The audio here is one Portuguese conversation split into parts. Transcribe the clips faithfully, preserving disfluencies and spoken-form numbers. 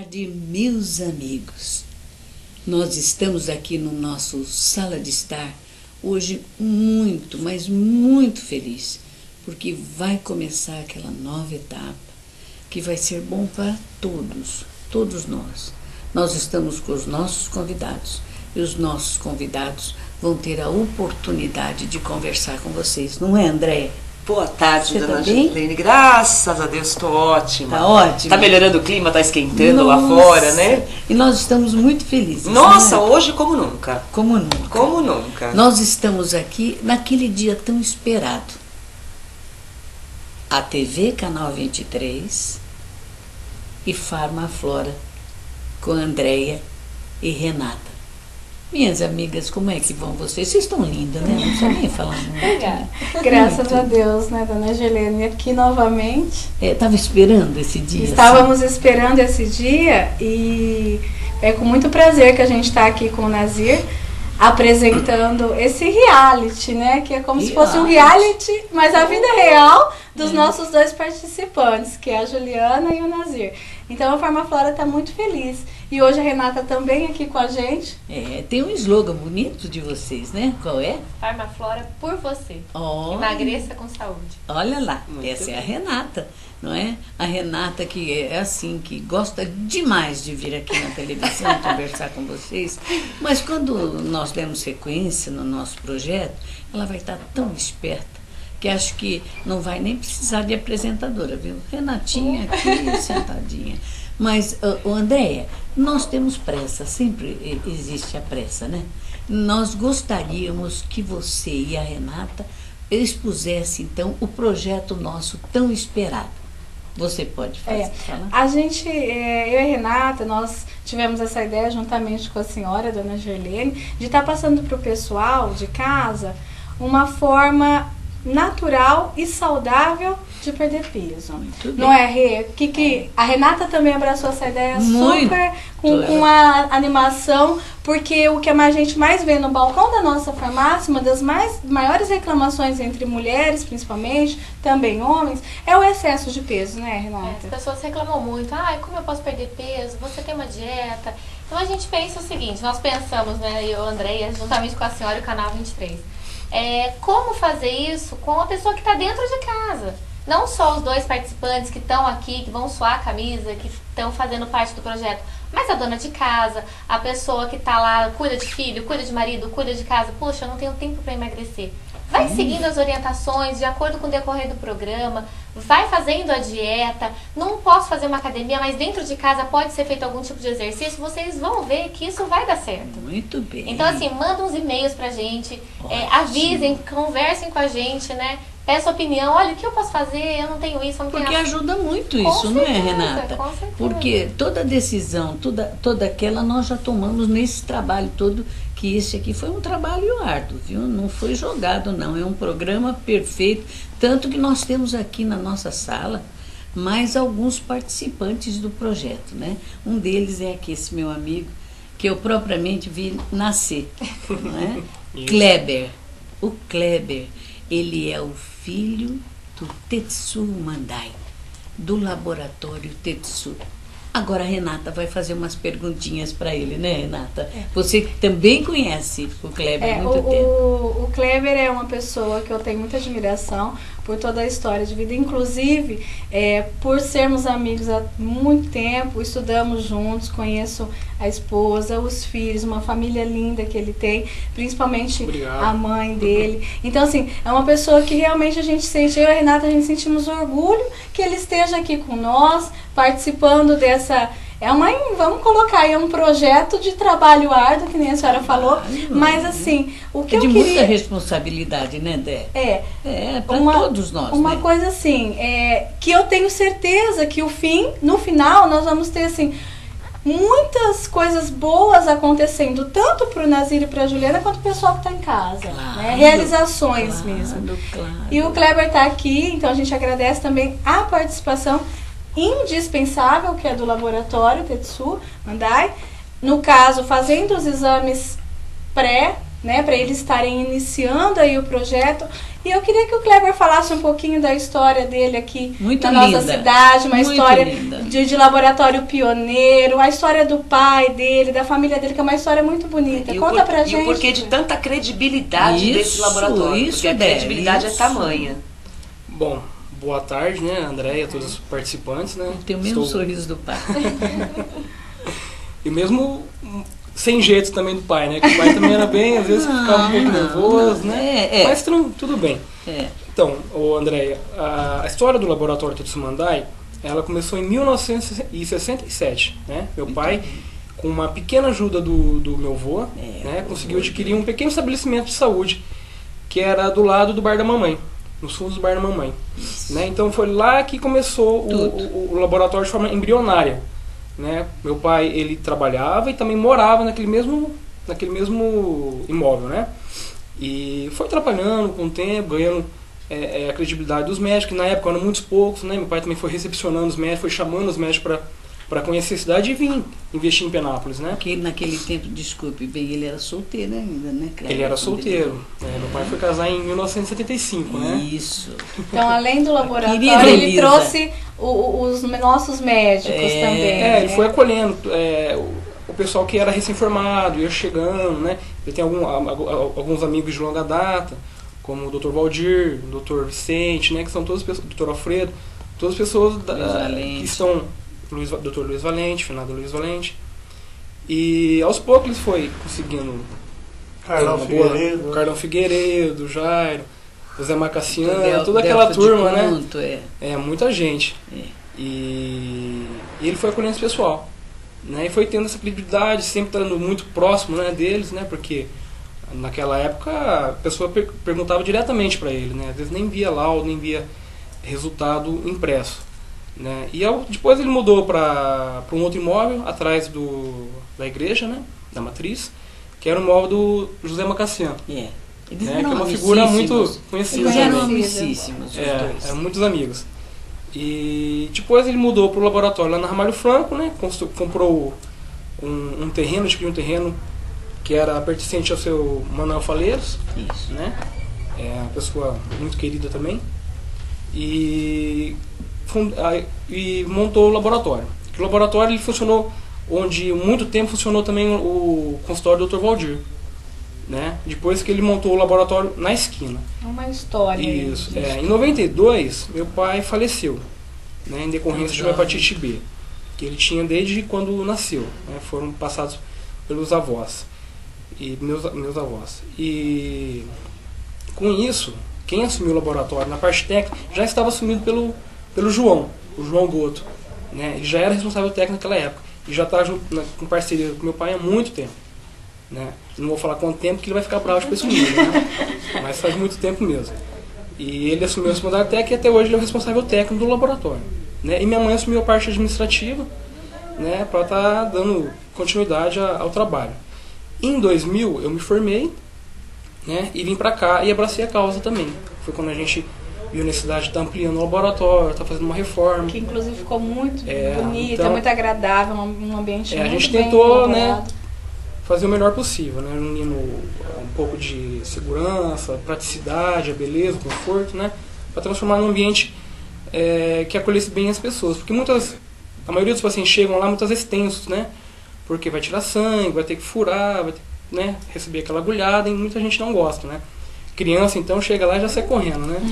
tarde, meus amigos. Nós estamos aqui no nosso Sala de Estar hoje muito, mas muito feliz, porque vai começar aquela nova etapa que vai ser bom para todos, todos nós. Nós estamos com os nossos convidados e os nossos convidados vão ter a oportunidade de conversar com vocês, não é, André? Boa tarde, Você dona tá bem? Gilene. Graças a Deus, estou ótima. Tá ótimo. Tá melhorando o clima, tá esquentando Nossa, lá fora, né? E nós estamos muito felizes. Nossa, né? hoje como nunca. Como nunca. Como nunca. Nós estamos aqui naquele dia tão esperado. A T V Canal vinte e três e Farmaflora com Andréia e Renata. Minhas amigas, como é que vão vocês? Vocês estão lindas, né? Não precisa nem falar muito. Né? Graças muito. a Deus, né, dona Gilene? Aqui novamente. Estava é, esperando esse dia. Estávamos assim. esperando esse dia e é com muito prazer que a gente está aqui com o Nazir apresentando esse reality, né? Que é como reality. se fosse um reality, mas a vida real dos é. nossos dois participantes, que é a Juliana e o Nazir. Então a Farmaflora está muito feliz. E hoje a Renata também aqui com a gente. É, tem um slogan bonito de vocês, né? Qual é? Farmaflora por você. Oh, Emagreça com saúde. Olha lá, muito essa bem. é a Renata, não é? A Renata que é assim, que gosta demais de vir aqui na televisão conversar com vocês. Mas quando nós demos sequência no nosso projeto, ela vai estar tão esperta que acho que não vai nem precisar de apresentadora, viu? Renatinha aqui, sentadinha. Mas, uh, Andréia, nós temos pressa, sempre existe a pressa, né? Nós gostaríamos que você e a Renata expusessem, então, o projeto nosso tão esperado. Você pode fazer, é, falar? A gente, é, eu e a Renata, nós tivemos essa ideia juntamente com a senhora, dona Gerlene, de estar passando para o pessoal de casa uma forma natural e saudável de perder peso. Não é, Rê? Que, que a Renata também abraçou essa ideia Muito. super com, com a animação, porque o que a gente mais vê no balcão da nossa farmácia, uma das mais, maiores reclamações entre mulheres, principalmente, também homens, é o excesso de peso, né, Renata? É, as pessoas reclamam muito, ah, como eu posso perder peso? Você tem uma dieta? Então a gente pensa o seguinte, nós pensamos, né, eu, Andréia, juntamente com a senhora e o Canal vinte e três, É, como fazer isso com a pessoa que está dentro de casa. Não só os dois participantes que estão aqui, que vão suar a camisa, que estão fazendo parte do projeto, mas a dona de casa, a pessoa que está lá, cuida de filho, cuida de marido, cuida de casa. Puxa, eu não tenho tempo para emagrecer. Vai hum. seguindo as orientações de acordo com o decorrer do programa, vai fazendo a dieta. Não posso fazer uma academia, mas dentro de casa pode ser feito algum tipo de exercício. Vocês vão ver que isso vai dar certo. Muito bem. Então, assim, manda uns e-mails pra gente, é, avisem, conversem com a gente, né? Peça opinião, olha, o que eu posso fazer? Eu não tenho isso, eu não tenho... Porque ajuda muito Com isso, não é, certeza, Renata? com certeza. Porque toda decisão, toda, toda aquela nós já tomamos nesse trabalho todo, que esse aqui foi um trabalho árduo, viu? Não foi jogado, não. É um programa perfeito, tanto que nós temos aqui na nossa sala mais alguns participantes do projeto, né? Um deles é aqui, esse meu amigo, que eu propriamente vi nascer, não é? Kleber. O Kleber, ele é o filho do Tetsu Mandai, do laboratório Tetsu. Agora a Renata vai fazer umas perguntinhas para ele, né, Renata? É. Você também conhece o Kleber há é, muito o, tempo. O, o Kleber é uma pessoa que eu tenho muita admiração por toda a história de vida, inclusive é, por sermos amigos há muito tempo, estudamos juntos, conheço a esposa, os filhos, uma família linda que ele tem, principalmente Obrigado. a mãe dele. Então, assim, é uma pessoa que realmente a gente sente, eu e a Renata, a gente sentimos orgulho que ele esteja aqui com nós, participando dessa... É uma, vamos colocar aí, é um projeto de trabalho árduo, que nem a senhora falou, Ai, mas assim, o que é eu de queria... muita responsabilidade, né, Dé? É. É, para todos nós, Uma né? coisa assim, é, que eu tenho certeza que o fim, no final, nós vamos ter, assim, muitas coisas boas acontecendo, tanto para o Nazir e para a Juliana, quanto o pessoal que está em casa. Claro, né? Realizações claro, mesmo. Claro. E o Kleber está aqui, então a gente agradece também a participação indispensável, que é do laboratório Tetsu Mandai, no caso, fazendo os exames pré né, para eles estarem iniciando aí o projeto. E eu queria que o Kleber falasse um pouquinho da história dele aqui Muito na nossa linda. cidade, uma Muito história linda. de, de laboratório pioneiro, a história do pai dele, da família dele, que é uma história muito bonita. E o Conta por- pra E gente. o porquê de tanta credibilidade Isso, desse laboratório. isso, porque a Débora, credibilidade isso. é tamanha. Bom, boa tarde, né, Andréia, todos os participantes, né? Tem o mesmo Estou- sorriso do pai. E mesmo hum, sem jeito também do pai, né? Que o pai também era bem, às vezes ficava um pouco Não, nervoso, não, né? é, é. Mas trum- tudo bem. É. Então, ô Andréia, a, a história do Laboratório Tetsumandai, ela começou em mil novecentos e sessenta e sete, né? Meu pai, com uma pequena ajuda do, do meu avô, É, né, o conseguiu avô adquirir um pequeno estabelecimento de saúde, que era do lado do Bar da Mamãe, nos fundos do Bar da Mamãe. Né? Então foi lá que começou o, Tudo. o, o laboratório de forma embrionária. Né? Meu pai, ele trabalhava e também morava naquele mesmo, naquele mesmo imóvel, né? E foi trabalhando com o tempo, ganhando é, é, a credibilidade dos médicos, que na época eram muitos poucos, né? Meu pai também foi recepcionando os médicos, foi chamando os médicos para para conhecer a cidade e vir investir em Penápolis, né? Porque naquele tempo, desculpe, bem, ele era solteiro ainda, né, Cléber? Ele era Quando solteiro. né? Meu pai foi casar em mil novecentos e setenta e cinco, né? Isso. Então, além do laboratório, Querida ele Elisa. trouxe o- o- os nossos médicos É. também. É, ele né? foi acolhendo é, o, o pessoal que era recém-formado, ia chegando, né? Ele tem algum, a- a- alguns amigos de longa data, como o doutor Valdir, o doutor Vicente, né? Que são todas as pessoas, o doutor Alfredo, todas as pessoas da- Luiz Valente. que estão, Luiz, doutor Luiz Valente, Fernando Luiz Valente. E aos poucos eles foi conseguindo Carlão uma boa- Figueiredo. Carlão Figueiredo, Jairo, José Marcassiano, Del- toda aquela Delfo de turma, né? Ponto, é. É, muita gente. É. E, e ele foi acolhendo esse pessoal. Né? E foi tendo essa credibilidade, sempre estando muito próximo, né, deles, né? Porque naquela época a pessoa per- perguntava diretamente para ele, né? Às vezes nem via laudo, nem via resultado impresso. Né? E ao- depois ele mudou para um outro imóvel, atrás do, da igreja, né? Da matriz, que era o imóvel do José Macassiano. É. Eles Né? Que é eram uma figura muito amicíssimos. conhecida Eles eram também. amicíssimos, os É, dois. eram muitos amigos. E depois ele mudou para o laboratório lá na Ramalho Franco, né? Constru- comprou um, um terreno, adquiriu um terreno que era pertencente ao seu Manuel Faleiros, Isso. né? É uma pessoa muito querida também. E, fund- aí- e montou o laboratório. O laboratório ele funcionou, onde muito tempo funcionou também o, o consultório do doutor Valdir. Né? Depois que ele montou o laboratório na esquina. É uma história. aí. Isso. É, em noventa e dois, meu pai faleceu, né, em decorrência de uma hepatite B, que ele tinha desde quando nasceu. Né, foram passados pelos avós, e meus, meus avós. E com isso, quem assumiu o laboratório na parte técnica já estava assumido pelo, pelo João, o João Goto. Né, ele já era responsável técnico naquela época, e já está com parceria com meu pai há muito tempo. Né? Não vou falar quanto tempo que ele vai ficar bravo com esse menino, né? Mas faz muito tempo mesmo. E ele assumiu a responsabilidade técnica e até hoje ele é o responsável técnico do laboratório. Né? E minha mãe assumiu a parte administrativa, né, para estar dando continuidade a, ao trabalho. Em dois mil eu me formei, né, e vim para cá e abracei a causa também. Foi quando a gente viu a necessidade de estar ampliando o laboratório, estar fazendo uma reforma. Que inclusive ficou muito É, bonita, então- muito agradável, um um ambiente É, a muito gente bem tentou, né, elaborado. fazer o melhor possível, né? Unindo um pouco de segurança, praticidade, a beleza, o conforto, né? Para transformar num ambiente é, que acolhesse bem as pessoas. Porque muitas, a maioria dos pacientes chegam lá muitas vezes tensos, né? Porque vai tirar sangue, vai ter que furar, vai ter, né, receber aquela agulhada e muita gente não gosta, né? Criança, então, chega lá e já sai correndo, né?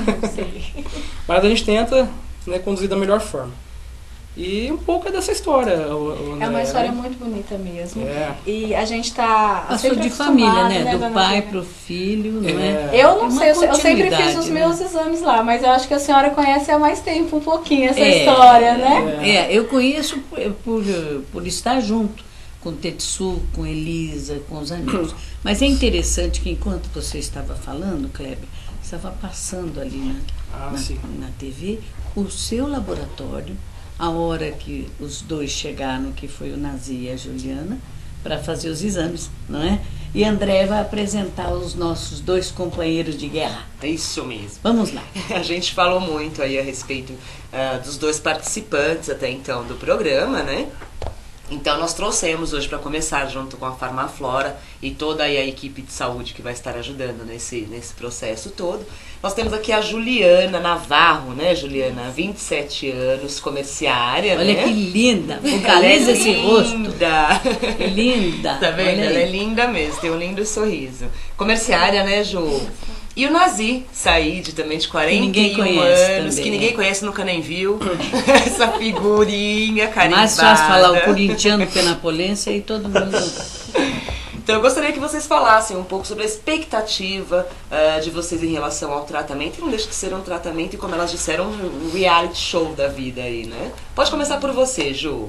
Mas a gente tenta, né, conduzir da melhor forma. E um pouco é dessa história. O, o É uma André, história né? muito bonita mesmo. É. E a gente está Passou de família, né? Do pai para o filho, não é? É. Eu não Tem uma sei, eu, eu sempre fiz continuidade, os né? meus exames lá, mas eu acho que a senhora conhece há mais tempo um pouquinho essa É, história, né? É, eu conheço por, por, por estar junto com o Tetsu, com Elisa, com os amigos. Mas é interessante que enquanto você estava falando, Kleber, estava passando ali na, Ah, na, sim. na T V o seu laboratório, a hora que os dois chegaram, que foi o Nazi e a Juliana, para fazer os exames, não é? E André vai apresentar os nossos dois companheiros de guerra. É isso mesmo. Vamos lá. A gente falou muito aí a respeito ah, dos dois participantes até então do programa, né? Então nós trouxemos hoje para começar, junto com a Farmaflora e toda aí a equipe de saúde que vai estar ajudando nesse, nesse processo todo. Nós temos aqui a Juliana Navarro, né, Juliana? vinte e sete anos, comerciária, Olha né? que linda, focaliza esse rosto. Linda! Linda. Tá vendo? Olha Ela aí. é linda mesmo, tem um lindo sorriso. Comerciária, né, Ju? E o Nazi Said, também de quarenta e um ninguém conhece anos, também, que ninguém é. conhece, nunca nem viu. Essa figurinha carimbada. Mais fácil falar o corintiano penapolense e todo mundo... Então eu gostaria que vocês falassem um pouco sobre a expectativa uh, de vocês em relação ao tratamento. E não deixa de ser um tratamento e, como elas disseram, um reality show da vida aí, né? Pode começar por você, Ju.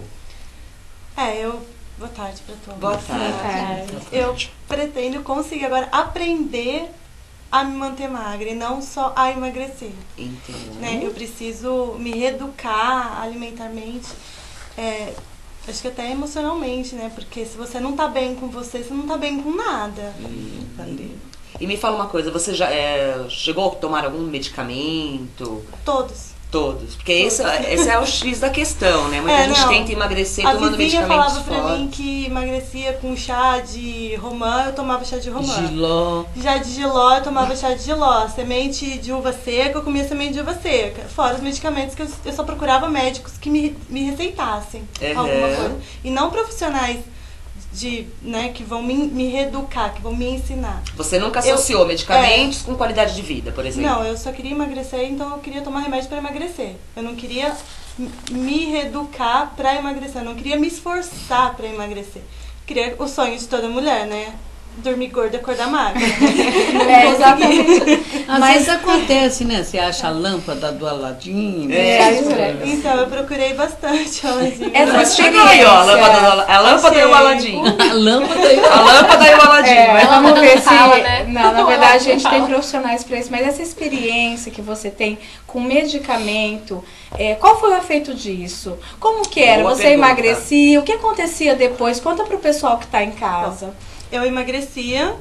É, eu... Boa tarde pra todos. Boa tarde. Eu pretendo conseguir agora aprender a me manter magra e não só a emagrecer. Entendo. Né? Eu preciso me reeducar alimentarmente, é, acho que até emocionalmente, né? Porque se você não tá bem com você, você não tá bem com nada. Hum, valeu. E me fala uma coisa, você já é, chegou a tomar algum medicamento? Todos. Todos. Porque esse, esse é o X da questão, né? Muita É, gente não. tenta emagrecer A tomando vizinha medicamentos falava pra fortes. mim que emagrecia com chá de romã, eu tomava chá de romã. Giló. Já de giló, eu tomava chá de giló. Semente de uva seca, eu comia semente de uva seca. Fora os medicamentos que eu, eu só procurava médicos que me, me receitassem Uhum. alguma coisa. E não profissionais de, né, que vão me, me reeducar, que vão me ensinar. Você nunca Eu- associou medicamentos com qualidade de vida, por exemplo? Não, eu só queria emagrecer, então eu queria tomar remédio para emagrecer. Eu não queria m- me reeducar para emagrecer, eu não queria me esforçar para emagrecer. Queria o sonho de toda mulher, né? Dormir gorda, acordar magra. É, exatamente. Às Mas- vezes acontece, né? Você acha a lâmpada do Aladim. É, né? isso é. Então eu procurei bastante, Aladim. Essa Mas chegou aí, ó, a lâmpada, do Ala- a lâmpada e o Achei. Aladim. A lâmpada e o A lâmpada e o Aladim. É, vai. vamos ver se. fala, né? Não, na verdade a gente tem profissionais para isso, mas essa experiência que você tem com medicamento, é, qual foi o efeito disso? Como que era? Boa Você pergunta. emagrecia? O que acontecia depois? Conta pro pessoal que tá em casa. Eu emagrecia,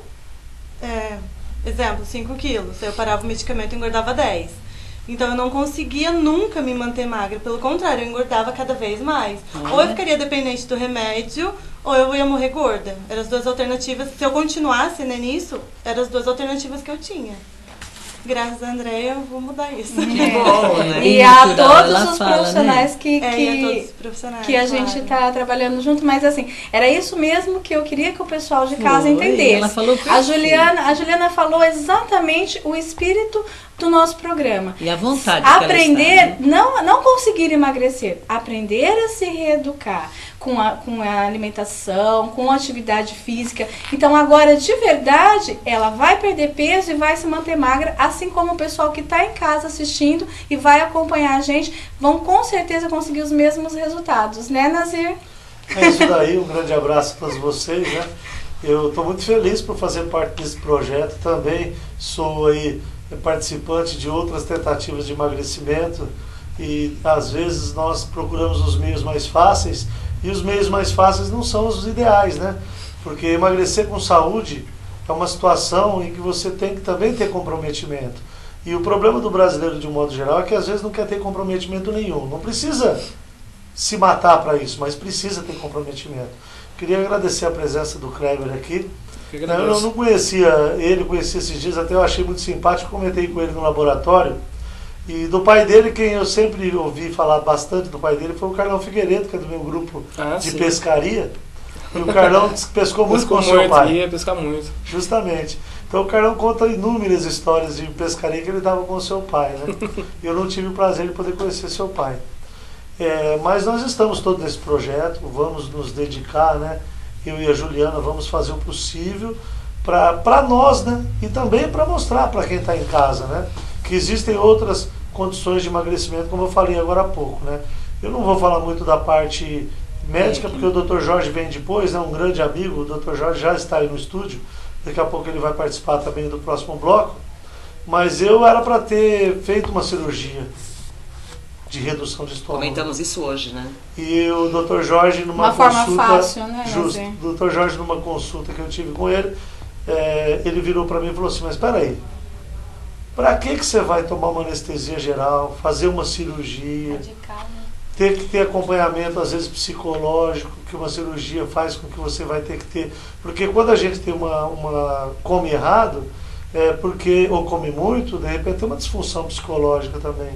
é, exemplo, cinco quilos. Eu parava o medicamento e engordava dez. Então eu não conseguia nunca me manter magra. Pelo contrário, eu engordava cada vez mais. Ou eu ficaria dependente do remédio, ou eu ia morrer gorda. Eram as duas alternativas. Se eu continuasse, né, nisso, eram as duas alternativas que eu tinha. Graças a Andréia, eu vou mudar isso. Que bom, né? E É a natural, todos ela os fala, profissionais que, É, que, e a todos os profissionais, que a claro. gente tá trabalhando junto, mas assim, era isso mesmo que eu queria que o pessoal de casa Foi, entendesse. ela falou a perfeito. Juliana, a Juliana falou exatamente o espírito do nosso programa. E a vontade que ela Aprender, está, né? não, não conseguir emagrecer, aprender a se reeducar com a, com a alimentação, com a atividade física. Então agora, de verdade, ela vai perder peso e vai se manter magra, assim como o pessoal que está em casa assistindo e vai acompanhar a gente, vão com certeza conseguir os mesmos resultados, né, Nazir? É isso daí, um grande abraço para vocês, né? Eu estou muito feliz por fazer parte desse projeto, também sou aí participante de outras tentativas de emagrecimento e às vezes nós procuramos os meios mais fáceis e os meios mais fáceis não são os ideais, né? Porque emagrecer com saúde é uma situação em que você tem que também ter comprometimento. E o problema do brasileiro, de um modo geral, é que às vezes não quer ter comprometimento nenhum. Não precisa se matar para isso, mas precisa ter comprometimento. Queria agradecer a presença do Kleber aqui. Que Eu agradeço. não conhecia ele, conheci esses dias, até eu achei muito simpático, comentei com ele no laboratório. E do pai dele, quem eu sempre ouvi falar bastante do pai dele foi o Carlão Figueiredo, que é do meu grupo Ah, de sim. pescaria. E o Carlão pescou muito Pescou com o seu muito, pai. ia pescar muito. Justamente. Então o Carlão conta inúmeras histórias de pescaria que ele dava com o seu pai, né? Eu não tive o prazer de poder conhecer seu pai. É, mas nós estamos todos nesse projeto, vamos nos dedicar, né? Eu e a Juliana vamos fazer o possível para nós, né? E também para mostrar para quem está em casa, né? Que existem outras condições de emagrecimento, como eu falei agora há pouco, né? Eu não vou falar muito da parte médica, porque o doutor Jorge vem depois, né? Um grande amigo, o doutor Jorge já está aí no estúdio, daqui a pouco ele vai participar também do próximo bloco, mas eu era para ter feito uma cirurgia de redução de estômago. Comentamos isso hoje, né? E o doutor Jorge, numa Uma forma consulta... fácil, né, Justo. Nazir? O doutor Jorge, numa consulta que eu tive com ele, é, ele virou para mim e falou assim, mas espera aí, para que, que você vai tomar uma anestesia geral, fazer uma cirurgia? Radical, né? ter que ter acompanhamento, às vezes psicológico, que uma cirurgia faz com que você vai ter que ter. Porque quando a gente tem uma, uma come errado, é porque, ou come muito, de repente tem uma disfunção psicológica também.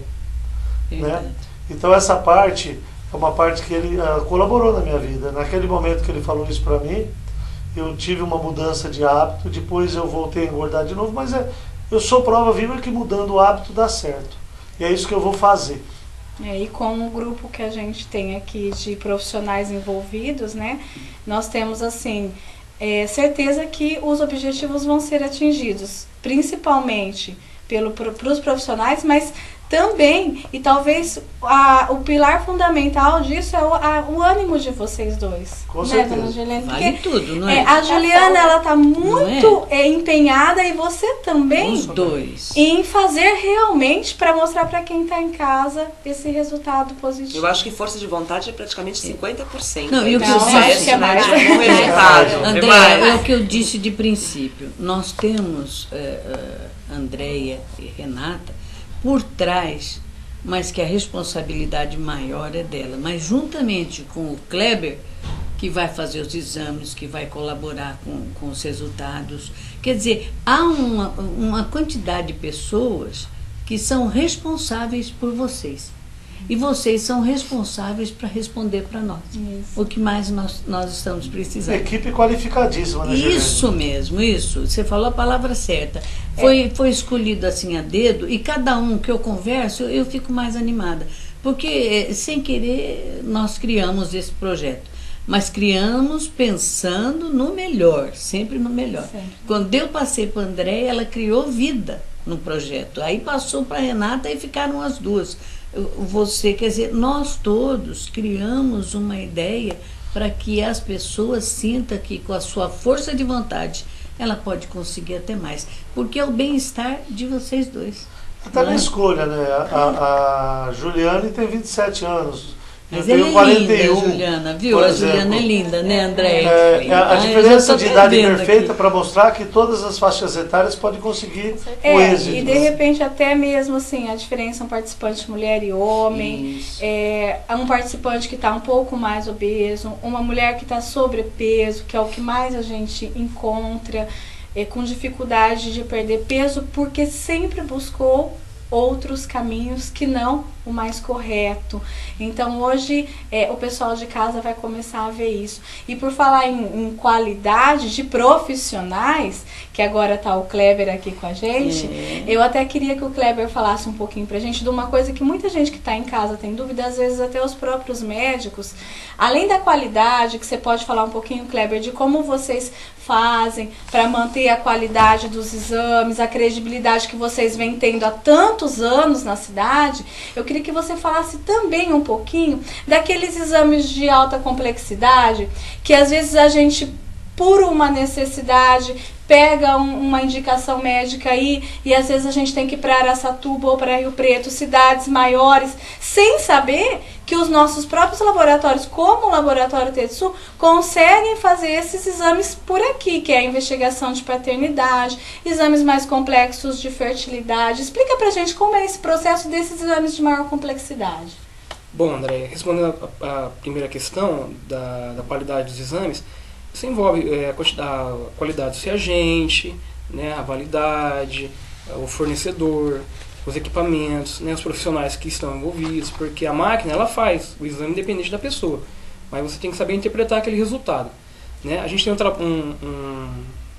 Né? Então essa parte é uma parte que ele uh, colaborou na minha vida. Naquele momento que ele falou isso para mim, eu tive uma mudança de hábito, depois eu voltei a engordar de novo, mas é, eu sou prova viva que mudando o hábito dá certo. E é isso que eu vou fazer. É, e com o grupo que a gente tem aqui de profissionais envolvidos, né, nós temos assim, é, certeza que os objetivos vão ser atingidos, principalmente pelo, para os profissionais, mas também, e talvez a, o pilar fundamental disso é o, a, o ânimo de vocês dois. Com né, certeza. Dona Juliana? Vale Porque, tudo, não é? é, a Juliana, ela tá muito é? É, empenhada, e você também, os dois, em fazer realmente para mostrar para quem está em casa esse resultado positivo. Eu acho que força de vontade é praticamente cinquenta por cento. Não, e o que Não, eu acho disse, que é mais. né, de um resultado. André, Demais. é o que eu disse de princípio. Nós temos eh, eh, Andréia e Renata por trás, mas que a responsabilidade maior é dela. Mas juntamente com o Kleber, que vai fazer os exames, que vai colaborar com, com os resultados. Quer dizer, há uma, uma quantidade de pessoas que são responsáveis por vocês. E vocês são responsáveis para responder para nós. Isso. O que mais nós, nós estamos precisando. Equipe qualificadíssima, né, Juliana? Isso mesmo, isso. Você falou a palavra certa. Foi, é. foi escolhido assim a dedo, e cada um que eu converso, eu, eu fico mais animada. Porque, sem querer, nós criamos esse projeto. Mas criamos pensando no melhor, sempre no melhor. Sempre. Quando eu passei para a Andréia, ela criou vida no projeto. Aí passou para a Renata e ficaram as duas. Você, quer dizer, nós todos criamos uma ideia para que as pessoas sintam que com a sua força de vontade ela pode conseguir até mais, porque é o bem-estar de vocês dois. Até na escolha, né? A, a Juliane tem vinte e sete anos. Mas eu ela tenho é quarenta e um, linda, Juliana, viu? por A exemplo. Juliana é linda, né, André? É, a Ah, diferença de idade aprendendo perfeita aqui. para mostrar que todas as faixas etárias podem conseguir É, o êxito. e de repente até mesmo assim, a diferença é um participante mulher e homem, é, um participante que está um pouco mais obeso, uma mulher que está sobrepeso, que é o que mais a gente encontra, é, com dificuldade de perder peso, porque sempre buscou outros caminhos que não o mais correto. Então hoje é, o pessoal de casa vai começar a ver isso. E por falar em, em qualidade de profissionais, que agora está o Kleber aqui com a gente, é. eu até queria que o Kleber falasse um pouquinho pra gente de uma coisa que muita gente que está em casa tem dúvida, às vezes até os próprios médicos. Além da qualidade, que você pode falar um pouquinho, Kleber, de como vocês fazem para manter a qualidade dos exames, a credibilidade que vocês vêm tendo há tantos anos na cidade, eu queria que você falasse também um pouquinho daqueles exames de alta complexidade, que às vezes a gente, por uma necessidade, pega um, uma indicação médica aí, e às vezes a gente tem que ir para Araçatuba ou para Rio Preto, cidades maiores, sem saber que os nossos próprios laboratórios, como o Laboratório Tetsu, conseguem fazer esses exames por aqui, que é a investigação de paternidade, exames mais complexos de fertilidade. Explica pra gente como é esse processo desses exames de maior complexidade. Bom, André, respondendo a, a primeira questão da, da qualidade dos exames, isso envolve é, a, a qualidade do reagente, né, a validade, o fornecedor, os equipamentos, né, os profissionais que estão envolvidos, porque a máquina ela faz o exame independente da pessoa, mas você tem que saber interpretar aquele resultado. Né? A gente tem um, um, um,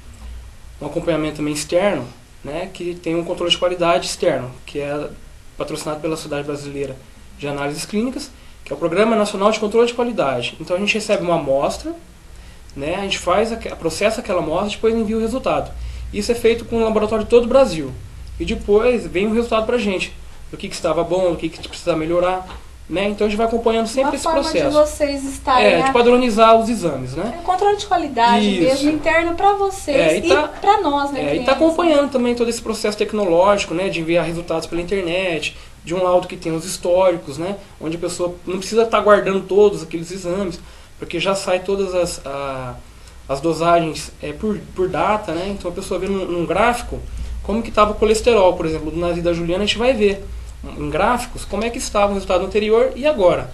um acompanhamento também externo, né, que tem um controle de qualidade externo, que é patrocinado pela Sociedade Brasileira de Análises Clínicas, que é o Programa Nacional de Controle de Qualidade. Então a gente recebe uma amostra, né, a gente faz, processa aquela amostra e depois envia o resultado. Isso é feito com um laboratório de todo o Brasil. E depois vem o resultado pra gente, do que, que estava bom, do que, que precisa melhorar. Né? Então a gente vai acompanhando sempre uma esse forma processo. De vocês estarem é, de padronizar os exames, né? É um controle de qualidade Isso. mesmo, interno para vocês é, e, e tá, para nós, né? É, e está acompanhando também todo esse processo tecnológico, né? De enviar resultados pela internet, de um laudo que tem os históricos, né? Onde a pessoa não precisa estar tá guardando todos aqueles exames, porque já sai todas as, a, as dosagens é, por, por data, né? Então a pessoa vê num, num gráfico como que estava o colesterol, por exemplo, do nariz da Juliana, a gente vai ver em gráficos como é que estava o resultado anterior e agora.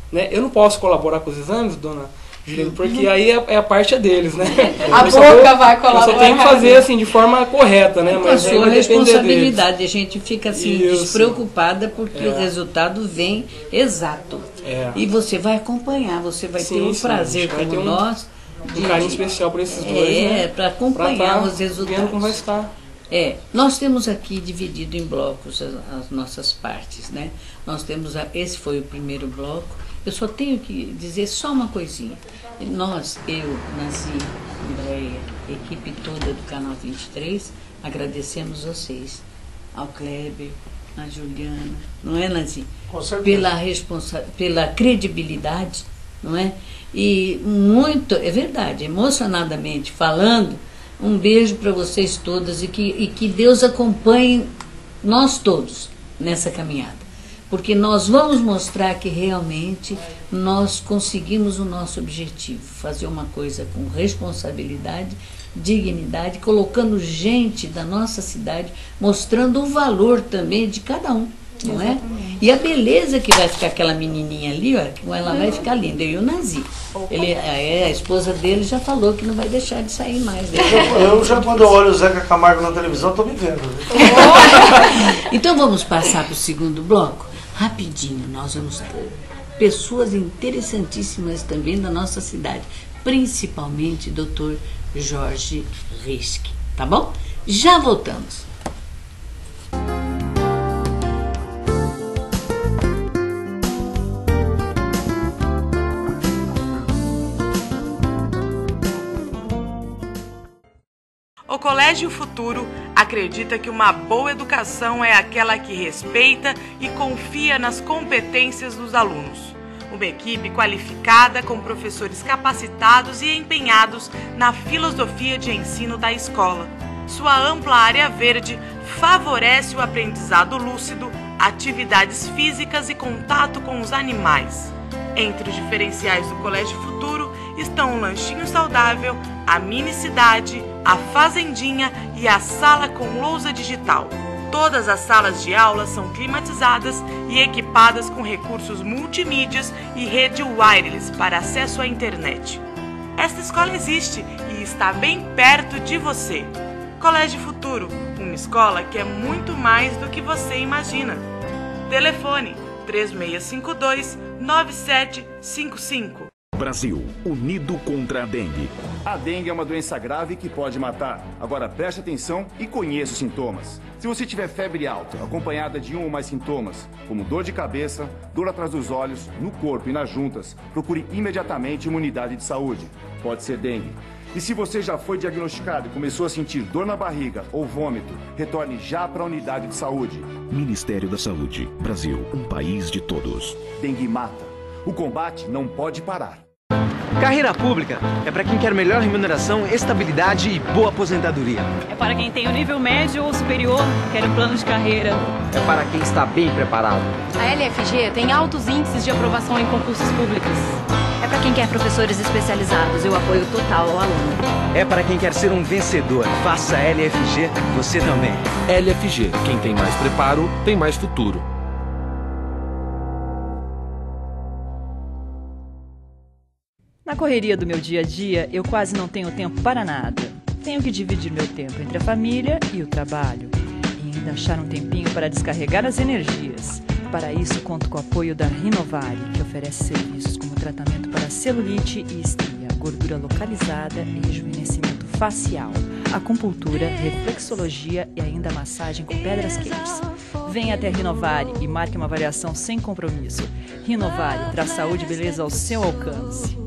Né? Eu não posso colaborar com os exames, dona Juliana, porque aí é, é a parte deles, né? A Eu boca só, vai colaborar. Eu só tenho que fazer assim, de forma correta, né? É Mas a aí sua vai depender responsabilidade, deles. a gente fica assim Isso. despreocupada porque É. o resultado vem exato. É. E você vai acompanhar, você vai Sim, ter um sim, prazer a gente vai como ter um- nós. Um carinho especial para esses dois, né? É, para acompanhar Pra tá os resultados. vendo como vai estar. É, nós temos aqui dividido em blocos as, as nossas partes, né? Nós temos, a, esse foi o primeiro bloco. Eu só tenho que dizer só uma coisinha. Nós, eu, Nazi, Andréia, a equipe toda do Canal vinte e três, agradecemos vocês, ao Kleber, a Juliana, não é, Nazi? Com certeza. Pela, responsa pela credibilidade, não é? E muito, é verdade, emocionadamente falando, um beijo para vocês todas e que, e que Deus acompanhe nós todos nessa caminhada. Porque nós vamos mostrar que realmente nós conseguimos o nosso objetivo, fazer uma coisa com responsabilidade, dignidade, colocando gente da nossa cidade, mostrando o valor também de cada um, não é? E a beleza que vai ficar aquela menininha ali, ó, que ela vai ficar linda. E o Nazi, ele, a, a esposa dele já falou que não vai deixar de sair mais. Dele. Eu já, quando eu olho o Zeca Camargo na televisão, estou me vendo. Né? Então vamos passar para o segundo bloco? Rapidinho, nós vamos ter pessoas interessantíssimas também da nossa cidade, principalmente doutor Jorge Risque, tá bom? Já voltamos. O Colégio Futuro acredita que uma boa educação é aquela que respeita e confia nas competências dos alunos. Uma equipe qualificada com professores capacitados e empenhados na filosofia de ensino da escola. Sua ampla área verde favorece o aprendizado lúcido, atividades físicas e contato com os animais. Entre os diferenciais do Colégio Futuro estão o lanchinho saudável, a mini cidade, a fazendinha e a sala com lousa digital. Todas as salas de aula são climatizadas e equipadas com recursos multimídias e rede wireless para acesso à internet. Esta escola existe e está bem perto de você. Colégio Futuro, uma escola que é muito mais do que você imagina. Telefone três seis cinco dois, nove sete cinco cinco. Brasil, unido contra a dengue. A dengue é uma doença grave que pode matar. Agora preste atenção e conheça os sintomas. Se você tiver febre alta, acompanhada de um ou mais sintomas, como dor de cabeça, dor atrás dos olhos, no corpo e nas juntas, procure imediatamente uma unidade de saúde. Pode ser dengue. E se você já foi diagnosticado e começou a sentir dor na barriga ou vômito, retorne já para a unidade de saúde. Ministério da Saúde. Brasil, um país de todos. Dengue mata. O combate não pode parar. Carreira pública é para quem quer melhor remuneração, estabilidade e boa aposentadoria. É para quem tem o nível médio ou superior, quer um plano de carreira. É para quem está bem preparado. A L F G tem altos índices de aprovação em concursos públicos. É para quem quer professores especializados e o apoio total ao aluno. É para quem quer ser um vencedor. Faça a L F G, você também. L F G, quem tem mais preparo, tem mais futuro. Na correria do meu dia a dia, eu quase não tenho tempo para nada. Tenho que dividir meu tempo entre a família e o trabalho. E ainda achar um tempinho para descarregar as energias. Para isso, conto com o apoio da Rinovari, que oferece serviços como tratamento para celulite e estria, gordura localizada e rejuvenescimento facial, acupuntura, reflexologia e ainda massagem com pedras quentes. Venha até a Rinovari e marque uma avaliação sem compromisso. Rinovari traz saúde e beleza ao seu alcance.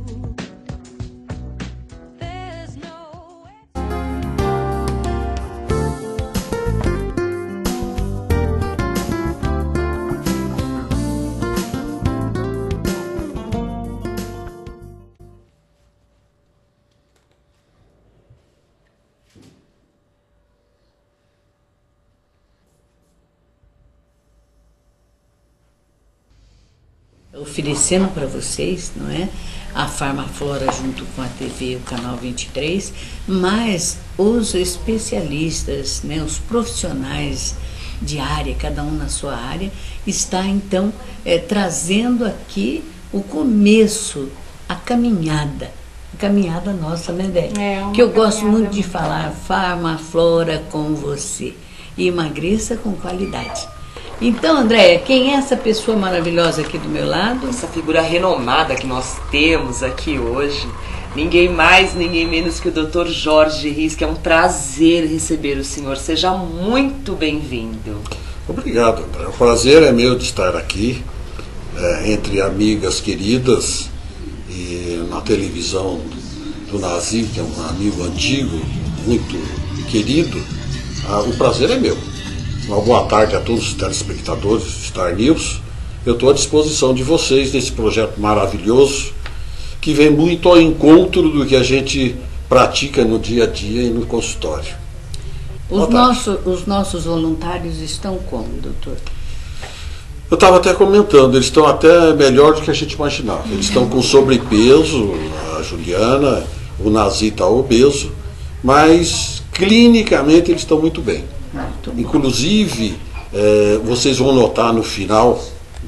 Oferecendo para vocês, não é? A Farmaflora junto com a T V, o Canal vinte e três, mas os especialistas, né, os profissionais de área, cada um na sua área, está então é, trazendo aqui o começo, a caminhada, a caminhada nossa, né, Dé? É, uma que eu gosto caminhada muito de muito falar, Farmaflora com você, e emagreça com qualidade. Então, Andréia, quem é essa pessoa maravilhosa aqui do meu lado? Essa figura renomada que nós temos aqui hoje, ninguém mais, ninguém menos que o doutor Jorge Riz, que é um prazer receber o senhor. Seja muito bem-vindo. Obrigado, André. O prazer é meu de estar aqui, é, entre amigas queridas, e na televisão do Nazi, que é um amigo antigo, muito querido. Ah, o prazer é meu. Uma boa tarde a todos os telespectadores do Star News. Eu estou à disposição de vocês nesse projeto maravilhoso, que vem muito ao encontro do que a gente pratica no dia a dia e no consultório. Os, nosso, os nossos voluntários estão como, doutor? Eu estava até comentando, eles estão até melhor do que a gente imaginava. Eles estão com sobrepeso, a Juliana, o Nazi está obeso, mas clinicamente eles estão muito bem. Muito Inclusive, é, vocês vão notar no final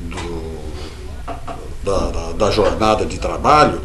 do, da, da, da jornada de trabalho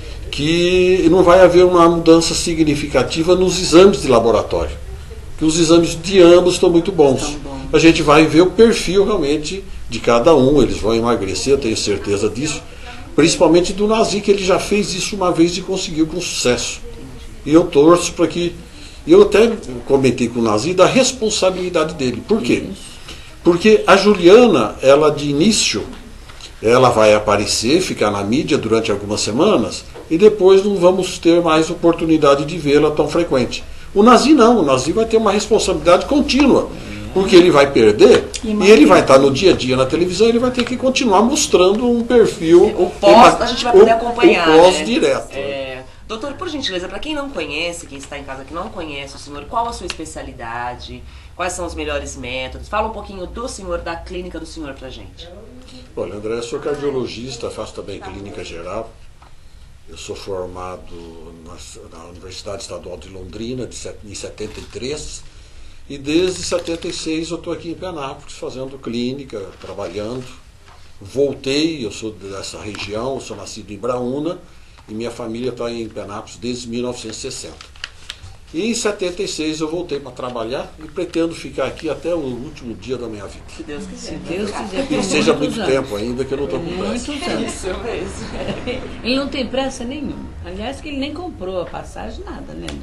que não vai haver uma mudança significativa nos exames de laboratório. Que os exames de ambos estão muito bons. A gente vai ver o perfil realmente de cada um, eles vão emagrecer, eu tenho certeza disso. Principalmente do Nazi, que ele já fez isso uma vez e conseguiu com sucesso. E eu torço para que... Eu até comentei com o Nazi da responsabilidade dele. Por quê? Porque a Juliana, ela de início, ela vai aparecer, ficar na mídia durante algumas semanas, e depois não vamos ter mais oportunidade de vê-la tão frequente. O Nazi não, o Nazi vai ter uma responsabilidade contínua, porque ele vai perder e ele vai estar no dia a dia na televisão, ele vai ter que continuar mostrando um perfil. O pós a gente vai poder o, acompanhar. O pós né? direto. É, doutor, por gentileza, para quem não conhece, quem está em casa que não conhece o senhor, qual a sua especialidade? Quais são os melhores métodos? Fala um pouquinho do senhor, da clínica do senhor pra gente. Olha, André, eu sou cardiologista, faço também clínica geral. Eu sou formado na, na Universidade Estadual de Londrina de, em setenta e três e desde setenta e seis eu estou aqui em Penápolis fazendo clínica, trabalhando. Voltei, eu sou dessa região, eu sou nascido em Braúna e minha família está em Penápolis desde mil novecentos e sessenta. E em setenta e seis eu voltei para trabalhar e pretendo ficar aqui até o último dia da minha vida. Se Deus quiser. Se Deus quiser. Que seja muito anos. tempo ainda, que eu não estou com pressa. Muitos anos. Isso mesmo. Ele não tem pressa nenhuma. Aliás, que ele nem comprou a passagem, nada, né?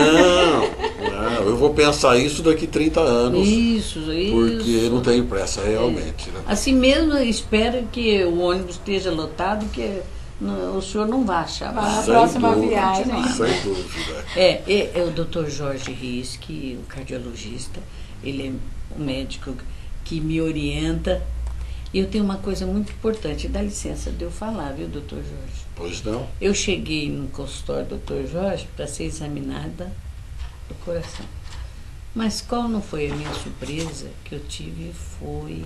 Não, não, eu vou pensar isso daqui trinta anos. Isso, isso. Porque não tenho pressa, realmente. É. Né? Assim mesmo, espero que o ônibus esteja lotado, que... No, o senhor não vai achar. Na próxima dúvida, viagem. Sem dúvida. É, é, é o doutor Jorge Riz, que, o cardiologista, ele é um médico que me orienta. E eu tenho uma coisa muito importante, dá licença de eu falar, viu, doutor Jorge? Pois não. Eu cheguei no consultório do doutor Jorge para ser examinada do coração. Mas qual não foi a minha surpresa que eu tive foi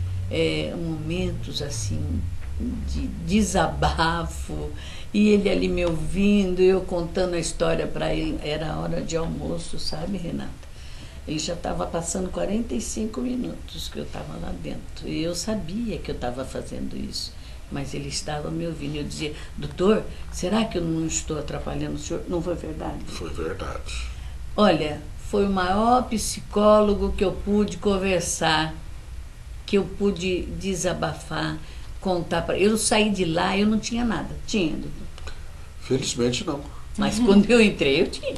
é, momentos assim... de desabafo, e ele ali me ouvindo, eu contando a história para ele. Era hora de almoço, sabe, Renata? Ele já estava passando quarenta e cinco minutos que eu estava lá dentro, e eu sabia que eu estava fazendo isso, mas ele estava me ouvindo. Eu dizia: doutor, será que eu não estou atrapalhando o senhor? Não foi verdade? Foi verdade. Olha, foi o maior psicólogo que eu pude conversar, que eu pude desabafar, contar para. Eu saí de lá, eu não tinha nada. Tinha, doutor? Felizmente não. Mas quando eu entrei, eu tinha.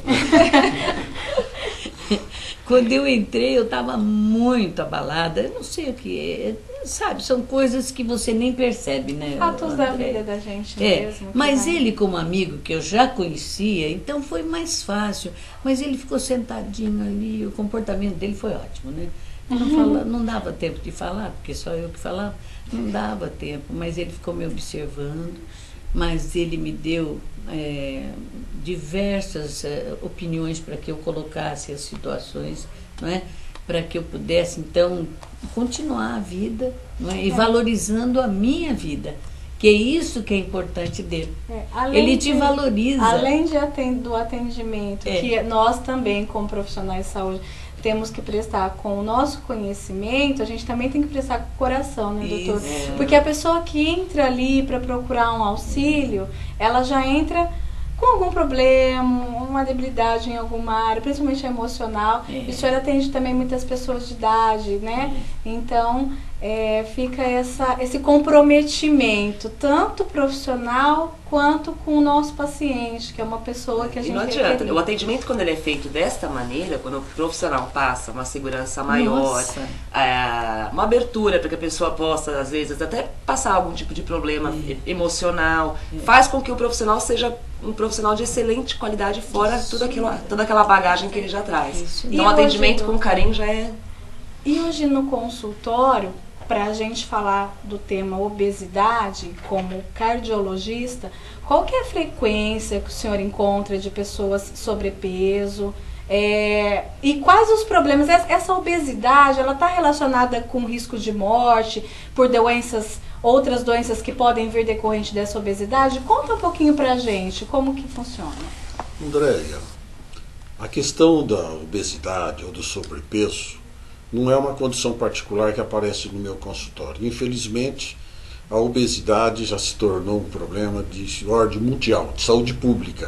Quando eu entrei, eu estava muito abalada. Eu não sei o que é. Sabe, são coisas que você nem percebe, né? Fatos da vida da gente é, mesmo. Mas ele, como amigo que eu já conhecia, então foi mais fácil. Mas ele ficou sentadinho ali, o comportamento dele foi ótimo, né? Não, fala, não dava tempo de falar, porque só eu que falava. Não dava tempo, mas ele ficou me observando, mas ele me deu é, diversas é, opiniões para que eu colocasse as situações, não é? Para que eu pudesse, então, continuar a vida, não é? E é. valorizando a minha vida, que é isso que é importante dele. É, ele te de, valoriza. Além de atend, do atendimento, é. que nós também, como profissionais de saúde, temos que prestar com o nosso conhecimento, a gente também tem que prestar com o coração, né, doutor? Isso. Porque a pessoa que entra ali para procurar um auxílio, ela já entra com algum problema, uma debilidade em alguma área, principalmente emocional. É. E o senhor atende também muitas pessoas de idade, né? É. Então, é, fica essa, esse comprometimento, tanto profissional quanto com o nosso paciente, que é uma pessoa que a E gente não adianta, requer. o atendimento quando ele é feito desta maneira, quando o profissional passa uma segurança maior, é, uma abertura para que a pessoa possa, às vezes, até passar algum tipo de problema é. emocional, é. faz com que o profissional seja um profissional de excelente qualidade, fora tudo aquilo, toda aquela bagagem que ele já traz. Isso. Então, o atendimento com carinho já é... E hoje no consultório, para a gente falar do tema obesidade, como cardiologista, qual que é a frequência que o senhor encontra de pessoas sobrepeso? É, e quais os problemas? Essa obesidade, ela está relacionada com risco de morte por doenças, outras doenças que podem vir decorrente dessa obesidade? Conta um pouquinho pra gente, como que funciona. Andréia, a questão da obesidade ou do sobrepeso não é uma condição particular que aparece no meu consultório. Infelizmente, a obesidade já se tornou um problema de ordem mundial, de saúde pública.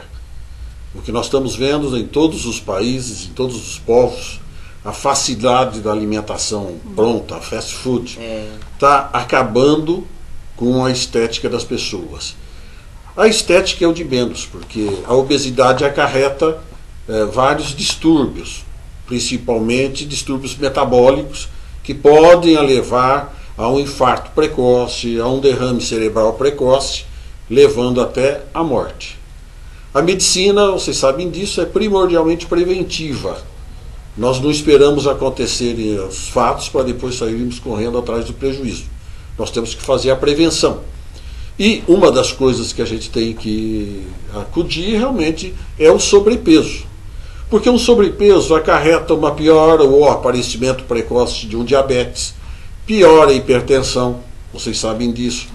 O que nós estamos vendo em todos os países, em todos os povos, a facilidade da alimentação pronta, fast food, está é. acabando com a estética das pessoas. A estética é o de menos, porque a obesidade acarreta é, vários distúrbios, principalmente distúrbios metabólicos, que podem levar a um infarto precoce, a um derrame cerebral precoce, levando até a morte. A medicina, vocês sabem disso, é primordialmente preventiva. Nós não esperamos acontecerem os fatos para depois sairmos correndo atrás do prejuízo. Nós temos que fazer a prevenção. E uma das coisas que a gente tem que acudir realmente é o sobrepeso. Porque um sobrepeso acarreta uma piora ou aparecimento precoce de um diabetes, piora a hipertensão, vocês sabem disso.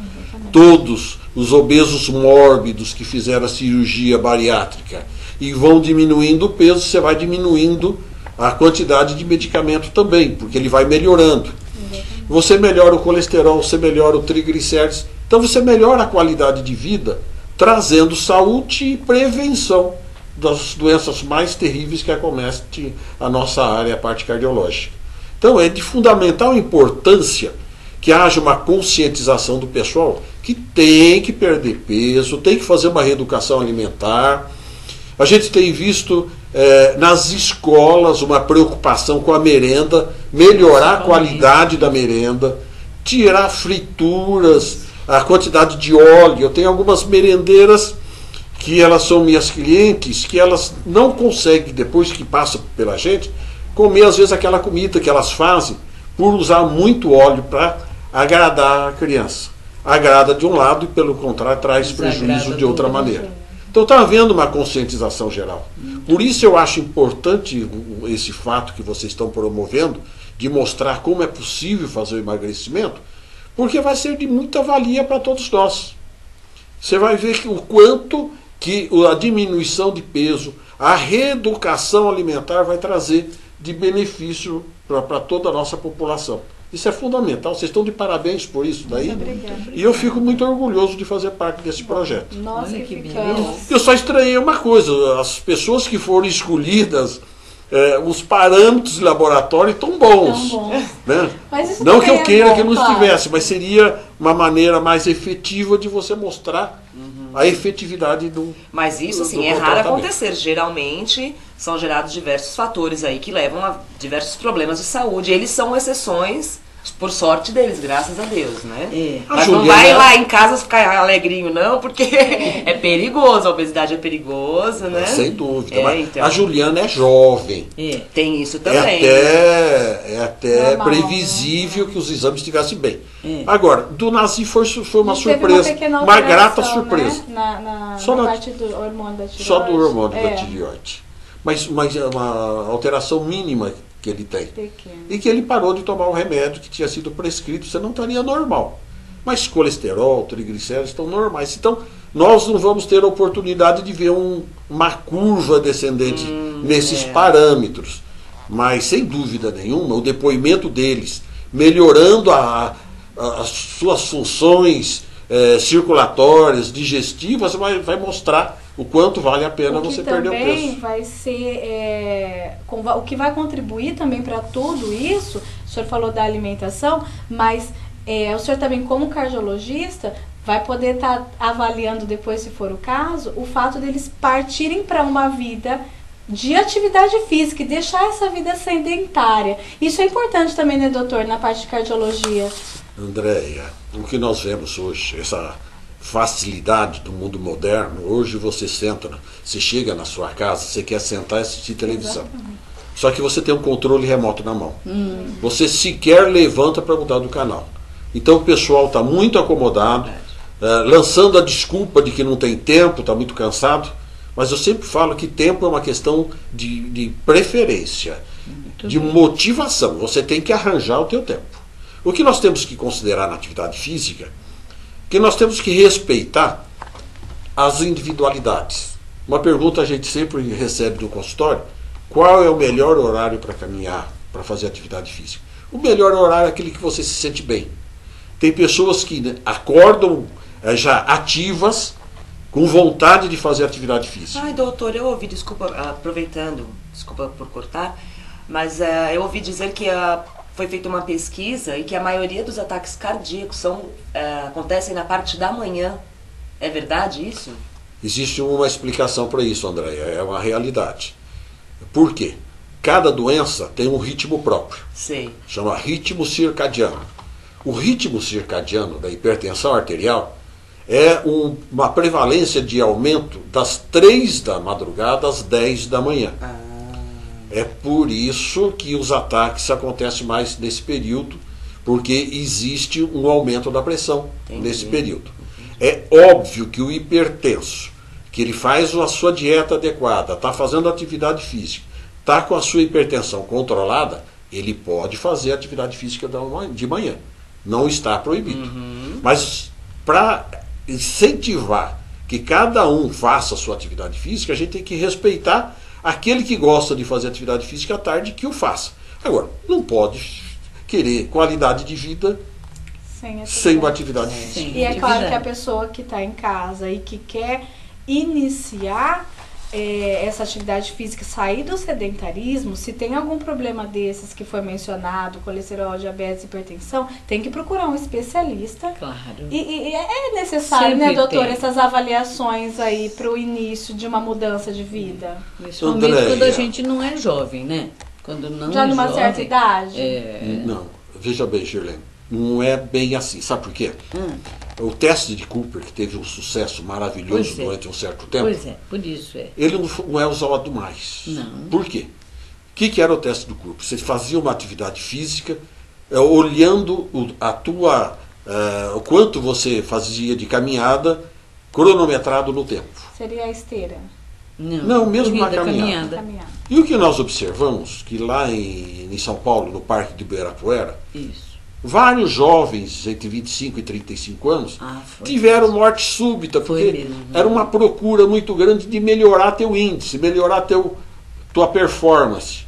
Todos os obesos mórbidos que fizeram a cirurgia bariátrica e vão diminuindo o peso, você vai diminuindo a quantidade de medicamento também, porque ele vai melhorando. Você melhora o colesterol, você melhora o triglicérides, então você melhora a qualidade de vida, trazendo saúde e prevenção das doenças mais terríveis que acometem a nossa área, a parte cardiológica. Então é de fundamental importância que haja uma conscientização do pessoal que tem que perder peso, tem que fazer uma reeducação alimentar. A gente tem visto é, nas escolas uma preocupação com a merenda, melhorar a qualidade da merenda, tirar frituras, a quantidade de óleo. Eu tenho algumas merendeiras que elas são minhas clientes, que elas não conseguem, depois que passa pela gente, comer às vezes aquela comida que elas fazem por usar muito óleo para agradar a criança. Agrada de um lado e, pelo contrário, traz prejuízo de outra maneira. Então está havendo uma conscientização geral. Por isso eu acho importante esse fato que vocês estão promovendo, de mostrar como é possível fazer o emagrecimento, porque vai ser de muita valia para todos nós. Você vai ver que o quanto que a diminuição de peso, a reeducação alimentar vai trazer de benefício para toda a nossa população. Isso é fundamental, vocês estão de parabéns por isso daí. E eu fico muito orgulhoso de fazer parte desse projeto. Nossa, que beleza. Eu só estranhei uma coisa, as pessoas que foram escolhidas, é, os parâmetros de laboratório estão bons. Tão bons. Né? Mas isso não que eu é queira bom, que não claro. estivesse, mas seria uma maneira mais efetiva de você mostrar uhum. a efetividade do Mas isso, do, assim, do é raro acontecer. Geralmente são gerados diversos fatores aí que levam a diversos problemas de saúde. Eles são exceções, por sorte deles, graças a Deus, né? É. Mas não vai lá em casa ficar alegrinho, não, porque é perigoso, a obesidade é perigosa, né? Sem dúvida. É, mas então. A Juliana é jovem. É. Tem isso também. É até, é até Normal, previsível né? que os exames estivessem bem. É. Agora, do Nazi foi, foi uma A gente teve surpresa, uma, pequena uma grata alteração, surpresa. Né? Na, na, Só na na- parte do hormônio da tireoide. Só do hormônio É, da tireoide. Mas, mas é uma alteração mínima que ele tem. pequeno. E que ele parou de tomar o remédio que tinha sido prescrito, você não estaria normal. Mas colesterol, triglicéridos estão normais. Então, nós não vamos ter a oportunidade de ver um, uma curva descendente Hum, nesses é. parâmetros. Mas, sem dúvida nenhuma, o depoimento deles, melhorando a, a, as suas funções é, circulatórias, digestivas, vai, vai mostrar o quanto vale a pena você perder o peso. O que também vai ser, é, com, o que vai contribuir também para tudo isso, o senhor falou da alimentação, mas é, o senhor também, como cardiologista, vai poder estar tá avaliando depois, se for o caso, o fato deles partirem para uma vida de atividade física e deixar essa vida sedentária. Isso é importante também, né, doutor, na parte de cardiologia? Andréia, o que nós vemos hoje, essa facilidade do mundo moderno, hoje você senta, você chega na sua casa, você quer sentar e assistir televisão. Exatamente. Só que você tem um controle remoto na mão. Hum. Você sequer levanta para mudar do canal. Então o pessoal está muito acomodado, uh, lançando a desculpa de que não tem tempo, está muito cansado. Mas eu sempre falo que tempo é uma questão de, de preferência, muito de bem. Motivação. Você tem que arranjar o teu tempo. O que nós temos que considerar na atividade física, que nós temos que respeitar as individualidades. Uma pergunta a gente sempre recebe no consultório: qual é o melhor horário para caminhar, para fazer atividade física? O melhor horário é aquele que você se sente bem. Tem pessoas que, né, acordam é, já ativas, com vontade de fazer atividade física. Ai, doutor, eu ouvi, desculpa, aproveitando, desculpa por cortar, mas uh, eu ouvi dizer que uh, foi feita uma pesquisa e que a maioria dos ataques cardíacos são, uh, acontecem na parte da manhã. É verdade isso? Existe uma explicação para isso, Andréia, é uma realidade. Por quê? Cada doença tem um ritmo próprio. Sei. Chama ritmo circadiano. O ritmo circadiano da hipertensão arterial é um, uma prevalência de aumento das três da madrugada às dez da manhã. Ah. É por isso que os ataques acontecem mais nesse período, porque existe um aumento da pressão. Entendi. Nesse período. Entendi. É óbvio que o hipertenso, que ele faz a sua dieta adequada, está fazendo atividade física, está com a sua hipertensão controlada, ele pode fazer atividade física de manhã. Não está proibido. Uhum. Mas para incentivar que cada um faça a sua atividade física, a gente tem que respeitar aquele que gosta de fazer atividade física à tarde, que o faça. Agora, não pode querer qualidade de vida sem, sem uma atividade física. Sim. E é claro que a pessoa que está em casa e que quer iniciar é, essa atividade física, sair do sedentarismo, se tem algum problema desses que foi mencionado, colesterol, diabetes, hipertensão, tem que procurar um especialista. Claro. E, e é necessário, sempre, né, doutor, tem. Essas avaliações aí para o início de uma mudança de vida. Principalmente Andréia, quando a gente não é jovem, né? Quando não Já é numa jovem, certa idade? É... Não, veja bem, Shirlene, não é bem assim. Sabe por quê? Hum. O teste de Cooper, que teve um sucesso maravilhoso é. durante um certo tempo, pois é, por isso é. Ele não, não é usado mais. Não. Por quê? O que, que era o teste do Cooper? Você fazia uma atividade física, é, olhando o, a tua, é, o quanto você fazia de caminhada, cronometrado no tempo. Seria a esteira? Não, não mesmo na caminhada. caminhada. E o que nós observamos, que lá em, em São Paulo, no Parque de Ibirapuera, isso. vários jovens entre vinte e cinco e trinta e cinco anos ah, tiveram isso. morte súbita, porque mesmo, era uma procura muito grande de melhorar teu índice, melhorar teu, tua performance.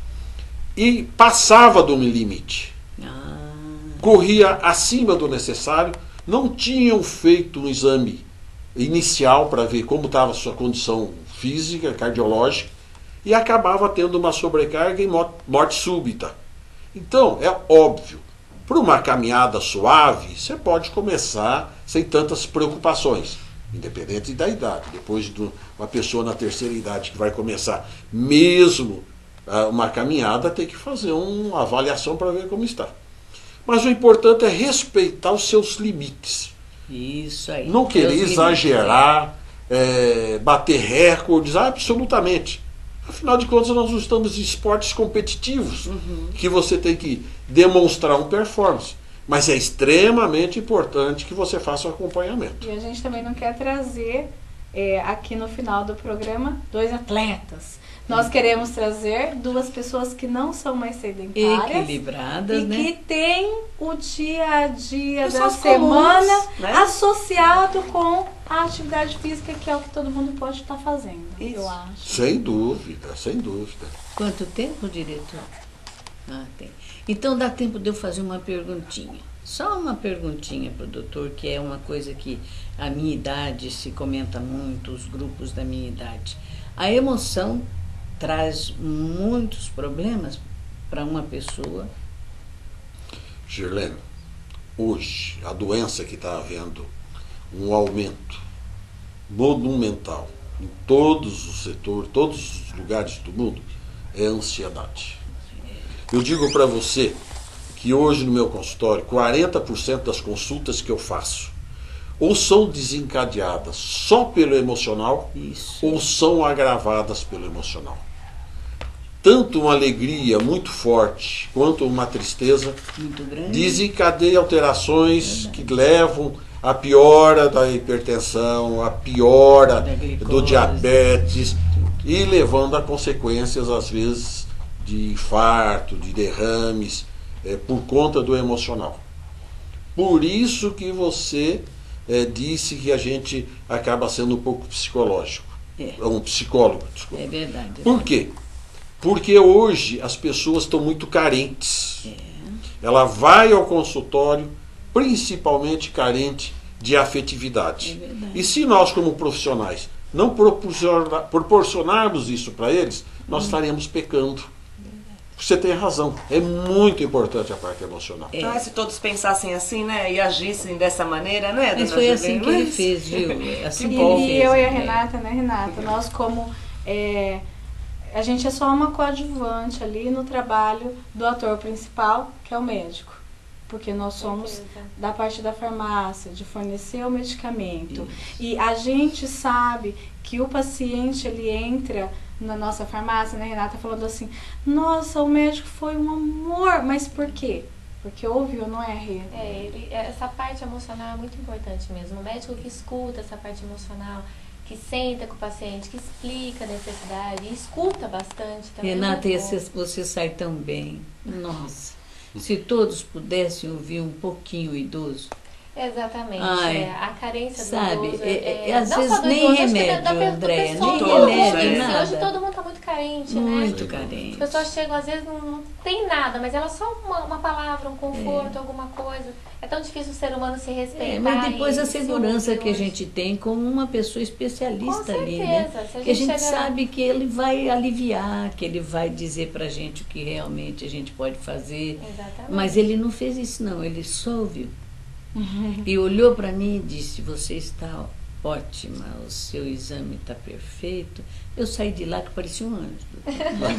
E passava do limite. Ah. Corria acima do necessário, não tinham feito um exame inicial para ver como estava a sua condição física, cardiológica, e acabava tendo uma sobrecarga e morte súbita. Então, é óbvio, por uma caminhada suave, você pode começar sem tantas preocupações, independente da idade. Depois de uma pessoa na terceira idade que vai começar mesmo uma caminhada, tem que fazer uma avaliação para ver como está. Mas o importante é respeitar os seus limites. Isso aí. Não querer exagerar, é, bater recordes, absolutamente. Afinal de contas, nós estamos em esportes competitivos, uhum. que você tem que demonstrar um performance. Mas é extremamente importante que você faça o acompanhamento. E a gente também não quer trazer, é, aqui no final do programa, dois atletas. Nós queremos trazer duas pessoas que não são mais sedentárias. Equilibradas, e né? que têm o dia a dia pessoas da semana comuns, né? associado com a atividade física, que é o que todo mundo pode estar fazendo, Isso. eu acho. Sem dúvida, sem dúvida. Quanto tempo, diretor? Ah, tem. Então dá tempo de eu fazer uma perguntinha. Só uma perguntinha para o doutor, que é uma coisa que a minha idade se comenta muito, os grupos da minha idade. A emoção traz muitos problemas para uma pessoa. Girlene, hoje a doença que está havendo um aumento monumental em todos os setores, todos os lugares do mundo, é a ansiedade. Eu digo para você que hoje no meu consultório, quarenta por cento das consultas que eu faço ou são desencadeadas só pelo emocional, Isso. ou são agravadas pelo emocional. Tanto uma alegria muito forte quanto uma tristeza muito grande desencadeia alterações que levam à piora da hipertensão, à piora do diabetes e levando a consequências, às vezes, de infarto, de derrames, é, por conta do emocional. Por isso que você é, disse que a gente acaba sendo um pouco psicológico. É. Um psicólogo, desculpa. É verdade. Por quê? Porque hoje as pessoas estão muito carentes. É. Ela vai ao consultório principalmente carente de afetividade. É e se nós, como profissionais, não proporcionar, proporcionarmos isso para eles, nós hum. estaremos pecando. Você tem razão, é muito importante a parte emocional. É. Então, se todos pensassem assim, né, e agissem dessa maneira, né, Mas dona foi Juliana? assim que ele fez, viu? Assim e, que ele e fez. eu e a Renata, né, Renata, nós como... É, a gente é só uma coadjuvante ali no trabalho do ator principal, que é o médico. Porque nós somos da parte da farmácia, de fornecer o medicamento. Isso. E a gente sabe que o paciente, ele entra na nossa farmácia, né, Renata, falando assim, nossa, o médico foi um amor, mas por quê? Porque ouviu, não é, Rê? É, ele, essa parte emocional é muito importante mesmo. O médico que escuta essa parte emocional, que senta com o paciente, que explica a necessidade, e escuta bastante também. Renata, e você sai tão bem. Nossa, se todos pudessem ouvir um pouquinho o idoso. Exatamente. Ai, é, a carência do sabe, idoso. É, é, às não vezes só do nem idoso, remédio, da, da, Andréia, do nem todo, remédio, né? nada. Hoje todo mundo está muito carente, muito né? carente. As pessoas chegam, às vezes, não, não tem nada, mas ela só uma, uma palavra, um conforto, é. alguma coisa. É tão difícil o ser humano se respeitar. É, mas depois a segurança que a hoje. gente tem como uma pessoa especialista Com ali, certeza. né? Se a gente que a gente chega... sabe que ele vai aliviar, que ele vai dizer pra gente o que realmente a gente pode fazer. Exatamente. Mas ele não fez isso não, ele só ouviu. Uhum. E olhou para mim e disse, você está ótima, o seu exame está perfeito. Eu saí de lá que parecia um anjo.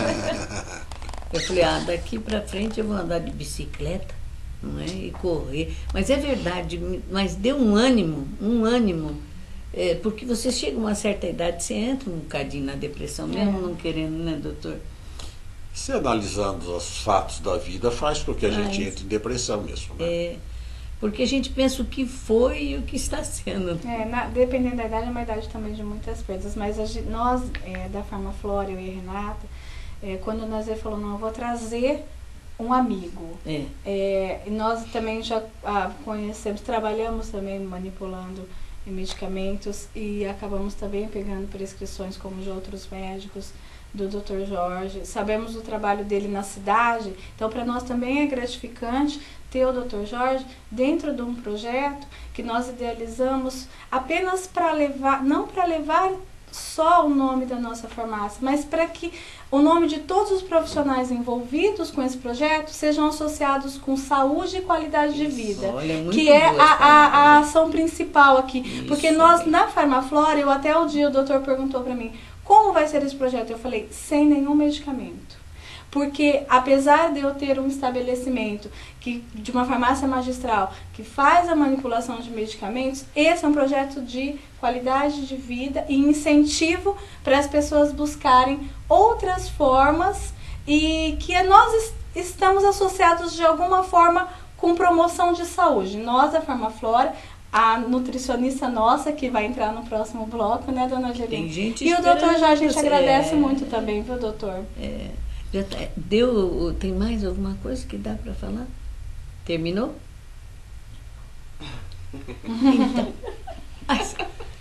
Eu falei, ah, daqui para frente eu vou andar de bicicleta, não é? E correr. Mas é verdade, mas deu um ânimo, um ânimo, é, porque você chega a uma certa idade, você entra um bocadinho na depressão, mesmo é. não querendo, né, doutor? Se analisando os fatos da vida, faz com que a Mas, gente entre em depressão mesmo, né? É. Porque a gente pensa o que foi e o que está sendo. É, na, dependendo da idade, é uma idade também de muitas perdas. Mas a, nós, é, da Farmaflora, eu e a Renata, é, quando nós ele falou, não, eu vou trazer um amigo. É. É, nós também já ah, conhecemos, trabalhamos também manipulando medicamentos e acabamos também pegando prescrições como de outros médicos, do doutor Jorge. Sabemos do trabalho dele na cidade, então para nós também é gratificante ter o doutor Jorge dentro de um projeto que nós idealizamos apenas para levar, não para levar só o nome da nossa farmácia, mas para que o nome de todos os profissionais envolvidos com esse projeto sejam associados com saúde e qualidade de vida, olha, muito que é boa a, a, a ação principal aqui. Isso, porque nós, bem. na Farmaflora, eu até o dia o doutor perguntou para mim, como vai ser esse projeto? Eu falei, sem nenhum medicamento. Porque, apesar de eu ter um estabelecimento que, de uma farmácia magistral que faz a manipulação de medicamentos, esse é um projeto de qualidade de vida e incentivo para as pessoas buscarem outras formas e que nós est estamos associados de alguma forma com promoção de saúde. Nós, da Farmaflora, a nutricionista nossa, que vai entrar no próximo bloco, né, dona Angelina? Tem gente e o doutor Jorge, a gente você. agradece é... muito também, viu, doutor? É... Já tá, deu, tem mais alguma coisa que dá para falar? Terminou? Então,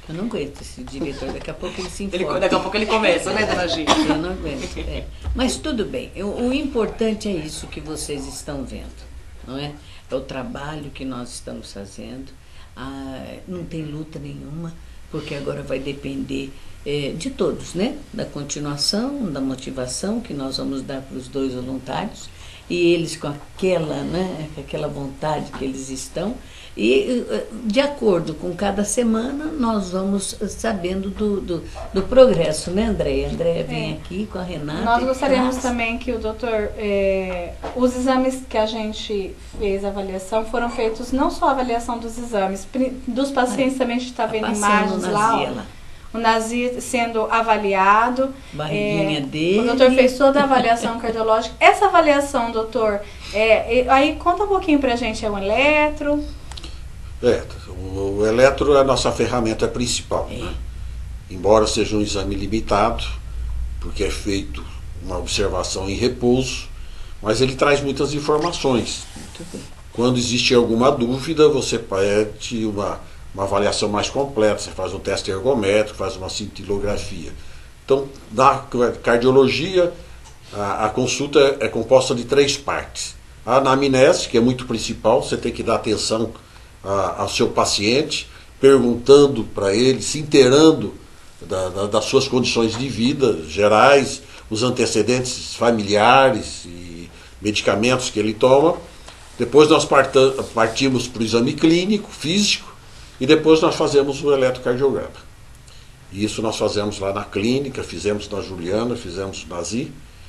Eu não aguento esse diretor, daqui a pouco ele se informa. Ele, daqui a pouco ele começa, né, dona Gi? Eu não aguento, é. Mas tudo bem, o, o importante é isso que vocês estão vendo, não é? É o trabalho que nós estamos fazendo, ah, não tem luta nenhuma, porque agora vai depender é, de todos, né? Da continuação, da motivação que nós vamos dar para os dois voluntários, e eles com aquela, né, com aquela vontade que eles estão, e de acordo com cada semana nós vamos sabendo do, do, do progresso, né, Andréia? Andréia vem É. aqui com a Renata. Nós e gostaríamos traz. também que o doutor, é, os exames que a gente fez a avaliação foram feitos, não só a avaliação dos exames, pri- dos pacientes também, a gente está vendo passando imagens o lá, Nazir ó, lá. o Nazir sendo avaliado. Barriguinha é, dele. O doutor fez toda a avaliação cardiológica. Essa avaliação, doutor, é, é, aí conta um pouquinho pra gente, é um eletro? É, o, o eletro é a nossa ferramenta principal, É. né? Embora seja um exame limitado, porque é feito uma observação em repouso, mas ele traz muitas informações. Muito bem. Quando existe alguma dúvida, você pede uma, uma avaliação mais completa, você faz um teste ergométrico, faz uma cintilografia. Então, na cardiologia, a, a consulta é, é composta de três partes. A anamnese, que é muito principal, você tem que dar atenção a, ao seu paciente, perguntando para ele, se inteirando da, da, das suas condições de vida gerais, os antecedentes familiares e medicamentos que ele toma. Depois nós parta, partimos para o exame clínico, físico, e depois nós fazemos o eletrocardiograma. E isso nós fazemos lá na clínica, fizemos na Juliana, fizemos no Nazir,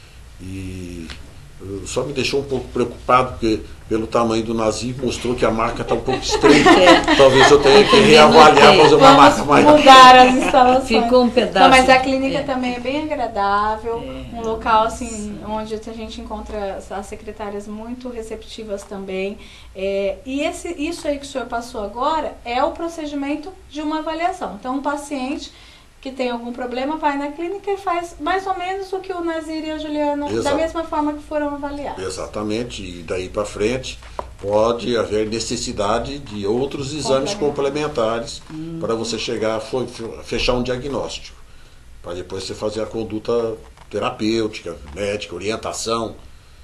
e só me deixou um pouco preocupado, porque pelo tamanho do Nazir mostrou que a marca está um pouco estreita. É. Talvez eu tenha que reavaliar, fazer uma marca mais. Mudar as instalações. Ficou um pedaço. Não, mas a clínica é. também é bem agradável, É. um local assim onde a gente encontra as secretárias muito receptivas também. É, e esse, isso aí que o senhor passou agora é o procedimento de uma avaliação. Então, um paciente que tem algum problema vai na clínica e faz mais ou menos o que o Nazir e a Juliana, Exato. da mesma forma que foram avaliados. Exatamente, e daí para frente pode haver necessidade de outros exames complementares Hum. para você chegar a fo- fechar um diagnóstico, para depois você fazer a conduta terapêutica, médica, orientação,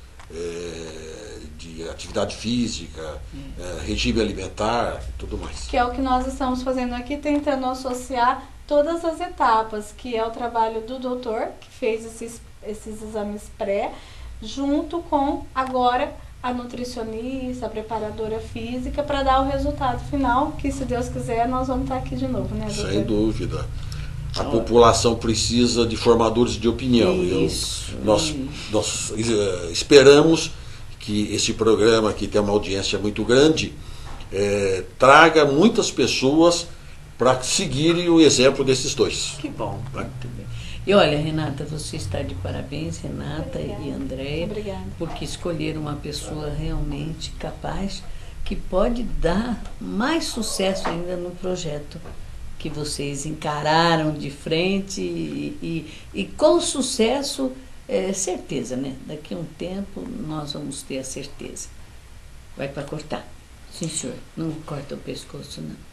é, de atividade física, é, regime alimentar e tudo mais. Que é o que nós estamos fazendo aqui, tentando associar todas as etapas, que é o trabalho do doutor, que fez esses, esses exames pré, junto com, agora, a nutricionista, a preparadora física, para dar o resultado final, que, se Deus quiser, nós vamos estar aqui de novo, né, doutor? Sem dúvida. A população precisa de formadores de opinião. Isso, Eu, nós, nós eh, esperamos que esse programa, que tem uma audiência muito grande, eh, traga muitas pessoas para seguirem o exemplo desses dois. Que bom. Muito bem. E olha, Renata, você está de parabéns, Renata Obrigada. e Andréia, Obrigada. porque escolheram uma pessoa realmente capaz, que pode dar mais sucesso ainda no projeto que vocês encararam de frente e, e, e com sucesso, é, certeza, né? Daqui a um tempo nós vamos ter a certeza. Vai para cortar. Sim, senhor. Não corta o pescoço, não.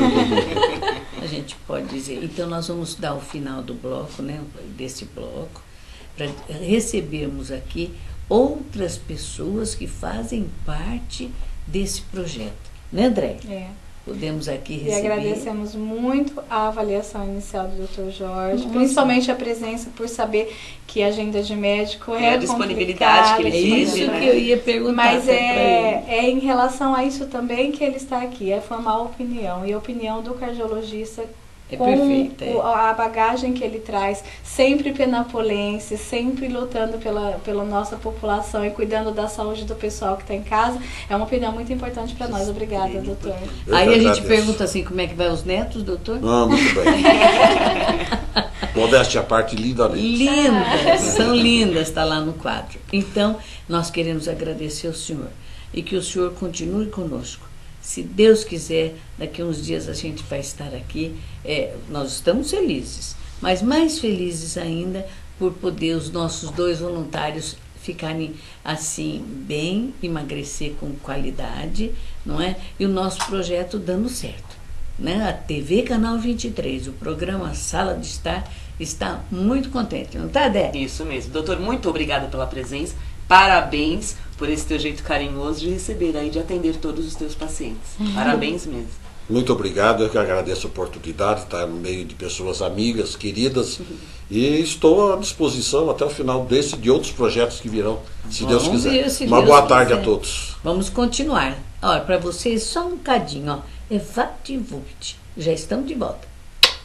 A gente pode dizer. Então nós vamos dar o final do bloco, né, desse bloco, para recebermos aqui outras pessoas que fazem parte desse projeto. Né, André? É. Podemos aqui E receber. agradecemos muito a avaliação inicial do doutor Jorge, Nossa. principalmente a presença, por saber que a agenda de médico é, É a disponibilidade que ele complicada, exige, Isso né? que eu ia perguntar. Mas até pra é, ele. é em relação a isso também que ele está aqui, é formar opinião. E a opinião do cardiologista É com perfeita, é. o- a bagagem que ele traz, sempre penapolense, sempre lutando pela, pela nossa população e cuidando da saúde do pessoal que está em casa, é uma opinião muito importante para nós. Obrigada, doutor. Eu Aí que a gente agradeço. pergunta assim, como é que vai os netos, doutor? Ah, muito bem. Modéstia à parte, lindamente. Lindas, são lindas, está lá no quadro. Então, nós queremos agradecer ao senhor e que o senhor continue conosco. Se Deus quiser, daqui a uns dias a gente vai estar aqui. É, nós estamos felizes, mas mais felizes ainda por poder os nossos dois voluntários ficarem assim bem, emagrecer com qualidade, não é? E o nosso projeto dando certo. né? A T V Canal vinte e três, o programa Sala de Estar, está muito contente, não está, Dé? Isso mesmo. Doutor, muito obrigada pela presença. Parabéns por esse teu jeito carinhoso de receber aí, de atender todos os teus pacientes. Parabéns mesmo. Muito obrigado, eu que agradeço a oportunidade de estar no meio de pessoas amigas, queridas, e estou à disposição até o final desse e de outros projetos que virão, se Vamos Deus quiser. ver, se Uma Deus boa quiser. tarde a todos. Vamos continuar. Olha, para vocês só um cadinho, ó. É VaptVult. Já estamos de volta.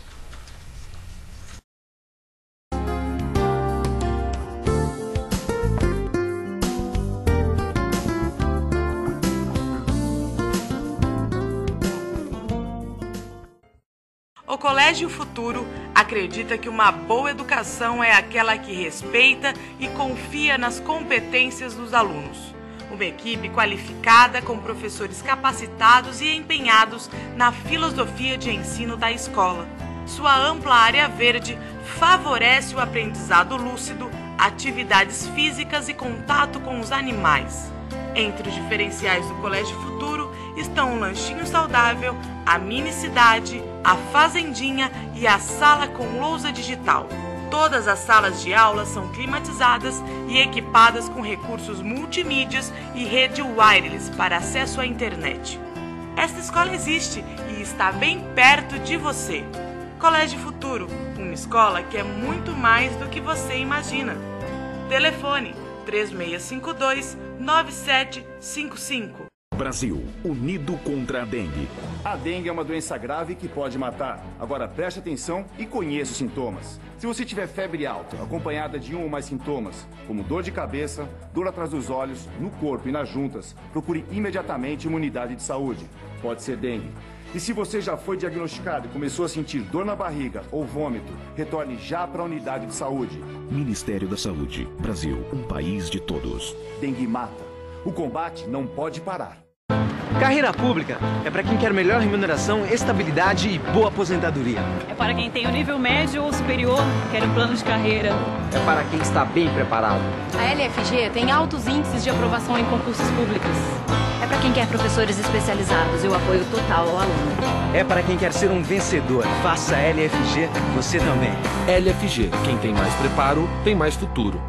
O Colégio Futuro acredita que uma boa educação é aquela que respeita e confia nas competências dos alunos. Uma equipe qualificada com professores capacitados e empenhados na filosofia de ensino da escola. Sua ampla área verde favorece o aprendizado lúcido, atividades físicas e contato com os animais. Entre os diferenciais do Colégio Futuro estão o lanchinho saudável, a mini cidade, a fazendinha e a sala com lousa digital. Todas as salas de aula são climatizadas e equipadas com recursos multimídias e rede wireless para acesso à internet. Esta escola existe e está bem perto de você. Colégio Futuro, uma escola que é muito mais do que você imagina. Telefone três seis cinco dois, nove sete cinco cinco. Brasil, unido contra a dengue. A dengue é uma doença grave que pode matar. Agora preste atenção e conheça os sintomas. Se você tiver febre alta, acompanhada de um ou mais sintomas, como dor de cabeça, dor atrás dos olhos, no corpo e nas juntas, procure imediatamente uma unidade de saúde. Pode ser dengue. E se você já foi diagnosticado e começou a sentir dor na barriga ou vômito, retorne já para a unidade de saúde. Ministério da Saúde. Brasil, um país de todos. Dengue mata. O combate não pode parar. Carreira pública é para quem quer melhor remuneração, estabilidade e boa aposentadoria. É para quem tem o nível médio ou superior, quer um plano de carreira. É para quem está bem preparado. A L F G tem altos índices de aprovação em concursos públicos. É para quem quer professores especializados e o apoio total ao aluno. É para quem quer ser um vencedor. Faça a L F G, você também. L F G, quem tem mais preparo, tem mais futuro.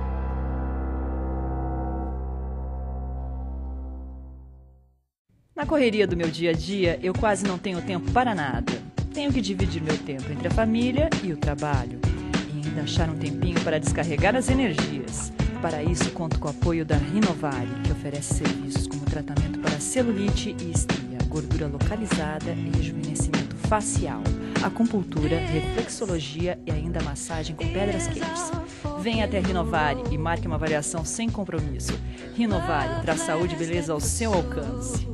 Na correria do meu dia a dia, eu quase não tenho tempo para nada. Tenho que dividir meu tempo entre a família e o trabalho. E ainda achar um tempinho para descarregar as energias. Para isso, conto com o apoio da Rinovari, que oferece serviços como tratamento para celulite e estria, gordura localizada e rejuvenescimento facial, acupuntura, reflexologia e ainda massagem com pedras quentes. Venha até a Rinovari e marque uma avaliação sem compromisso. Rinovari traz saúde e beleza ao seu alcance.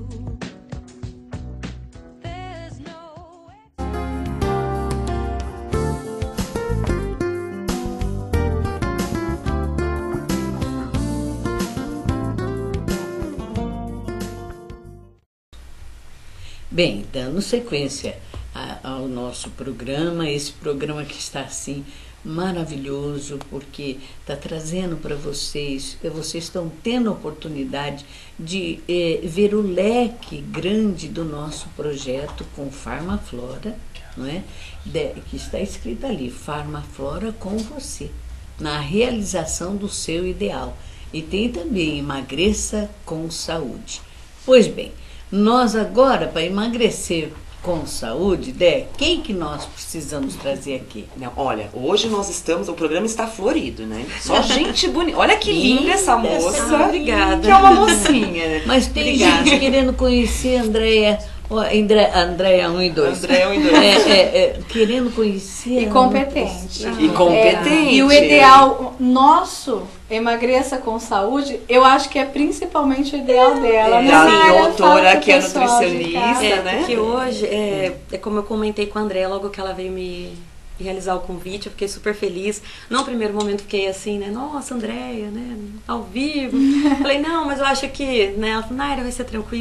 Bem, dando sequência ao nosso programa, esse programa que está assim maravilhoso, porque está trazendo para vocês, vocês estão tendo a oportunidade de eh, ver o leque grande do nosso projeto com Farmaflora, não é? De, que está escrito ali, Farmaflora com você, na realização do seu ideal. E tem também Emagreça com Saúde. Pois bem, nós agora, para emagrecer com saúde, Dé, quem que nós precisamos trazer aqui? Não, olha, hoje nós estamos, o programa está florido, né? Só gente bonita. Olha que linda essa moça. Ah, obrigada. Que é uma mocinha. Mas tem Obrigada. gente querendo conhecer a Andréia, André, Andréia um e dois. Andréia um e dois. É, é, é, querendo conhecer. E competente. Ah, e competente. É, e o ideal nosso, Emagreça com Saúde, eu acho que é principalmente o ideal dela. É, a doutora que é nutricionista, é, né? Porque hoje, é, é como eu comentei com a André, logo que ela veio me realizar o convite, eu fiquei super feliz. No primeiro momento fiquei assim, né? Nossa, Andréia, né? Ao vivo. Falei, não, mas eu acho que, né? Ela falou, Naira, vai ser tranquilo.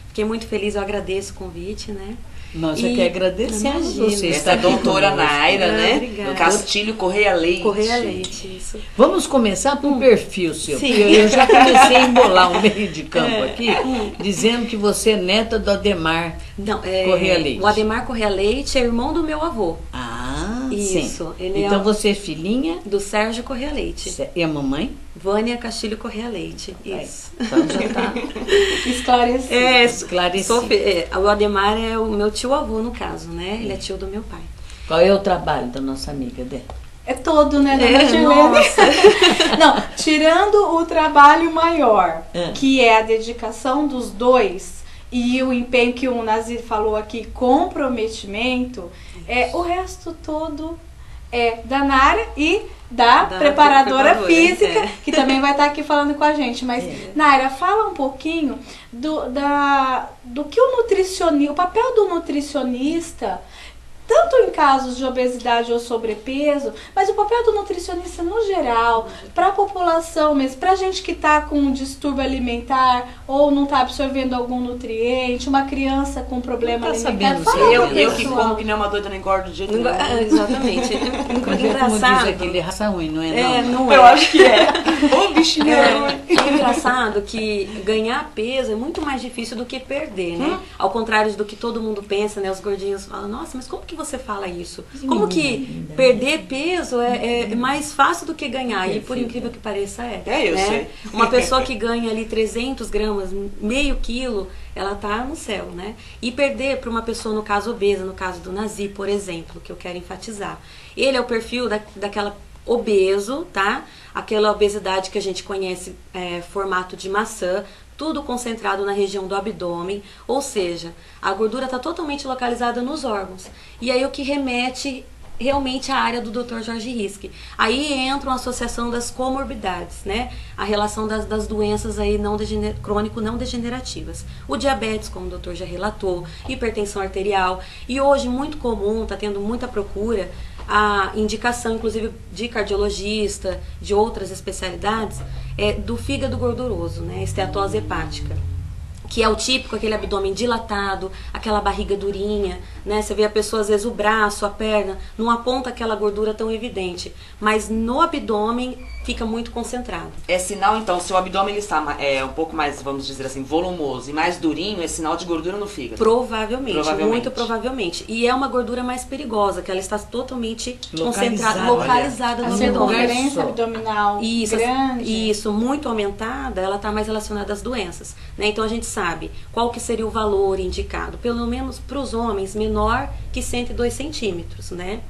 Fiquei muito feliz, eu agradeço o convite, né? Nós é que agradecemos você. Essa doutora Naira, Ah, né? obrigada. Do Castilho Correia Leite. Correia Leite, isso. Vamos começar por um perfil seu. Sim. Porque eu já comecei a embolar um meio de campo É. aqui, dizendo que você é neta do Ademar Não, é, Correia Leite. O Ademar Correia Leite é irmão do meu avô. Ah, Isso. sim. Ele Então é você é filhinha do Sérgio Correia Leite. E a mamãe? Vânia Castilho Correia Leite. Isso. Então já tá esclarecido. É, esclarecido. sou fi- é, o Ademar é o meu tio-avô, no caso, né? Ele é tio do meu pai. Qual é o trabalho da nossa amiga dela? É todo, né, dona É, Dirlene? nossa. Não, tirando o trabalho maior, É. que é a dedicação dos dois e o empenho que o Nazir falou aqui, comprometimento, é, o resto todo é da Nara e da, Da preparadora, preparadora, física, é. que também vai estar aqui falando com a gente. Mas, É. Nara, fala um pouquinho do, da, do que o nutricionista, o papel do nutricionista, tanto em casos de obesidade ou sobrepeso, mas o papel do nutricionista no geral, para a população mesmo, para a gente que está com um distúrbio alimentar ou não está absorvendo algum nutriente, uma criança com problema Não tá alimentar. sabendo, Fala Eu, pro eu que pessoal. como que nem uma doida não engordo de jeito Não- nenhum. ah, exatamente. Como diz Engraçado. aquele raça ruim, não é? É, não? não é. Eu acho que é. Ô, bichinho. É, é engraçado que ganhar peso é muito mais difícil do que perder, né? Hum. Ao contrário do que todo mundo pensa, né? Os gordinhos falam, nossa, mas como que você fala isso? Como que perder peso é, é mais fácil do que ganhar? E por incrível que pareça é. É, eu né? sei. Uma pessoa que ganha ali trezentos gramas, meio quilo, ela tá no céu, né? E perder para uma pessoa, no caso obesa, no caso do Nazir, por exemplo, que eu quero enfatizar. Ele é o perfil da, daquela obeso, tá? Aquela obesidade que a gente conhece, é, formato de maçã, tudo concentrado na região do abdômen, ou seja, a gordura está totalmente localizada nos órgãos. E aí o que remete realmente à área do doutor Jorge Risch. Aí entra uma associação das comorbidades, né? A relação das, das doenças aí não degener, crônico não degenerativas. O diabetes, como o doutor já relatou, hipertensão arterial, e hoje muito comum, está tendo muita procura, a indicação, inclusive, de cardiologista, de outras especialidades, é do fígado gorduroso, né? Esteatose hepática, que é o típico, aquele abdômen dilatado, aquela barriga durinha, né? Você vê a pessoa, às vezes, o braço, a perna, não aponta aquela gordura tão evidente, mas no abdômen fica muito concentrado. É sinal, então, se o abdômen ele está é, um pouco mais, vamos dizer assim, volumoso e mais durinho, é sinal de gordura no fígado. Provavelmente, Provavelmente. muito provavelmente. E é uma gordura mais perigosa, que ela está totalmente concentrada, Localizada. localizada A no circunferência abdômen. abdominal Isso, grande. isso, muito aumentada, ela está mais relacionada às doenças, né? Então a gente sabe qual que seria o valor indicado, pelo menos para os homens, menor que cento e dois centímetros, né?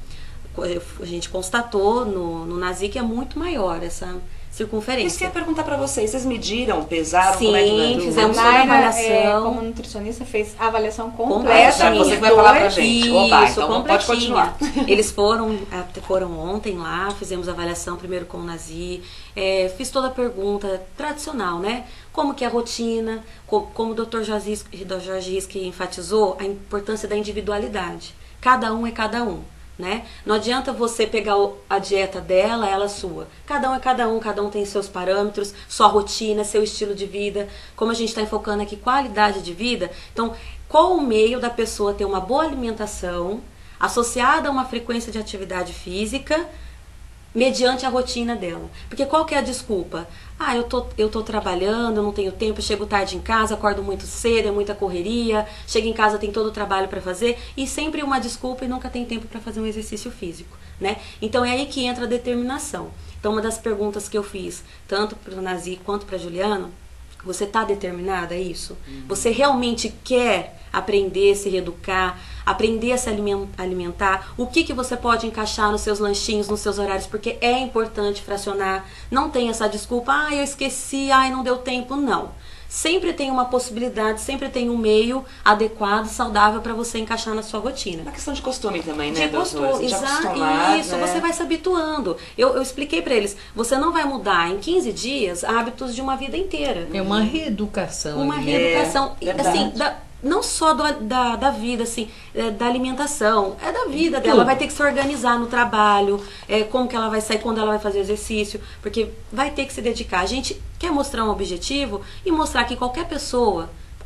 A gente constatou no, no Nazir que é muito maior essa circunferência. Isso que eu ia perguntar pra vocês, vocês mediram, pesaram, Sim, como é que vai? fizemos A toda a Naira, avaliação. é, como nutricionista, fez a avaliação completa. Completa, já que você dos que vai falar pra dois. gente. Isso, Opa, então pode completinha. continuar. Eles foram, até foram ontem lá, fizemos a avaliação primeiro com o Nazir, é, fiz toda a pergunta tradicional, né? Como que é a rotina, como, como o doutor Jorge Risch enfatizou, a importância da individualidade. Cada um é cada um. Né? Não adianta você pegar a dieta dela, ela sua. Cada um é cada um, cada um tem seus parâmetros, sua rotina, seu estilo de vida. Como a gente está enfocando aqui, qualidade de vida. Então, qual o meio da pessoa ter uma boa alimentação associada a uma frequência de atividade física mediante a rotina dela? Porque qual que é a desculpa? Ah, eu tô, eu tô trabalhando, eu não tenho tempo, eu chego tarde em casa, acordo muito cedo, é muita correria, chego em casa, tem todo o trabalho para fazer, e sempre uma desculpa e nunca tem tempo para fazer um exercício físico, né? Então é aí que entra a determinação. Então uma das perguntas que eu fiz, tanto para o Nazir quanto para a Juliana, você está determinada a isso? Uhum. Você realmente quer aprender, se reeducar, aprender a se alimentar? O que, que você pode encaixar nos seus lanchinhos, nos seus horários? Porque é importante fracionar. Não tem essa desculpa, ah, eu esqueci, ah, não deu tempo. Não. Sempre tem uma possibilidade, sempre tem um meio adequado, saudável para você encaixar na sua rotina. Uma questão de costume também, né, De costume, doutora? exato, isso, né? você vai se habituando. Eu, eu expliquei para eles, você não vai mudar em quinze dias hábitos de uma vida inteira. É uma reeducação. Uma ali, reeducação, é, assim, da, não só do, da, da vida, assim, é, da alimentação, é da vida dela. Tudo. Vai ter que se organizar no trabalho, é, como que ela vai sair, quando ela vai fazer exercício, porque vai ter que se dedicar. A gente quer mostrar um objetivo e mostrar que qualquer pessoa,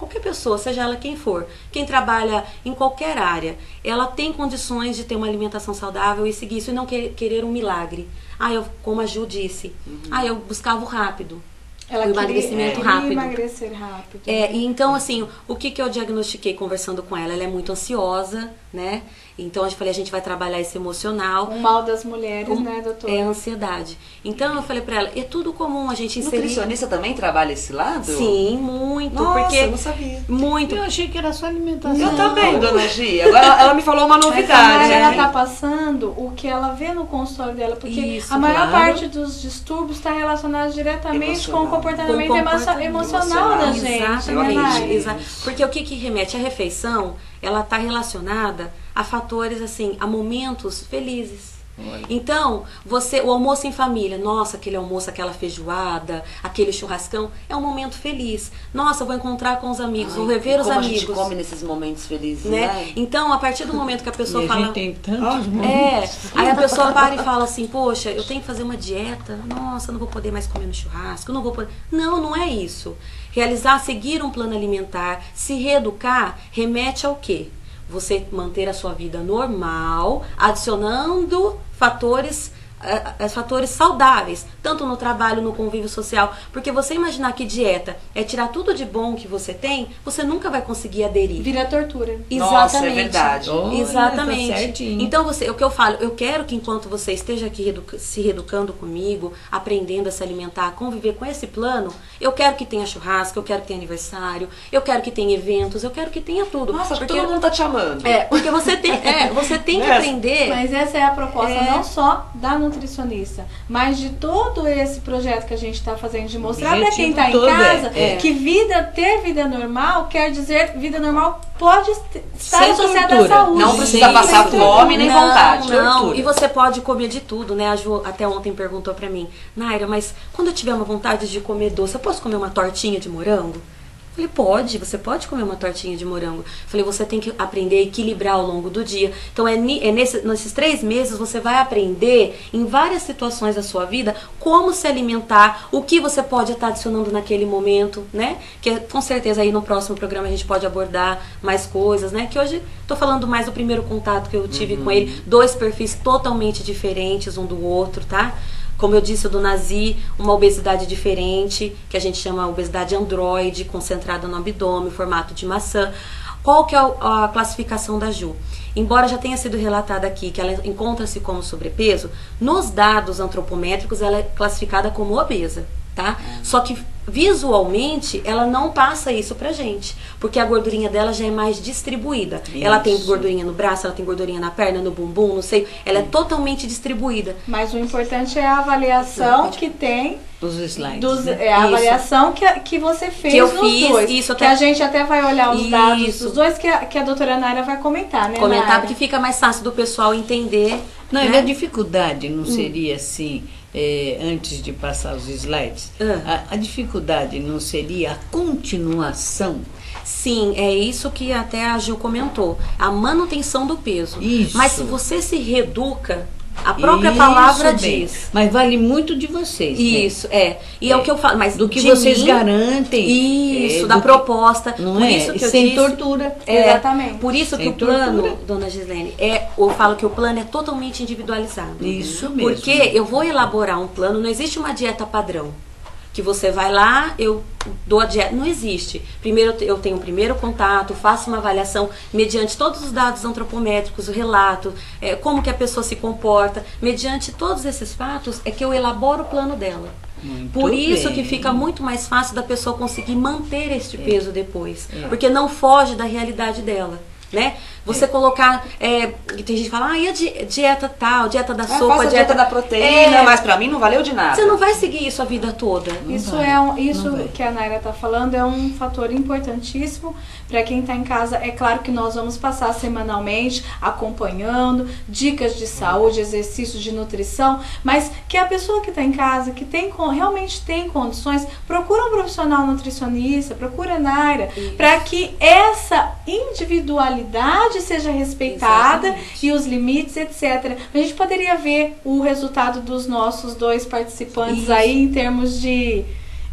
qualquer pessoa, seja ela quem for, quem trabalha em qualquer área, ela tem condições de ter uma alimentação saudável e seguir isso e não querer, querer um milagre. Ah, eu, como a Ju disse, uhum. ah, eu buscava o rápido. Ela o emagrecimento queria, rápido. emagrecer rápido. É, e então, assim, o que, que eu diagnostiquei conversando com ela? Ela é muito ansiosa, né? Então, eu falei, a gente vai trabalhar esse emocional. O mal das mulheres, um, né, doutora? É a ansiedade. Então, eu falei pra ela, é tudo comum a gente inserir... Nutricionista também trabalha esse lado? Sim, muito. Nossa, porque eu não sabia. Muito. Eu achei que era só alimentação. Eu também, dona Gi. Agora ela me falou uma novidade. Mas ela tá passando o que ela vê no consultório dela, porque Isso, a maior claro. parte dos distúrbios está relacionada diretamente emocional. com o comportamento, com o comportamento emocional, emocional da gente. Exatamente. Exa porque o que, que remete? A refeição, ela está relacionada a fatores, assim, a momentos felizes. Olha. Então, você, o almoço em família, nossa, aquele almoço, aquela feijoada, aquele churrascão, é um momento feliz. Nossa, eu vou encontrar com os amigos, Ai, vou rever os como amigos. A gente come nesses momentos felizes, né? né? Então, a partir do momento que a pessoa e fala... A gente tem tantos é, momentos. Aí a pessoa para e fala assim, poxa, eu tenho que fazer uma dieta, nossa, eu não vou poder mais comer no churrasco, eu não vou poder... Não, não é isso. Realizar, seguir um plano alimentar, se reeducar, remete ao quê? Você manter a sua vida normal, adicionando fatores, uh, fatores saudáveis, tanto no trabalho, no convívio social. Porque você imaginar que dieta é tirar tudo de bom que você tem, você nunca vai conseguir aderir. Vira tortura. Exatamente. Nossa, é verdade. Olha, exatamente. Tá então, você, o que eu falo, eu quero que enquanto você esteja aqui reeduca, se reeducando comigo, aprendendo a se alimentar, a conviver com esse plano, eu quero que tenha churrasco, eu quero que tenha aniversário, eu quero que tenha eventos, eu quero que tenha tudo. Nossa, porque todo mundo tá te amando. É, porque você tem, é, você tem que aprender. Mas essa é a proposta é... não só da nutricionista, mas de todo esse projeto que a gente está fazendo, de mostrar para quem está em casa é. que vida, ter vida normal quer dizer vida normal pode estar sem associada à saúde. Não precisa passar fome nem não, vontade. Não, tortura. E você pode comer de tudo, né? A Ju até ontem perguntou pra mim, Naira, mas quando eu tiver uma vontade de comer doce, eu posso comer uma tortinha de morango? Falei, pode, você pode comer uma tortinha de morango. Falei, você tem que aprender a equilibrar ao longo do dia. Então, é, é nesse, nesses três meses, você vai aprender em várias situações da sua vida como se alimentar, o que você pode estar adicionando naquele momento, né? Que com certeza aí no próximo programa a gente pode abordar mais coisas, né? Que hoje tô falando mais do primeiro contato que eu tive uhum. com ele. Dois perfis totalmente diferentes um do outro, tá? Como eu disse, o do Nazi, uma obesidade diferente, que a gente chama obesidade androide, concentrada no abdômen, formato de maçã. Qual que é a classificação da Ju? Embora já tenha sido relatada aqui que ela encontra-se como sobrepeso, nos dados antropométricos ela é classificada como obesa, tá? Só que visualmente ela não passa isso pra gente, porque a gordurinha dela já é mais distribuída. Isso. Ela tem gordurinha no braço, ela tem gordurinha na perna, no bumbum, no seio, ela é totalmente distribuída. Mas o importante é a avaliação que tem dos slides, dos, né? é a avaliação que, que você fez que eu nos fiz, dois, isso que até... a gente até vai olhar os isso. dados dos dois, que a, que a doutora Naira vai comentar, né, Comentar, Naira? porque fica mais fácil do pessoal entender. Não, né? E a dificuldade não hum. seria assim... É, antes de passar os slides, uhum. a, a dificuldade não seria a continuação? Sim, é isso que até a Gil comentou, a manutenção do peso. Isso. Mas se você se reeduca, a própria isso palavra bem. diz. Mas vale muito de vocês. Isso, né? é. E é. é o que eu falo. Mas do que de vocês mim, garantem. Isso, é, da que, proposta. Não por é? isso que eu Sem disse, tortura. É, Exatamente. Por isso Sem que o plano, tortura. dona Gislene, é, eu falo que o plano é totalmente individualizado. Isso mesmo. Porque eu vou elaborar um plano, não existe uma dieta padrão. Que você vai lá, eu dou a dieta. Não existe. Primeiro eu tenho um primeiro contato, faço uma avaliação mediante todos os dados antropométricos, o relato, é, como que a pessoa se comporta. Mediante todos esses fatos é que eu elaboro o plano dela. Muito Por isso bem. que fica muito mais fácil da pessoa conseguir manter este é. peso depois. É. Porque não foge da realidade dela. Né? Você é. colocar, é, tem gente que fala, ah, e a di dieta tal, dieta da ah, sopa, dieta, dieta da proteína, é. mas pra mim não valeu de nada. Você não vai seguir isso a vida toda. Não isso vai. é um, isso que a Naira está falando é um fator importantíssimo para quem está em casa. É claro que nós vamos passar semanalmente acompanhando dicas de saúde, exercícios de nutrição, mas que a pessoa que está em casa, que tem, realmente tem condições, procura um profissional nutricionista, procura a Naira, para que essa individualidade seja respeitada. Exatamente. E os limites, etcétera. A gente poderia ver o resultado dos nossos dois participantes Isso. aí em termos de,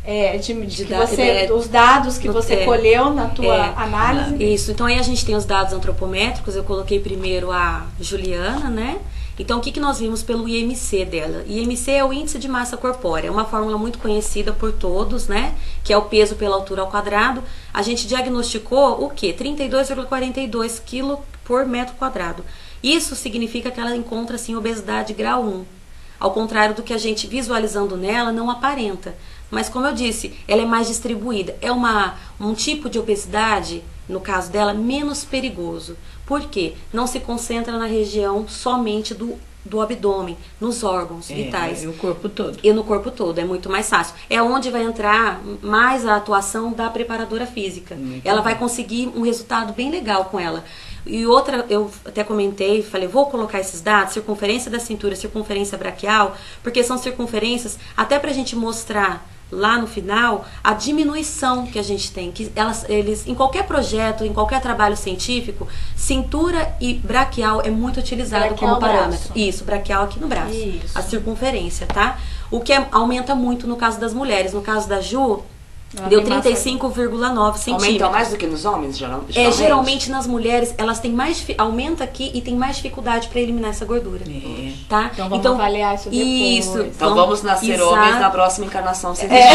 É, de, de, De que da- você, é, os dados que no- você é, colheu na tua é, análise. Isso, então aí a gente tem os dados antropométricos, eu coloquei primeiro a Juliana, né? Então o que, que nós vimos pelo I M C dela? I M C é o índice de massa corpórea, é uma fórmula muito conhecida por todos, né? Que é o peso pela altura ao quadrado. A gente diagnosticou o quê? trinta e dois vírgula quarenta e dois quilos por metro quadrado. Isso significa que ela encontra assim obesidade grau um. Ao contrário do que a gente visualizando nela não aparenta. Mas como eu disse, ela é mais distribuída. É uma, um tipo de obesidade, no caso dela, menos perigoso. Por quê? Não se concentra na região somente do, do abdômen, nos órgãos É, vitais. e o corpo todo. E no corpo todo, é muito mais fácil. É onde vai entrar mais a atuação da preparadora física. Muito ela bom. vai conseguir um resultado bem legal com ela. E outra, eu até comentei, falei, vou colocar esses dados, circunferência da cintura, circunferência braquial, porque são circunferências até pra gente mostrar lá no final a diminuição que a gente tem, que elas, eles, em qualquer projeto, em qualquer trabalho científico, cintura e braquial é muito utilizado Braquial, como parâmetro. braço. Isso, braquial aqui no braço. Isso. A circunferência, tá? O que é- aumenta muito no caso das mulheres. No caso da Ju, Ela deu tem massa- trinta e cinco vírgula nove centímetros. Aumenta mais do que nos homens, geral- É, geralmente? geralmente nas mulheres, elas têm mais, difi- aumenta aqui e tem mais dificuldade para eliminar essa gordura. É. Tá? Então vamos avaliar isso depois. Isso. Então vamos nascer Exato. homens na próxima encarnação. Se É.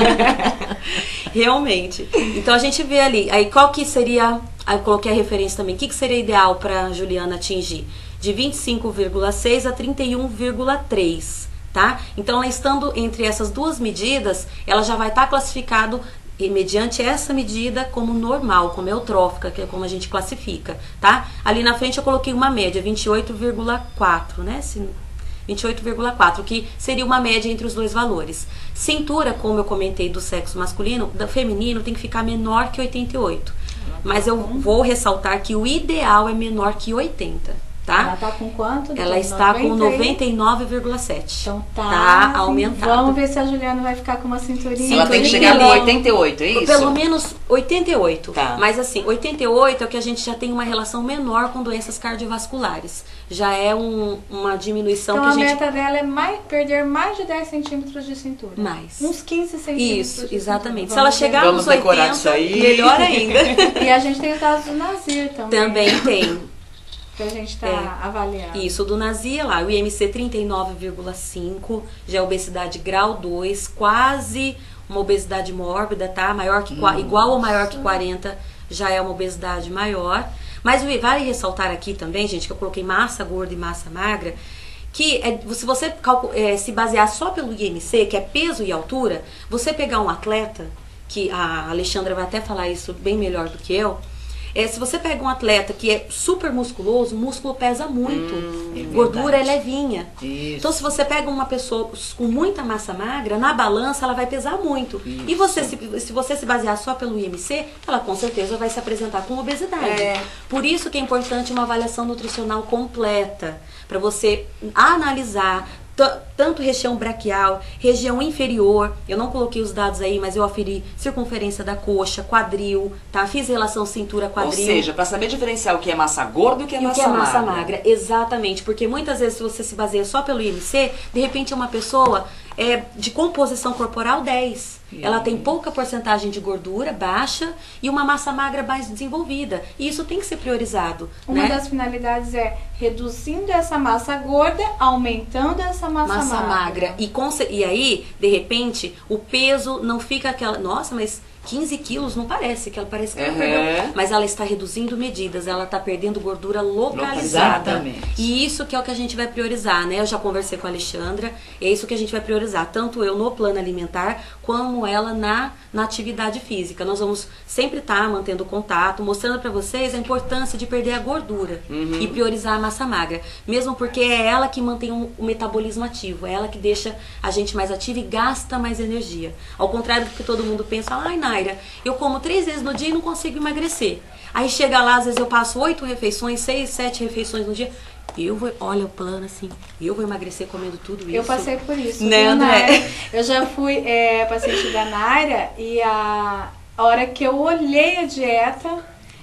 Realmente. Então a gente vê ali. Aí qual que seria. Aí eu coloquei a referência também. O que, que seria ideal para Juliana atingir? De vinte e cinco vírgula seis a trinta e um vírgula três. Tá? Então, ela estando entre essas duas medidas, ela já vai estar classificado e mediante essa medida como normal, como eutrófica, que é como a gente classifica, tá? Ali na frente eu coloquei uma média, vinte e oito vírgula quatro, né? Se- vinte e oito vírgula quatro, que seria uma média entre os dois valores. Cintura, como eu comentei, do sexo masculino, da feminino tem que ficar menor que oitenta e oito. Mas eu vou ressaltar que o ideal é menor que oitenta, tá? Ela tá com quanto? Ela está com noventa e nove vírgula sete. Então tá, Tá aumentado. Vamos ver se a Juliana vai ficar com uma cinturinha. Ela tem que chegar no oitenta e oito, é isso? Pelo menos oitenta e oito. Tá. Mas assim, oitenta e oito é o que a gente já tem uma relação menor com doenças cardiovasculares. Já é um- uma diminuição Então que a a gente... meta dela é mais, perder mais de dez centímetros de cintura. Mais. Uns quinze centímetros. Isso, de exatamente. cintura. Se ela Vamos chegar ver. Vamos nos decorar oitenta, isso aí. melhor ainda. E a gente tem os dados do Nazir também. Também tem. Que a gente tá É. avaliando. Isso, do Nazia lá, o I M C trinta e nove vírgula cinco, já é obesidade grau dois, quase uma obesidade mórbida, tá? Maior que, qua- igual ou maior que quarenta, já é uma obesidade maior. Mas o- vale ressaltar aqui também, gente, que eu coloquei massa gorda e massa magra, que é, se você calcu- é, se basear só pelo I M C, que é peso e altura, você pegar um atleta, que a Alexandra vai até falar isso bem melhor do que eu, é, se você pega um atleta que é super musculoso, o músculo pesa muito, é gordura é verdade. levinha. Isso. Então, se você pega uma pessoa com muita massa magra, na balança ela vai pesar muito. E você, se, se você se basear só pelo I M C, ela com certeza vai se apresentar com obesidade. É. Por isso que é importante uma avaliação nutricional completa, para você analisar t- tanto região braquial, região inferior. Eu não coloquei os dados aí, mas eu aferi circunferência da coxa, quadril, tá? Fiz relação cintura-quadril. Ou seja, para saber diferenciar o que é massa gorda e o que é E o massa que é massa magra. magra, exatamente, porque muitas vezes se você se baseia só pelo I M C, de repente é uma pessoa é, de composição corporal dez. Ela tem pouca porcentagem de gordura, baixa, e uma massa magra mais desenvolvida. E isso tem que ser priorizado. Uma né? das finalidades é reduzindo essa massa gorda, aumentando essa massa, Massa magra. magra. E, conse- e aí, de repente, o peso não fica aquela. Nossa, mas quinze quilos não parece, que ela parece que ela Uhum. perdeu. Mas ela está reduzindo medidas, ela está perdendo gordura localizada. Exatamente. E isso que é o que a gente vai priorizar, né? Eu já conversei com a Alexandra, é isso que a gente vai priorizar, tanto eu no plano alimentar, como ela na, na atividade física. Nós vamos sempre estar mantendo contato, mostrando para vocês a importância de perder a gordura e priorizar a massa magra. Mesmo porque é ela que mantém um- o metabolismo ativo, é ela que deixa a gente mais ativa e gasta mais energia. Ao contrário do que todo mundo pensa, ai Naira, eu como três vezes no dia e não consigo emagrecer. Aí chega lá, às vezes eu passo oito refeições, seis, sete refeições no dia. Eu vou, olha o plano assim, eu vou emagrecer comendo tudo isso. Eu passei por isso. Né, viu, André? Naira? Eu já fui é, paciente da Naira e a, a hora que eu olhei a dieta,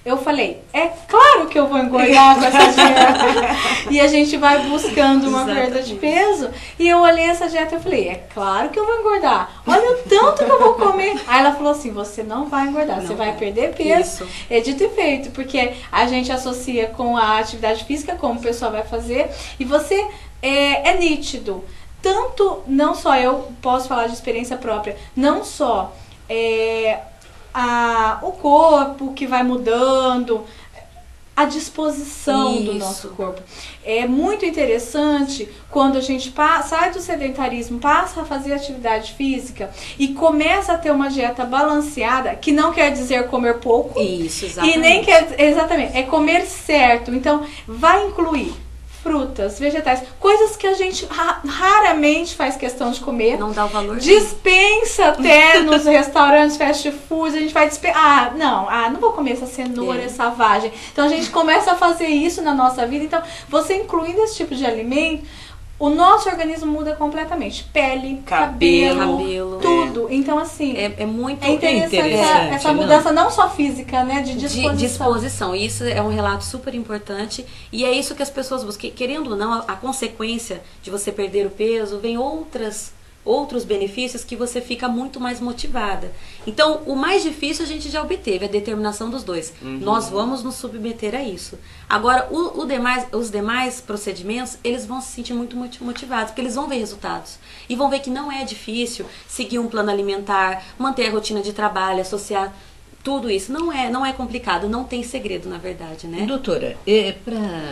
Eu falei, é claro que eu vou engordar com essa dieta. E a gente vai buscando uma Exatamente. perda de peso. E eu olhei essa dieta e falei, é claro que eu vou engordar. Olha o tanto que eu vou comer. Aí ela falou assim, você não vai engordar, Não você vai vai. perder peso. Isso. É dito e feito, porque a gente associa com a atividade física, como o pessoal vai fazer. E você é, é nítido. Tanto, não só eu posso falar de experiência própria, não só é, a, o corpo que vai mudando, a disposição do Isso. nosso corpo. É muito interessante quando a gente passa, sai do sedentarismo, passa a fazer atividade física e começa a ter uma dieta balanceada, que não quer dizer comer pouco. Isso, exatamente. E nem quer, exatamente, é comer certo. Então, vai incluir frutas, vegetais, coisas que a gente ra raramente faz questão de comer. Não dá o valor. Dispensa até nos restaurantes, fast foods, a gente vai dispensar. Ah, não, ah, não vou comer essa cenoura, É. essa vagem. Então a gente começa a fazer isso na nossa vida. Então, você incluindo esse tipo de alimento, o nosso organismo muda completamente. Pele, cabelo, Cabelo, cabelo, tudo. Então, assim, É, é muito é interessante, interessante, essa, essa não? mudança não só física, né? De de disposição. disposição. Isso é um relato super importante e é isso que as pessoas buscam. Querendo ou não, a, a consequência de você perder o peso vem outras outros benefícios que você fica muito mais motivada. Então, o mais difícil a gente já obteve, a determinação dos dois. Uhum. Nós vamos nos submeter a isso. Agora, o, o demais, os demais procedimentos, eles vão se sentir muito moti- motivados, porque eles vão ver resultados. E vão ver que não é difícil seguir um plano alimentar, manter a rotina de trabalho, associar tudo isso. Não é, não é complicado, não tem segredo, na verdade, né? Doutora, é pra,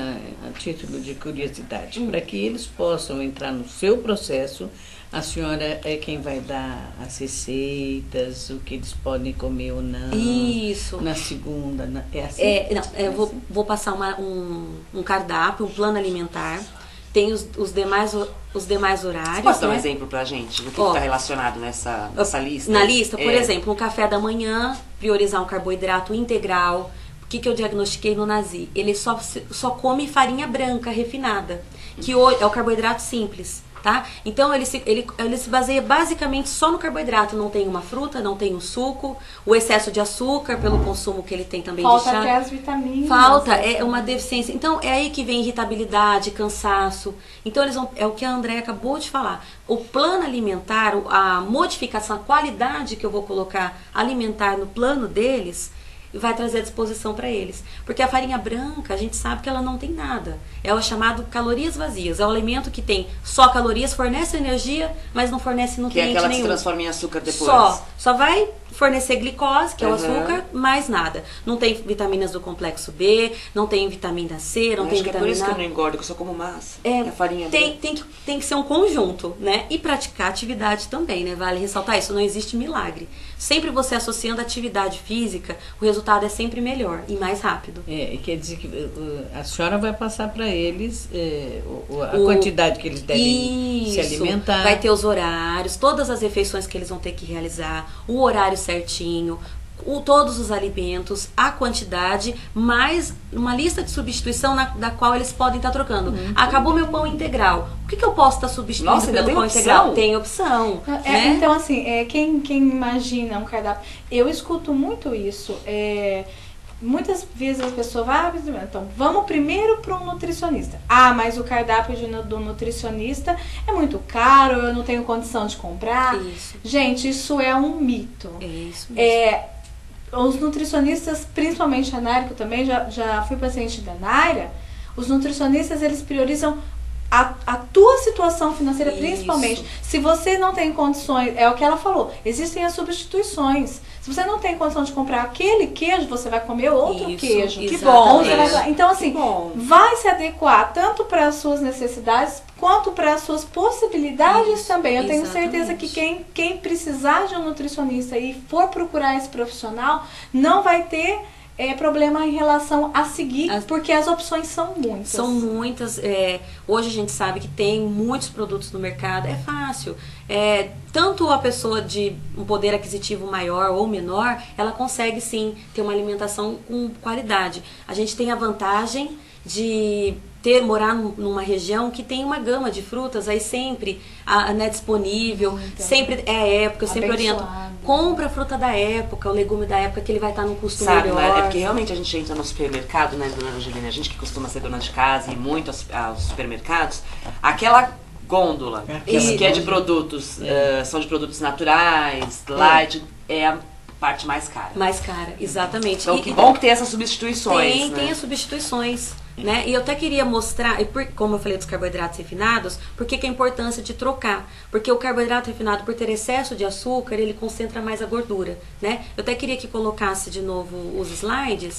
a título de curiosidade, para que eles possam entrar no seu processo, a senhora é quem vai dar as receitas, o que eles podem comer ou não. Isso. Na segunda, na, é assim? É, não, eu vou, vou passar uma, um, um cardápio, um plano alimentar. Tem os, os, demais, os demais horários. Você pode dar um né? exemplo pra gente do que Ó, está relacionado nessa, nessa lista? Na lista, por É. exemplo, no café da manhã, priorizar um carboidrato integral. O que, que eu diagnostiquei no Nazi? Ele só, só come farinha branca refinada, que hoje é o carboidrato simples. Tá? Então ele se, ele, ele se baseia basicamente só no carboidrato, não tem uma fruta, não tem um suco, o excesso de açúcar pelo consumo que ele tem também Falta de chá. até as vitaminas. Falta, é uma deficiência. Então é aí que vem irritabilidade, cansaço. Então eles vão, é o que a Andréia acabou de falar. O plano alimentar, a modificação, a qualidade que eu vou colocar alimentar no plano deles vai trazer a disposição para eles. Porque a farinha branca, a gente sabe que ela não tem nada. É o chamado calorias vazias. É o alimento que tem só calorias, fornece energia, mas não fornece Que é nutriente aquela que se nenhum. transforma em açúcar depois. Só, só vai fornecer glicose, que é o Uhum. açúcar, mais nada. Não tem vitaminas do complexo B, não tem vitamina C, não Eu tem acho que é por vitamina isso que eu A. não engordo, que eu só como massa. É, a farinha tem, branca. tem, que, tem que ser um conjunto, né? E praticar atividade também, né? Vale ressaltar isso, não existe milagre. Sempre você associando atividade física, o resultado é sempre melhor e mais rápido. É, e quer dizer que uh, a senhora vai passar para eles é, o- a O- quantidade que eles devem se Isso. alimentar. Vai ter os horários, todas as refeições que eles vão ter que realizar, o horário certinho, o, todos os alimentos, a quantidade, mais uma lista de substituição na, da qual eles podem estar trocando. Uhum. Acabou meu pão integral. O que, que eu posso estar substituindo Nossa, ainda pelo tem pão opção? integral? Tem opção. É, né? Então, assim, é, quem, quem imagina um cardápio... Eu escuto muito isso. É, muitas vezes a pessoa vai... Ah, então, vamos primeiro para um nutricionista. Ah, mas o cardápio de, do nutricionista é muito caro, eu não tenho condição de comprar. Isso. Gente, isso é um mito. É isso mesmo. É, os nutricionistas, principalmente a Naira, que eu também já, já fui paciente da Naira, os nutricionistas, eles priorizam a, a tua situação financeira, Isso. principalmente. Se você não tem condições, é o que ela falou, existem as substituições. Se você não tem condição de comprar aquele queijo, você vai comer outro Isso, queijo. Que Ou bom. você vai- então, assim, bom. vai se adequar tanto para as suas necessidades quanto para as suas possibilidades Isso, também. Eu tenho exatamente. certeza que quem, quem precisar de um nutricionista e for procurar esse profissional não vai ter é, problema em relação a seguir, As- porque as opções são muitas. São muitas. É, hoje a gente sabe que tem muitos produtos no mercado. É fácil. É, tanto a pessoa de um poder aquisitivo maior ou menor, ela consegue sim ter uma alimentação com qualidade. A gente tem a vantagem de ter, morar num, numa região que tem uma gama de frutas aí sempre a, né, disponível, então, sempre é a época, eu sempre oriento, compra a fruta da época, o legume da época que ele vai estar num custo Sabe, melhor. Né? É porque realmente a gente entra no supermercado, né, dona Angelina, a gente que costuma ser dona de casa e muito aos, aos supermercados, aquela gôndola que, que é de produtos, é. Uh, são de produtos naturais, light, é, é a parte mais cara. Mais cara, exatamente. Então e, que bom que tem essas substituições. Tem, né? tem as substituições. Né? E eu até queria mostrar, e por, como eu falei dos carboidratos refinados, por que que a importância de trocar? Porque o carboidrato refinado, por ter excesso de açúcar, ele concentra mais a gordura, né? Eu até queria que colocasse de novo os slides,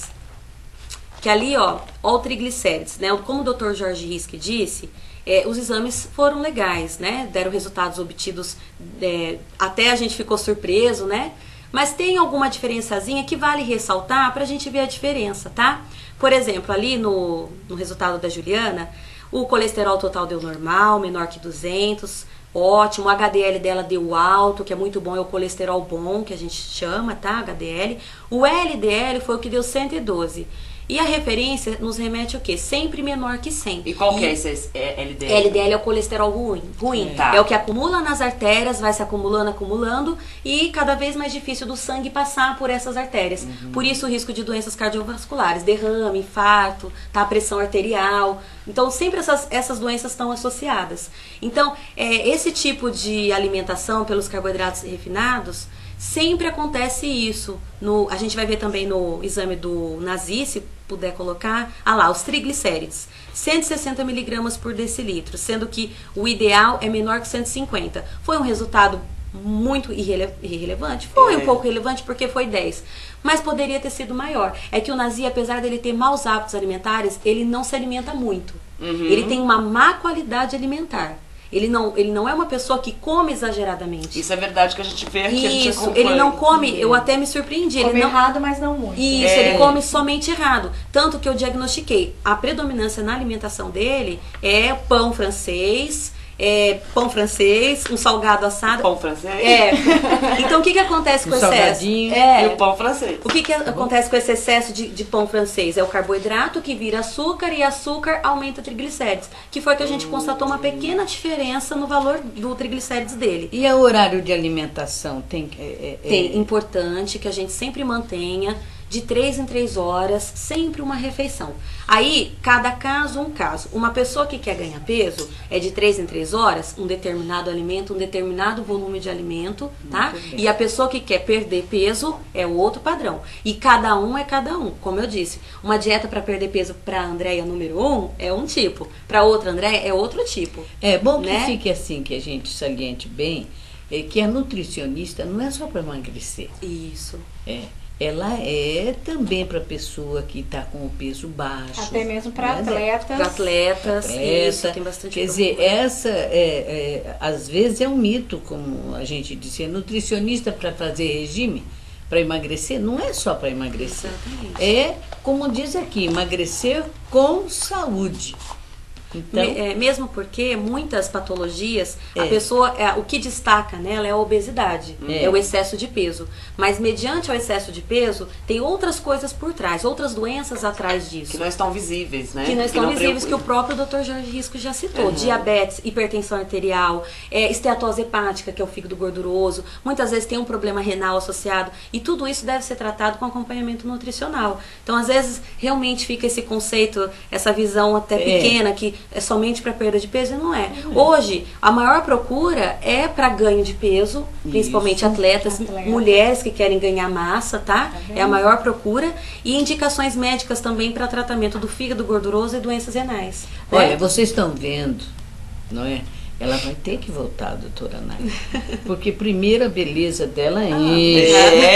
que ali, ó, ó o triglicérides, né? Como o doutor Jorge Risch disse, é, os exames foram legais, né? Deram resultados obtidos, é, até a gente ficou surpreso, né? Mas tem alguma diferençazinha que vale ressaltar pra gente ver a diferença, tá? Por exemplo, ali no, no resultado da Juliana, o colesterol total deu normal, menor que duzentos, ótimo. O H D L dela deu alto, que é muito bom, é o colesterol bom, que a gente chama, tá? H D L. O L D L foi o que deu cento e doze. E a referência nos remete o quê? Sempre menor que cem. E qual que é esse L D L? L D L é o colesterol ruim. ruim. Tá. É o que acumula nas artérias, vai se acumulando, acumulando, e cada vez mais difícil do sangue passar por essas artérias. Uhum. Por isso o risco de doenças cardiovasculares, derrame, infarto, tá? Pressão arterial. Então sempre essas, essas doenças estão associadas. Então é, esse tipo de alimentação pelos carboidratos refinados, sempre acontece isso. No, a gente vai ver também no exame do Nazi, se puder colocar, ah lá, os triglicérides, cento e sessenta miligramas por decilitro, sendo que o ideal é menor que cento e cinquenta. Foi um resultado muito irrele irrelevante? Foi é. um pouco relevante porque foi dez, mas poderia ter sido maior. É que o Nazi, apesar dele ter maus hábitos alimentares, ele não se alimenta muito. Uhum. Ele tem uma má qualidade alimentar. Ele não, ele não é uma pessoa que come exageradamente. Isso é verdade que a gente vê aqui. Isso, a gente ele não come, eu até me surpreendi. Come ele não... errado, mas não muito. Isso, é. ele come somente errado. Tanto que eu diagnostiquei, a predominância na alimentação dele é pão francês, é pão francês, um salgado assado. Pão francês? É. Então o que que acontece com o excesso? É. E o pão francês. O que que acontece com esse excesso de, de pão francês? É o carboidrato que vira açúcar e açúcar aumenta triglicérides. Que foi que a gente constatou uma pequena diferença no valor do triglicérides dele. E o horário de alimentação? Tem, é, é, tem importante que a gente sempre mantenha de três em três horas, sempre uma refeição. Aí, cada caso, um caso. Uma pessoa que quer ganhar peso, é de três em três horas, um determinado alimento, um determinado volume de alimento, tá? E a pessoa que quer perder peso, é o outro padrão. E cada um é cada um, como eu disse. Uma dieta para perder peso para a Andréia número um é um tipo, para outra Andréia é outro tipo. É bom que né? fique assim, que a gente saliente bem, é que a nutricionista não é só para emagrecer. Isso. É. Ela é também para pessoa que está com o peso baixo. Até mesmo para né? atletas. Para atletas, Atleta. Isso, tem bastante Quer dizer, essa, é, é, às vezes é um mito, como a gente disse, é nutricionista para fazer regime, para emagrecer, não é só para emagrecer. Exatamente. É, como diz aqui, emagrecer com saúde. Então, é, mesmo porque muitas patologias, é. a pessoa, é, o que destaca nela é a obesidade, é. é o excesso de peso. Mas mediante o excesso de peso, tem outras coisas por trás, outras doenças atrás disso. Que não estão visíveis, né? Que não estão que não visíveis, preocupa. que o próprio doutor Jorge Risch já citou. Uhum. Diabetes, hipertensão arterial, é, esteatose hepática, que é o fígado gorduroso. Muitas vezes tem um problema renal associado. E tudo isso deve ser tratado com acompanhamento nutricional. Então, às vezes, realmente fica esse conceito, essa visão até pequena, é. que é somente para perda de peso, e não é. Uhum. Hoje, a maior procura é para ganho de peso, principalmente atletas, Atleta. mulheres que querem ganhar massa, tá? tá é a maior procura. E indicações médicas também para tratamento do fígado gorduroso e doenças renais. Olha, né? vocês estão vendo, não é? Ela vai ter que voltar, doutora Naira. Porque primeiro a beleza dela é isso.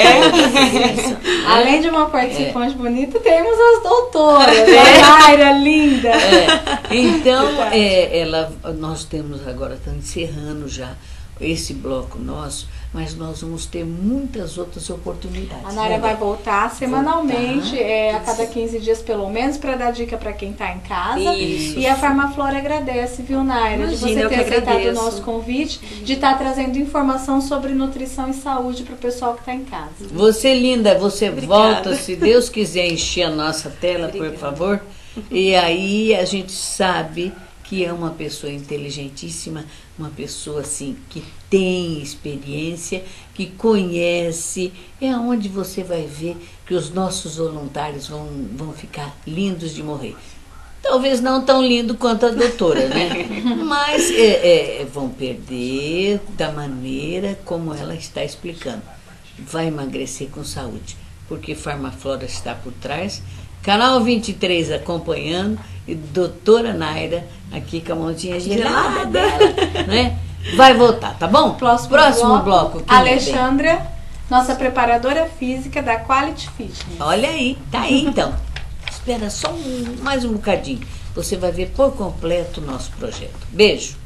É. Além de uma participante é. bonita, temos as doutoras. É. A Naira, linda. É. Então, é, ela, nós temos agora, estamos encerrando já esse bloco nosso, mas nós vamos ter muitas outras oportunidades. A Naira né? vai voltar semanalmente, Voltar. É, a cada quinze dias pelo menos, para dar dica para quem está em casa. Isso. E a Farmaflora agradece, viu, Naira, Imagina, de você eu ter que aceitado o agradeço. nosso convite, de estar trazendo informação sobre nutrição e saúde para o pessoal que está em casa. Você, linda, você Obrigada. volta, se Deus quiser encher a nossa tela, Obrigada. por favor. E aí a gente sabe que é uma pessoa inteligentíssima, uma pessoa assim que tem experiência, que conhece, é onde você vai ver que os nossos voluntários vão, vão ficar lindos de morrer. Talvez não tão lindo quanto a doutora, né? Mas é, é, vão perder da maneira como ela está explicando. Vai emagrecer com saúde, porque Farmaflora está por trás, Canal vinte e três acompanhando e doutora Naira aqui com a mãozinha gelada dela, né? Vai voltar, tá bom? Próximo, Próximo bloco. bloco quem é, Alexandra, nossa preparadora física da Quality Fitness. Olha aí, tá aí então. Espera só um, mais um bocadinho. Você vai ver por completo o nosso projeto. Beijo.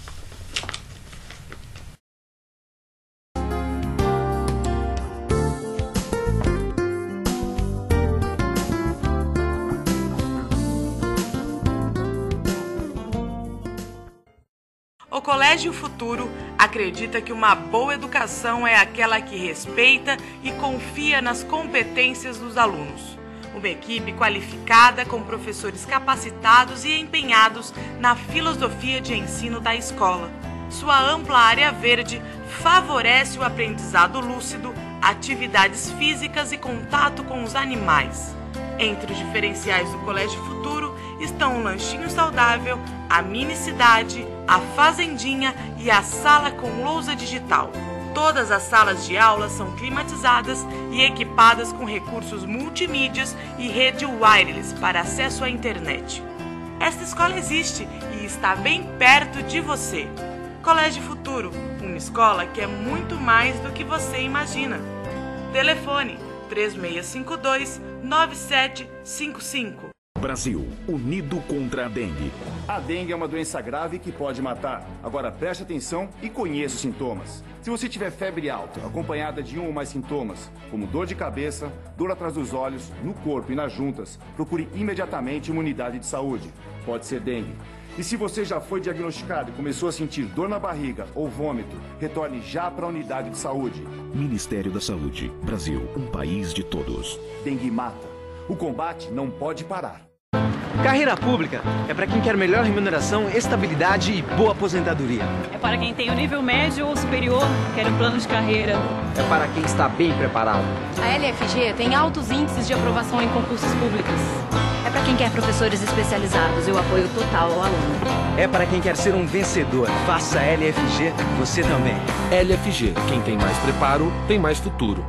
O Colégio Futuro acredita que uma boa educação é aquela que respeita e confia nas competências dos alunos. Uma equipe qualificada com professores capacitados e empenhados na filosofia de ensino da escola. Sua ampla área verde favorece o aprendizado lúcido, atividades físicas e contato com os animais. Entre os diferenciais do Colégio Futuro estão o lanchinho saudável, a mini cidade, a fazendinha e a sala com lousa digital. Todas as salas de aula são climatizadas e equipadas com recursos multimídias e rede wireless para acesso à internet. Esta escola existe e está bem perto de você. Colégio Futuro, uma escola que é muito mais do que você imagina. Telefone três seis cinco dois, nove sete cinco cinco. Brasil, unido contra a dengue. A dengue é uma doença grave que pode matar. Agora preste atenção e conheça os sintomas. Se você tiver febre alta, acompanhada de um ou mais sintomas, como dor de cabeça, dor atrás dos olhos, no corpo e nas juntas, procure imediatamente uma unidade de saúde. Pode ser dengue. E se você já foi diagnosticado e começou a sentir dor na barriga ou vômito, retorne já para a unidade de saúde. Ministério da Saúde. Brasil, um país de todos. Dengue mata. O combate não pode parar. Carreira pública é para quem quer melhor remuneração, estabilidade e boa aposentadoria. É para quem tem o nível médio ou superior, quer um plano de carreira. É para quem está bem preparado. A L F G tem altos índices de aprovação em concursos públicos. É para quem quer professores especializados e o apoio total ao aluno. É para quem quer ser um vencedor. Faça a L F G, você também. L F G. Quem tem mais preparo, tem mais futuro.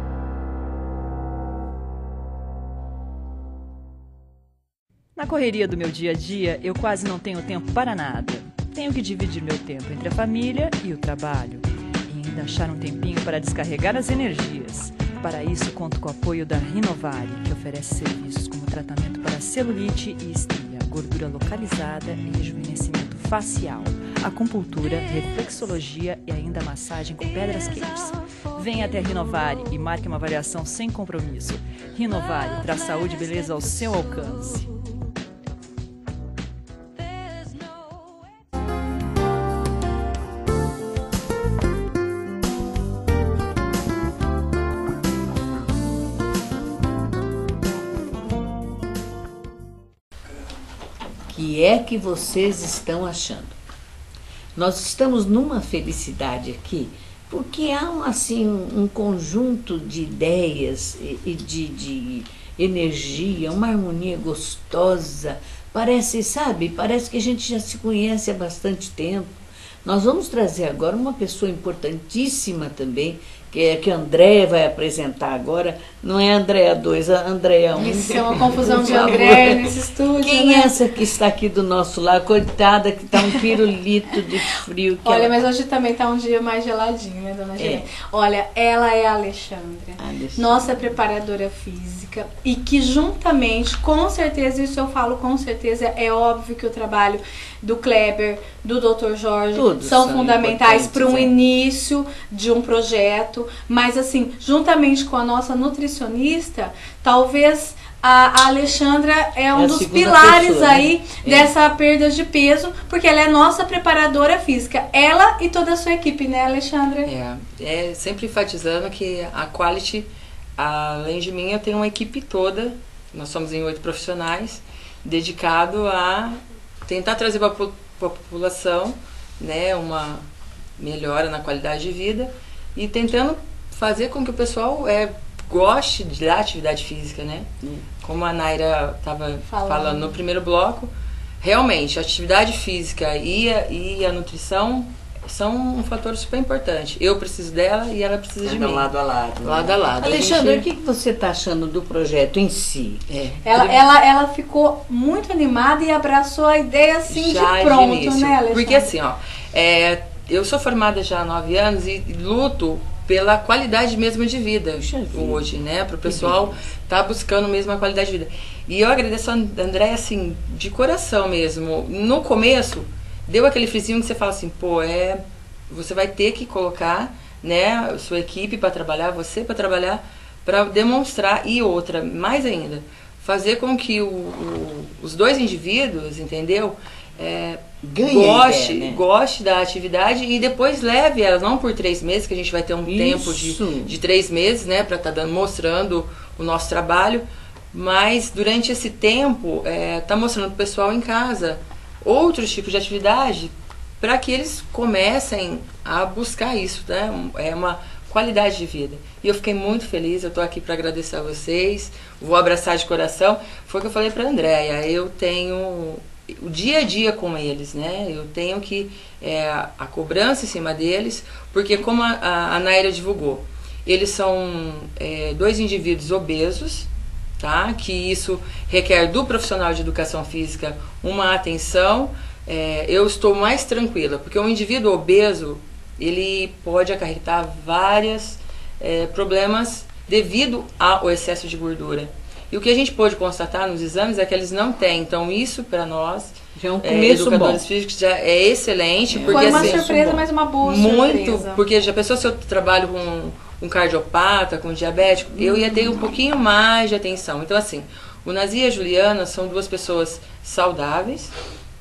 Na correria do meu dia a dia, eu quase não tenho tempo para nada. Tenho que dividir meu tempo entre a família e o trabalho. E ainda achar um tempinho para descarregar as energias. Para isso, conto com o apoio da Rinovari, que oferece serviços como tratamento para celulite e estria, gordura localizada e rejuvenescimento facial, acupuntura, reflexologia e ainda massagem com pedras quentes. Venha até a Rinovari e marque uma avaliação sem compromisso. Rinovari traz saúde e beleza ao seu alcance. O que é que vocês estão achando? Nós estamos numa felicidade aqui, porque há um, assim, um conjunto de ideias e, e de, de energia, uma harmonia gostosa. Parece, sabe, parece que a gente já se conhece há bastante tempo. Nós vamos trazer agora uma pessoa importantíssima também, que é que a Andréia vai apresentar agora. Não é a Andréia dois, a Andréia um. Isso é uma confusão de Andréia nesse estúdio. Quem né? é essa que está aqui do nosso lado? Coitada, que está um pirulito de frio. Que Olha, ela... mas hoje também está um dia mais geladinho, né, dona Gerê? É. Olha, ela é a Alexandra, Alexandra. nossa preparadora física. física e que juntamente, com certeza, isso eu falo com certeza, é óbvio que o trabalho do Kleber, do doutor Jorge, Todos são, são fundamentais para um importantes, é. início de um projeto, mas assim, juntamente com a nossa nutricionista, talvez a Alexandra é um É a dos segunda pilares pessoa, aí né? É. dessa perda de peso, porque ela é nossa preparadora física, ela e toda a sua equipe, né, Alexandra? É, é sempre enfatizando que a Quality, além de mim, eu tenho uma equipe toda, nós somos em oito profissionais, dedicado a tentar trazer para a população, né, uma melhora na qualidade de vida e tentando fazer com que o pessoal é, goste da atividade física, né? Hum. Como a Naira estava falando. falando no primeiro bloco, realmente a atividade física e a, e a nutrição são um fator super importante. Eu preciso dela e ela precisa de Andam mim. lado a lado. Lado né? a lado. Alexandra, a gente... o que você está achando do projeto em si? É. Ela, ela, ela ficou muito animada e abraçou a ideia assim já de pronto, de início, né, Alexandra? Porque assim, ó, é, eu sou formada já há nove anos e luto pela qualidade mesmo de vida hoje, né? Para o pessoal estar tá buscando mesmo a qualidade de vida. E eu agradeço a Andréia, assim, de coração mesmo. No começo, deu aquele frisinho que você fala assim, pô, é, você vai ter que colocar, né, a sua equipe para trabalhar, você para trabalhar, para demonstrar. E outra, mais ainda, fazer com que o, o, os dois indivíduos, entendeu? É, goste, ideia, né? goste da atividade e depois leve ela, não por três meses, que a gente vai ter um Isso. tempo de, de três meses, né, para estar tá mostrando o nosso trabalho, mas durante esse tempo é, tá mostrando pro pessoal em casa outros tipos de atividade para que eles comecem a buscar isso, né? É uma qualidade de vida. E eu fiquei muito feliz, eu tô aqui para agradecer a vocês, vou abraçar de coração. Foi o que eu falei para a Andréia, eu tenho o dia a dia com eles, né? Eu tenho que é, a cobrança em cima deles, porque como a, a, a Naira divulgou, eles são é, dois indivíduos obesos, tá? Que isso requer do profissional de educação física uma atenção. É, eu estou mais tranquila, porque um indivíduo obeso, ele pode acarretar vários é, problemas devido ao excesso de gordura. E o que a gente pôde constatar nos exames é que eles não têm. Então isso para nós, já é um é, começo educadores bom. físicos, já é excelente. É. Porque, Foi uma assim, surpresa, mas uma boa muito, surpresa. porque já pensou se eu trabalho com um cardiopata, com um diabético, eu ia ter um pouquinho mais de atenção. Então assim, o Nazi e a Juliana são duas pessoas saudáveis.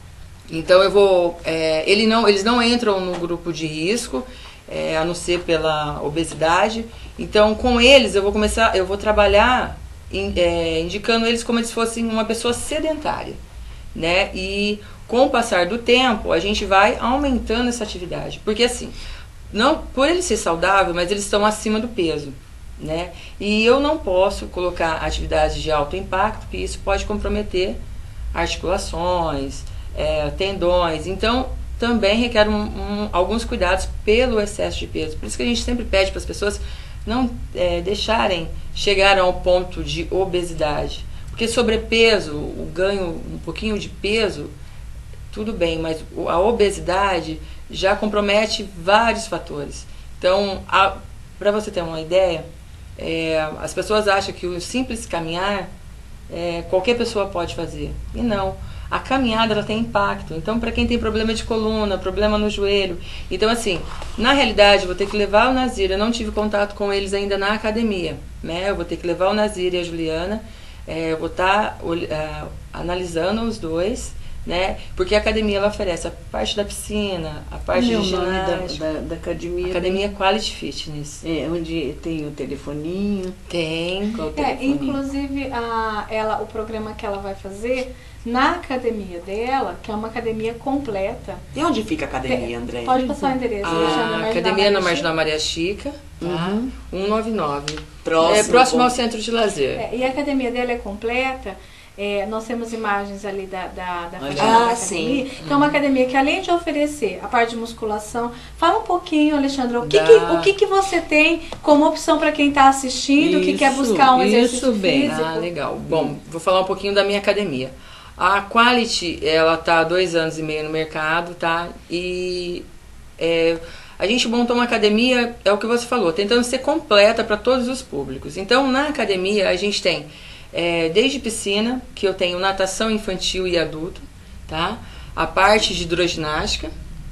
Então eu vou, é, ele não, eles não entram no grupo de risco, é, a não ser pela obesidade. Então com eles eu vou começar, eu vou trabalhar in, é, indicando eles como se fossem uma pessoa sedentária, né? E com o passar do tempo a gente vai aumentando essa atividade, porque assim, não por ele ser saudável, mas eles estão acima do peso, né? E eu não posso colocar atividades de alto impacto, porque isso pode comprometer articulações, É, tendões, então também requer um, um, alguns cuidados pelo excesso de peso. Por isso que a gente sempre pede para as pessoas não é, deixarem chegar ao ponto de obesidade, porque sobrepeso, o ganho um pouquinho de peso, tudo bem, mas a obesidade já compromete vários fatores. Então, para você ter uma ideia, é, as pessoas acham que o simples caminhar é, qualquer pessoa pode fazer, e não. A caminhada ela tem impacto, então para quem tem problema de coluna, problema no joelho, então assim, na realidade eu vou ter que levar o Nazir, eu não tive contato com eles ainda na academia, né? Eu vou ter que levar o Nazir e a Juliana, é, eu vou estar tá, uh, analisando os dois, né? Porque a academia ela oferece a parte da piscina, a parte Meu de ginástica, da, da, da academia. Academia Quality Fitness. É, onde tem o telefoninho. Tem. Qual o É, telefoninho? inclusive a, ela, o programa que ela vai fazer na academia dela, que é uma academia completa. E onde fica a academia, André? Pode passar o endereço. A academia na Marginal Maria Chica, tá? Uhum. cento e noventa e nove. Próximo, é, próximo bom. ao centro de lazer. É, e a academia dela é completa. É, nós temos imagens ali da, da, da, Ah, da academia. sim. Então, é uma academia que, além de oferecer a parte de musculação, fala um pouquinho, Alexandra, o que, Da- que, o que, que você tem como opção para quem está assistindo, que quer Isso, buscar um isso exercício bem. físico? Ah, legal. Bom, vou falar um pouquinho da minha academia. A Quality, ela tá há dois anos e meio no mercado, tá? E é, a gente montou uma academia, é o que você falou, tentando ser completa para todos os públicos. Então, na academia, a gente tem é, desde piscina, que eu tenho natação infantil e adulto, tá? A parte de hidroginástica,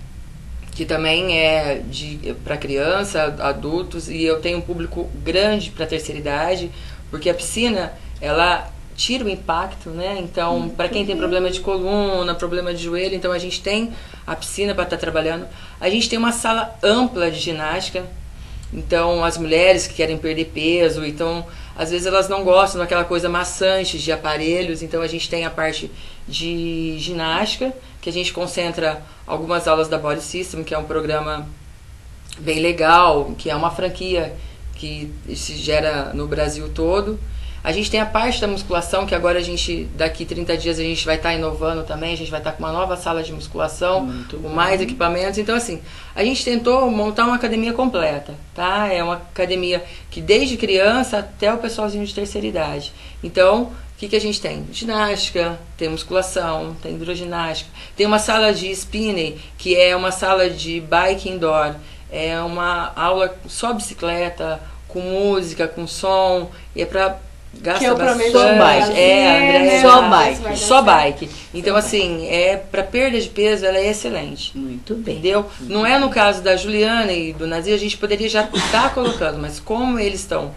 que também é para criança, adultos, e eu tenho um público grande para terceira idade, porque a piscina, ela tira o impacto, né? Então, para quem tem problema de coluna, problema de joelho, então a gente tem a piscina para estar trabalhando. A gente tem uma sala ampla de ginástica, então as mulheres que querem perder peso, então às vezes elas não gostam daquela coisa maçante de aparelhos, então a gente tem a parte de ginástica, que a gente concentra algumas aulas da Body System, que é um programa bem legal, que é uma franquia que se gera no Brasil todo. A gente tem a parte da musculação, que agora a gente, daqui trinta dias, a gente vai estar inovando também, a gente vai estar com uma nova sala de musculação, Muito com bom. mais equipamentos. Então, assim, a gente tentou montar uma academia completa, tá? É uma academia que desde criança até o pessoalzinho de terceira idade. Então, o que, que a gente tem? Ginástica, tem musculação, tem hidroginástica, tem uma sala de spinning, que é uma sala de bike indoor, é uma aula só bicicleta, com música, com som, e é para gasta que eu bastante. Só bike. É, André, só bike. Só bike. Então, assim, é para perda de peso, ela é excelente. Muito bem. Entendeu? Não é no caso da Juliana e do Nazir, a gente poderia já estar colocando, mas como eles estão,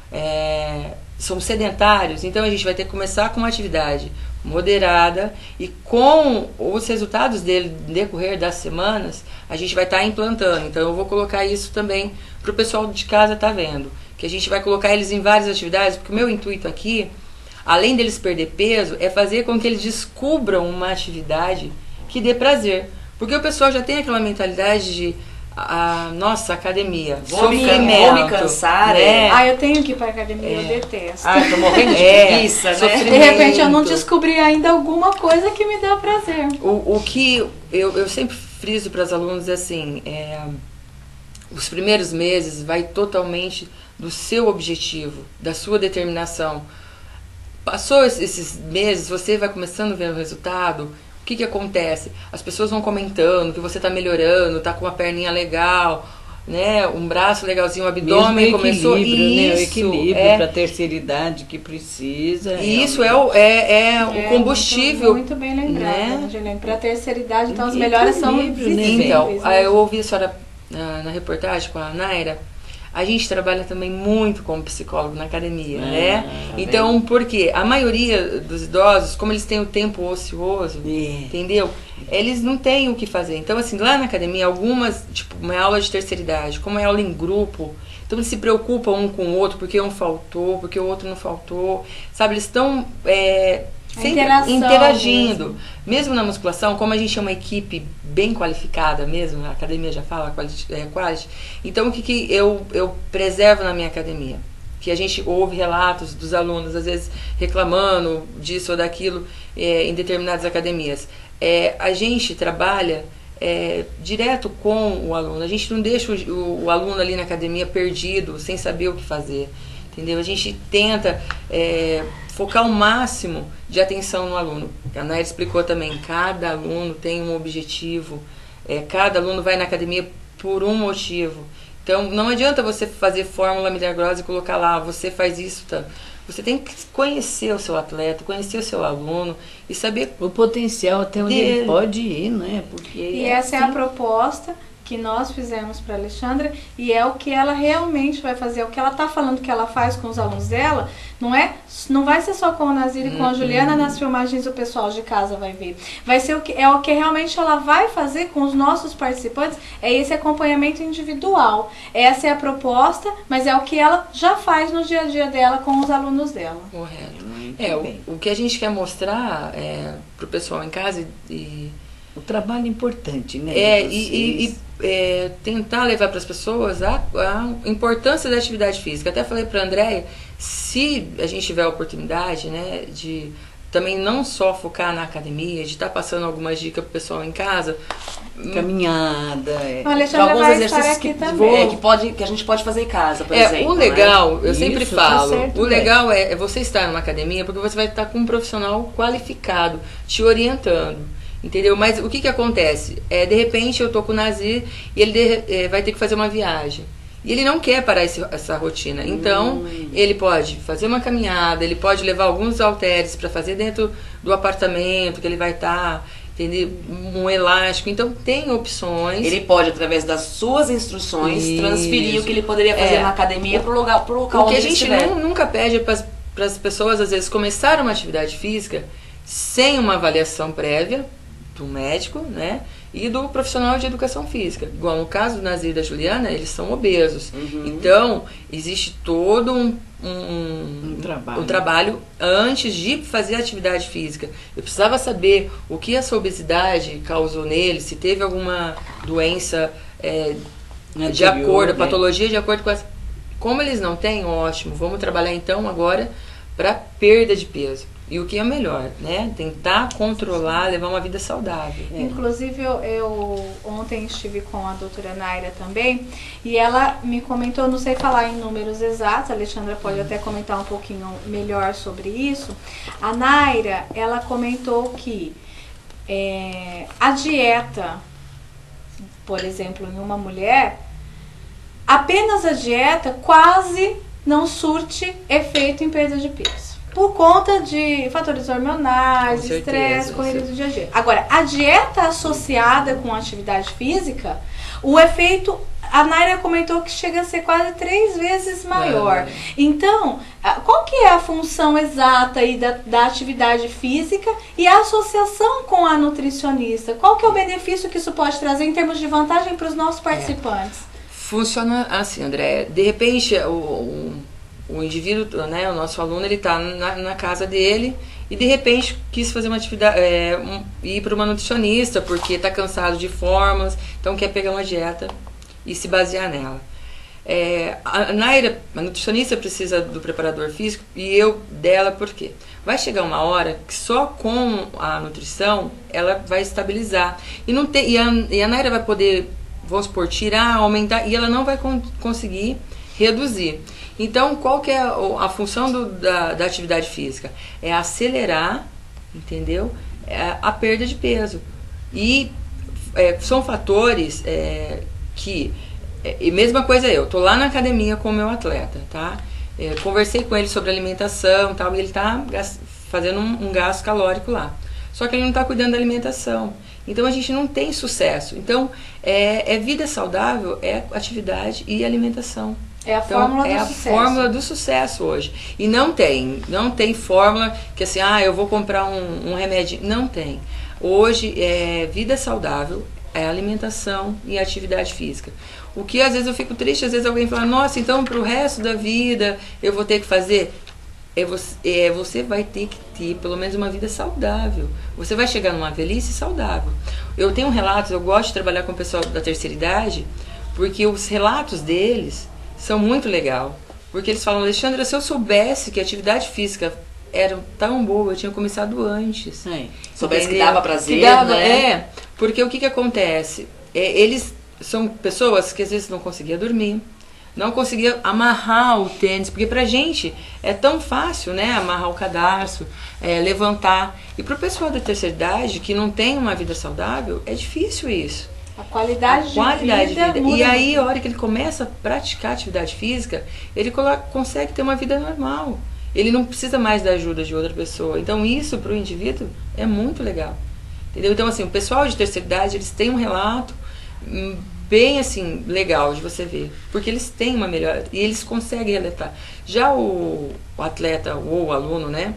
é, são sedentários, então a gente vai ter que começar com uma atividade moderada e com os resultados dele no decorrer das semanas, a gente vai estar implantando. Então, eu vou colocar isso também para o pessoal de casa estar vendo. Que a gente vai colocar eles em várias atividades, porque o meu intuito aqui, além deles perder peso, é fazer com que eles descubram uma atividade que dê prazer. Porque o pessoal já tem aquela mentalidade de, a, nossa, academia, vou me, sofrimento, vou me cansar, né? Ah, eu tenho que ir pra academia, É. eu detesto. Ah, eu tô morrendo de É, preguiça, né? sofrimento. De repente eu não descobri ainda alguma coisa que me dá prazer. O, o que eu, eu sempre friso para os alunos é assim, é, os primeiros meses vai totalmente do seu objetivo, da sua determinação. Passou esses meses, você vai começando a ver o resultado, o que que acontece? As pessoas vão comentando que você está melhorando, está com uma perninha legal, né, um braço legalzinho, o abdômen Mesmo começou. equilíbrio, né? O Isso equilíbrio é, para a terceira idade que precisa. e isso é o, é, é o É, combustível. Muito, muito bem lembrado, né? Angelina. Para a terceira idade, então, as E melhores são equilíbrio, né, visíveis. Então, né? aí eu ouvi a senhora na, na reportagem com a Naira. A gente trabalha também muito como psicólogo na academia, Ah, né? tá Então, porque a maioria dos idosos, como eles têm o tempo ocioso, É. entendeu? Eles não têm o que fazer. Então, assim, lá na academia, algumas, tipo, uma aula de terceira idade, como é aula em grupo, então eles se preocupam um com o outro, porque um faltou, porque o outro não faltou, sabe? Eles estão é, sempre interação interagindo. mesmo. Mesmo na musculação, como a gente é uma equipe bem qualificada mesmo, a academia já fala quality, é, quality, então o que, que eu, eu preservo na minha academia? Que a gente ouve relatos dos alunos, às vezes reclamando disso ou daquilo é, em determinadas academias. É, a gente trabalha é, direto com o aluno, a gente não deixa o, o, o aluno ali na academia perdido, sem saber o que fazer. Entendeu? A gente tenta é, focar o máximo de atenção no aluno. A Nair explicou também, cada aluno tem um objetivo, é, cada aluno vai na academia por um motivo. Então, não adianta você fazer fórmula milagrosa e colocar lá, você faz isso, tá? Você tem que conhecer o seu atleta, conhecer o seu aluno e saber o potencial até onde dele. ele pode ir, né? Porque E é essa é a assim. proposta que nós fizemos para a Alexandra e é o que ela realmente vai fazer, o que ela está falando que ela faz com os alunos dela, não é, não vai ser só com o Nazir e com a Juliana, nas filmagens o pessoal de casa vai ver, vai ser o que, é o que realmente ela vai fazer com os nossos participantes, é esse acompanhamento individual, essa é a proposta, mas é o que ela já faz no dia a dia dela com os alunos dela. Correto. É, o, o que a gente quer mostrar é, pro pessoal em casa e, e o trabalho importante, né? É, de e, e, e é, tentar levar para as pessoas a, a importância da atividade física. Até falei para a Andréia, se a gente tiver a oportunidade, né, de também não só focar na academia, de estar tá passando algumas dicas para o pessoal em casa. Caminhada. É. O Alexandre alguns vai exercícios estar aqui que, também. é, que, pode, que a gente pode fazer em casa, por é, exemplo. o legal, né? eu sempre Isso, tá falo, certo, o né? legal é, é você estar numa academia porque você vai estar com um profissional qualificado, te orientando. Entendeu? Mas o que que acontece? É, de repente eu tô com o Nazir e ele de, é, vai ter que fazer uma viagem. E ele não quer parar esse, essa rotina. Então, hum. ele pode fazer uma caminhada, ele pode levar alguns halteres para fazer dentro do apartamento que ele vai estar, tá, entendeu? Um elástico. Então, tem opções. Ele pode, através das suas instruções, Isso. transferir o que ele poderia fazer é. na academia para o local, pro local onde ele ele estiver. O que a gente não, nunca pede para as pessoas, às vezes, começarem uma atividade física sem uma avaliação prévia do médico, né? E do profissional de educação física. Igual no caso do Nazir e da Juliana, eles são obesos. Uhum. Então, existe todo um, um, um, trabalho. um trabalho antes de fazer a atividade física. Eu precisava saber o que essa obesidade causou nele, se teve alguma doença é, Anterior, de acordo, né? patologia de acordo com essa. Como eles não têm, ótimo. Vamos trabalhar então agora para perda de peso. E o que é melhor, né? Tentar controlar, levar uma vida saudável. É. Inclusive, eu, eu ontem estive com a doutora Naira também, e ela me comentou, não sei falar em números exatos, a Alexandra pode até comentar um pouquinho melhor sobre isso. A Naira, ela comentou que é, a dieta, por exemplo, em uma mulher, apenas a dieta quase não surte efeito em perda de peso. Por conta de fatores hormonais, estresse, correria do dia a dia. Agora, a dieta associada com atividade física, o efeito, a Naira comentou que chega a ser quase três vezes maior. É. Então, qual que é a função exata aí da, da atividade física e a associação com a nutricionista? Qual que é o benefício que isso pode trazer em termos de vantagem para os nossos participantes? É. Funciona assim, André. De repente, o... o... O indivíduo, né, o nosso aluno, ele está na, na casa dele e de repente quis fazer uma atividade, é, um, ir para uma nutricionista porque está cansado de fórmulas, então quer pegar uma dieta e se basear nela. É, a Naira, a nutricionista, precisa do preparador físico e eu dela, por quê? Vai chegar uma hora que só com a nutrição ela vai estabilizar e, não tem, e, a, e a Naira vai poder, vamos supor, tirar, aumentar e ela não vai con conseguir reduzir. Então, qual que é a, a função do, da, da atividade física? É acelerar, entendeu? É a perda de peso. E é, são fatores é, que... É, e mesma coisa eu, tô lá na academia com o meu atleta, tá? É, conversei com ele sobre alimentação e tal, e ele tá fazendo um, um gasto calórico lá. Só que ele não tá cuidando da alimentação. Então, a gente não tem sucesso. Então, é, é vida saudável, é atividade e alimentação. É a então, fórmula é do a sucesso. fórmula do sucesso hoje. E não tem, não tem fórmula que assim, ah, eu vou comprar um, um remédio. Não tem. Hoje é vida saudável, é alimentação e atividade física. O que às vezes eu fico triste, às vezes alguém fala, nossa, então pro resto da vida eu vou ter que fazer. É você, é, você vai ter que ter pelo menos uma vida saudável. Você vai chegar numa velhice saudável. Eu tenho relatos, eu gosto de trabalhar com o pessoal da terceira idade, porque os relatos deles são muito legal, porque eles falam, Alexandra, se eu soubesse que a atividade física era tão boa, eu tinha começado antes. É. Soubesse que dava prazer, que dava, né? É, porque o que que acontece? É, eles são pessoas que às vezes não conseguiam dormir, não conseguia amarrar o tênis, porque pra gente é tão fácil, né, amarrar o cadarço, é, levantar. E pro pessoal da terceira idade, que não tem uma vida saudável, é difícil isso. A qualidade, a qualidade de vida, de vida. E aí, a hora que ele começa a praticar atividade física, ele consegue ter uma vida normal. Ele não precisa mais da ajuda de outra pessoa. Então, isso para o indivíduo é muito legal. Entendeu? Então, assim, o pessoal de terceira idade, eles têm um relato bem, assim, legal de você ver. Porque eles têm uma melhora e eles conseguem relatar. Já o, o atleta ou o aluno, né?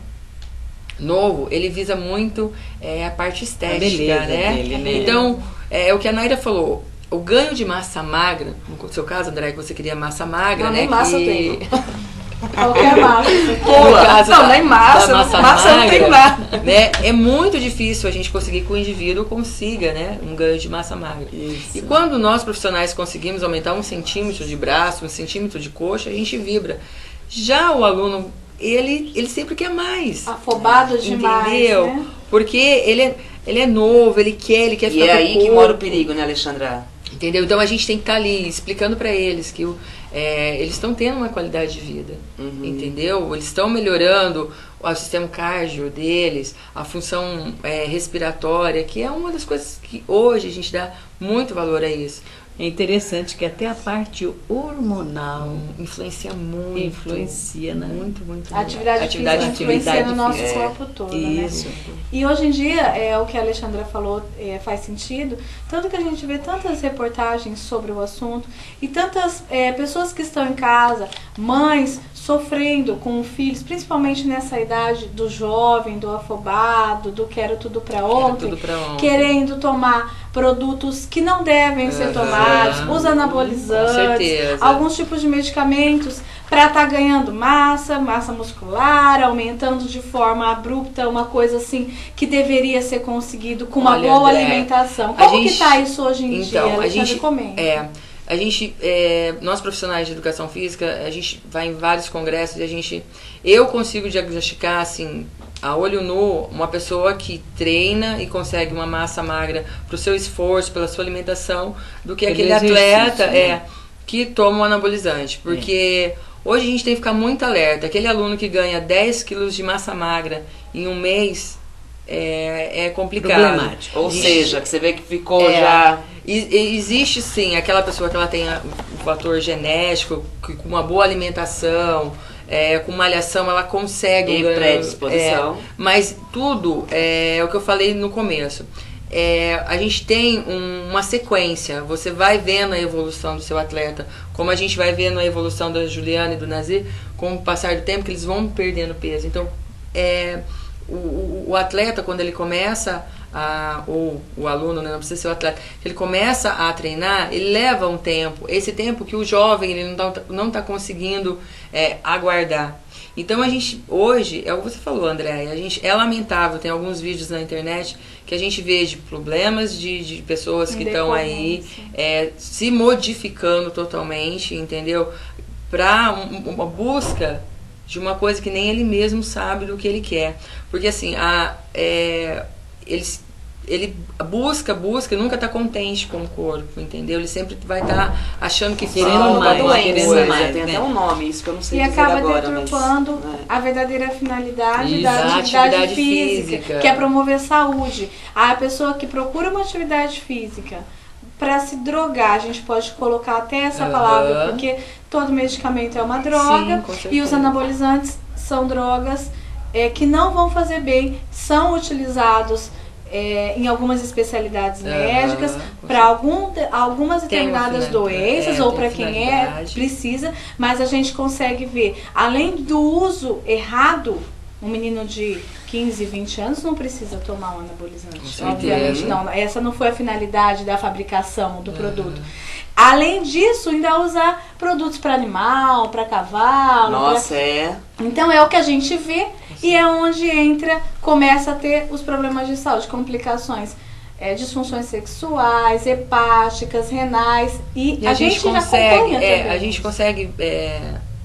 Novo, ele visa muito é, a parte estética, a beleza, né? Dele, né? Então, é o que a Naira falou, o ganho de massa magra, no seu caso, André, que você queria massa magra, não, né? Nem massa que... eu tenho. Qualquer massa. No caso não, da, nem massa, massa, massa magra, não tem nada. Né? É muito difícil a gente conseguir que o indivíduo consiga, né, um ganho de massa magra. Isso. E quando nós profissionais conseguimos aumentar um centímetro de braço, um centímetro de coxa, a gente vibra. Já o aluno, ele, ele sempre quer mais. Afobado demais, entendeu? Né? Porque ele é, ele é novo, ele quer, ele quer e ficar é com aí o que mora o perigo, né, Alexandra? Entendeu? Então a gente tem que estar ali explicando para eles que o, é, eles estão tendo uma qualidade de vida, Uhum. entendeu? Eles estão melhorando o sistema cardio deles, a função é, respiratória, que é uma das coisas que hoje a gente dá muito valor a isso. É interessante que até a parte hormonal influencia muito. Influencia, né? Muito, muito. A atividade, atividade física influencia atividade no nosso física. corpo todo, Isso. né? E hoje em dia, é, o que a Alexandra falou é, faz sentido, tanto que a gente vê tantas reportagens sobre o assunto e tantas é, pessoas que estão em casa, mães sofrendo com filhos, principalmente nessa idade do jovem, do afobado, do quero tudo pra ontem, tudo pra ontem. querendo tomar produtos que não devem ser Uhum. tomados, os anabolizantes, Com certeza. alguns tipos de medicamentos para estar ganhando massa, massa muscular, aumentando de forma abrupta uma coisa assim que deveria ser conseguido com uma Olha, boa André, alimentação. a Como gente- que tá isso hoje em então, dia? a Alexandre, gente, comenta. é, a gente, é, nós profissionais de educação física, a gente vai em vários congressos e a gente, eu consigo diagnosticar assim, a olho nu, uma pessoa que treina e consegue uma massa magra pro seu esforço, pela sua alimentação, do que Pelo aquele exercício, atleta né? é, que toma um anabolizante. Porque hoje a gente tem que ficar muito alerta. Aquele aluno que ganha dez quilos de massa magra em um mês é, é complicado. Problemático. Ou Existe- seja, que você vê que ficou é, já... e- e existe sim aquela pessoa que ela tem um fator genético, que com uma boa alimentação, é, com malhação, ela consegue E um ganho, predisposição. é, mas tudo é o que eu falei no começo. É, a gente tem um- uma sequência, você vai vendo a evolução do seu atleta, como a gente vai vendo a evolução da Juliana e do Nazir, com o passar do tempo que eles vão perdendo peso. Então, é, o, o, o atleta, quando ele começa, a, ou o aluno, né, não precisa ser o atleta, ele começa a treinar, ele leva um tempo, esse tempo que o jovem ele não está não tá conseguindo é, aguardar. Então a gente, hoje, é o que você falou, André, a gente, é lamentável, tem alguns vídeos na internet que a gente vê de problemas de, de pessoas que estão aí é, se modificando totalmente, entendeu? Para um, uma busca de uma coisa que nem ele mesmo sabe do que ele quer. Porque assim, a, é, eles, ele busca, busca e nunca está contente com o corpo, entendeu? Ele sempre vai estar tá achando que Querendo falta mais, alguma querendo coisa. mais, tem até um nome, isso que eu não sei E dizer acaba agora, deturpando mas, a verdadeira finalidade Isso, da a atividade, atividade física, física. que é promover saúde. A pessoa que procura uma atividade física para se drogar, a gente pode colocar até essa Aham. palavra, porque todo medicamento é uma droga, Sim, com certeza. e os anabolizantes são drogas é, que não vão fazer bem, são utilizados é, em algumas especialidades Aham, médicas com para algum, algumas Tem uma determinadas finalidade, doenças é, ou tem para quem é finalidade. precisa, mas a gente consegue ver, além do uso errado, um menino de quinze, vinte anos não precisa tomar um anabolizante. certeza. Obviamente não, essa não foi a finalidade da fabricação do produto. Além disso, ainda usar produtos para animal, para cavalo. Nossa, pra... é. Então é o que a gente vê e é onde entra, começa a ter os problemas de saúde, complicações. É, disfunções sexuais, hepáticas, renais e, E a, a gente, gente já consegue, acompanha é, também a gente isso. consegue é,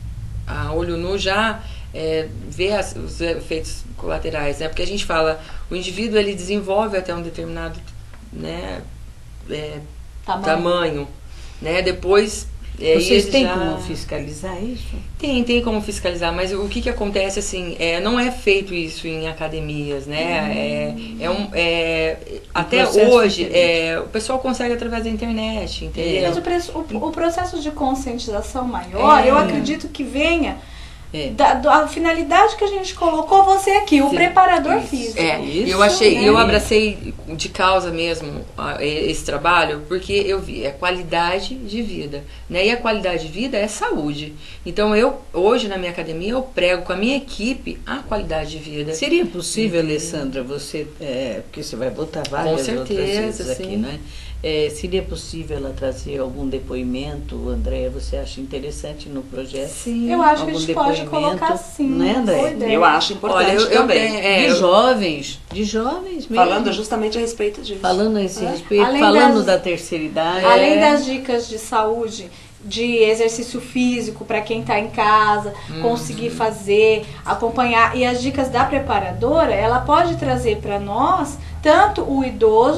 a olho nu já é, ver as- os efeitos colaterais, né? Porque a gente fala, o indivíduo ele desenvolve até um determinado, né, é, Tamanho. tamanho, né? Depois é, Vocês ele têm já- como fiscalizar isso? Tem, tem como fiscalizar, mas o que que acontece assim, é, não é feito isso em academias, né? É, é um, é, até processo hoje, diferente. é, o pessoal consegue através da internet, entendeu? Mas o, preço- o- o processo de conscientização maior, É. eu acredito que venha É. da, da finalidade que a gente colocou você aqui, o Sim. preparador físico. É, Isso, eu achei, né? eu abracei de causa mesmo ah, e- esse trabalho, porque eu vi, é qualidade de vida, né? E a qualidade de vida é saúde. Então eu, hoje na minha academia, eu prego com a minha equipe a qualidade de vida. Seria possível, Alessandra, você, é, porque você vai botar várias certeza, outras vezes aqui, sim. né? É, seria possível ela trazer algum depoimento, Andréia, você acha interessante no projeto? Sim. Eu acho que Algum a gente pode depoimento, colocar sim. né, André? boa ideia. Eu acho importante Olha, eu- eu também. tenho- é, de eu- jovens, de jovens mesmo. Falando justamente a respeito disso. Falando a esse É. respeito, Além falando das- da terceira idade. Além é, das dicas de saúde, de exercício físico para quem está em casa, Uhum. conseguir fazer, acompanhar. E as dicas da preparadora, ela pode trazer para nós tanto o idoso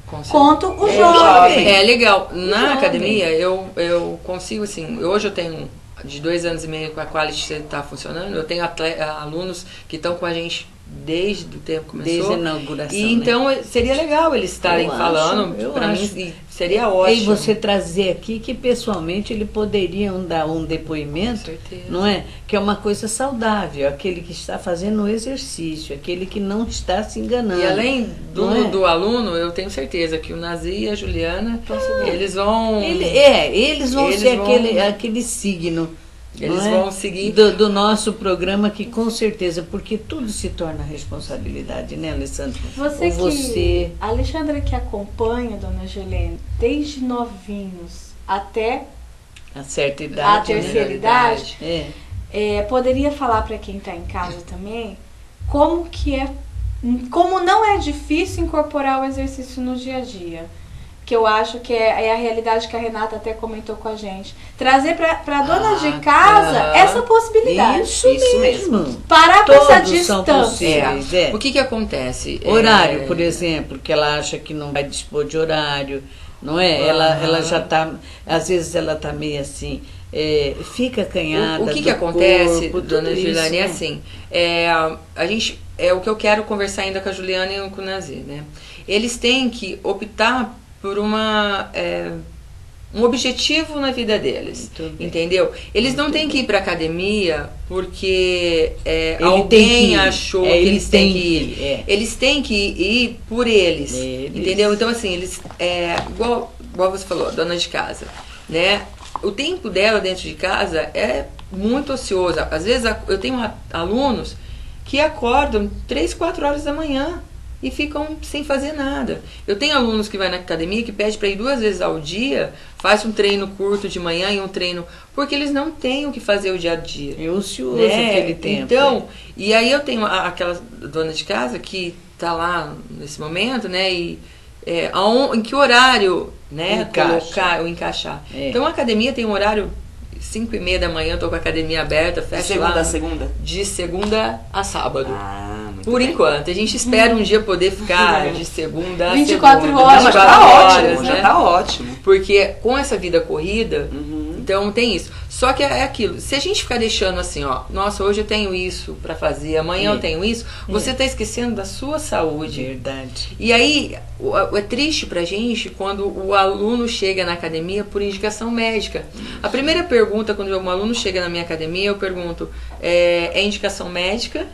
quanto o jovem. É legal. Na jovem. academia, eu, eu consigo, assim, hoje eu tenho de dois anos e meio com a Quality está funcionando, eu tenho atleta, alunos que estão com a gente desde o tempo que começou. Desde a inauguração. E então né? seria legal eles estarem eu falando, para mim seria ótimo. E você trazer aqui que pessoalmente eles poderiam dar um depoimento, não é? Que é uma coisa saudável, aquele que está fazendo o exercício, aquele que não está se enganando. E além do, é? do aluno, eu tenho certeza que o Nazi e a Juliana, ah, eles vão... Ele, é, eles vão eles ser vão, aquele, aquele signo. Eles é? vão seguir do, do nosso programa, que com certeza, porque tudo se torna responsabilidade, né, Alessandra? Você, você... que, a Alexandra, que acompanha a dona Gilene desde novinhos até a certa idade, a terceira né? idade, é. É, poderia falar para quem está em casa também como que é, como não é difícil incorporar o exercício no dia a dia. Que eu acho que é, é a realidade que a Renata até comentou com a gente. Trazer para a dona ah, de casa ah, essa possibilidade. Isso, isso mesmo. mesmo. Parar com essa distância. É. O que que acontece? Horário, é... por exemplo, que ela acha que não vai dispor de horário, não é? Ah. Ela, ela já está, às vezes ela está meio assim, é, fica acanhada. O, o que que acontece, corpo, dona Juliana, é né? assim, é, a gente, é o que eu quero conversar ainda com a Juliana e com o Nazi, né? Eles têm que optar por uma, é, um objetivo na vida deles, entendeu? Eles Muito não têm bem. que ir para academia porque é, alguém achou é, que eles têm que ir. É. Eles têm que ir por eles, eles. entendeu? Então, assim, eles, é, igual, igual você falou, dona de casa, né? O tempo dela dentro de casa é muito ocioso. Às vezes eu tenho alunos que acordam três, quatro horas da manhã e ficam sem fazer nada. Eu tenho alunos que vai na academia que pede para ir duas vezes ao dia, faz um treino curto de manhã e um treino, porque eles não têm o que fazer o dia a dia. É ocioso né? aquele tempo. Então, é. e aí eu tenho a, aquela dona de casa que tá lá nesse momento, né, e é, aon, em que horário, né, Encaixa. colocar ou encaixar. É. Então a academia tem um horário cinco e meia da manhã, eu tô com a academia aberta, fecha de segunda lá, a segunda? De segunda a sábado. Ah, muito Por bem. enquanto. A gente espera um dia poder ficar de segunda a vinte e quatro segunda. horas. vinte e quatro já tá horas, ótimo, né? já tá ótimo. Porque com essa vida corrida, uhum. então tem isso. Só que é aquilo, se a gente ficar deixando assim, ó, nossa, hoje eu tenho isso pra fazer, amanhã é. eu tenho isso, você é. tá esquecendo da sua saúde. Verdade. E aí, é triste pra gente quando o aluno chega na academia por indicação médica. A primeira pergunta, quando um aluno chega na minha academia, eu pergunto, é, é indicação médica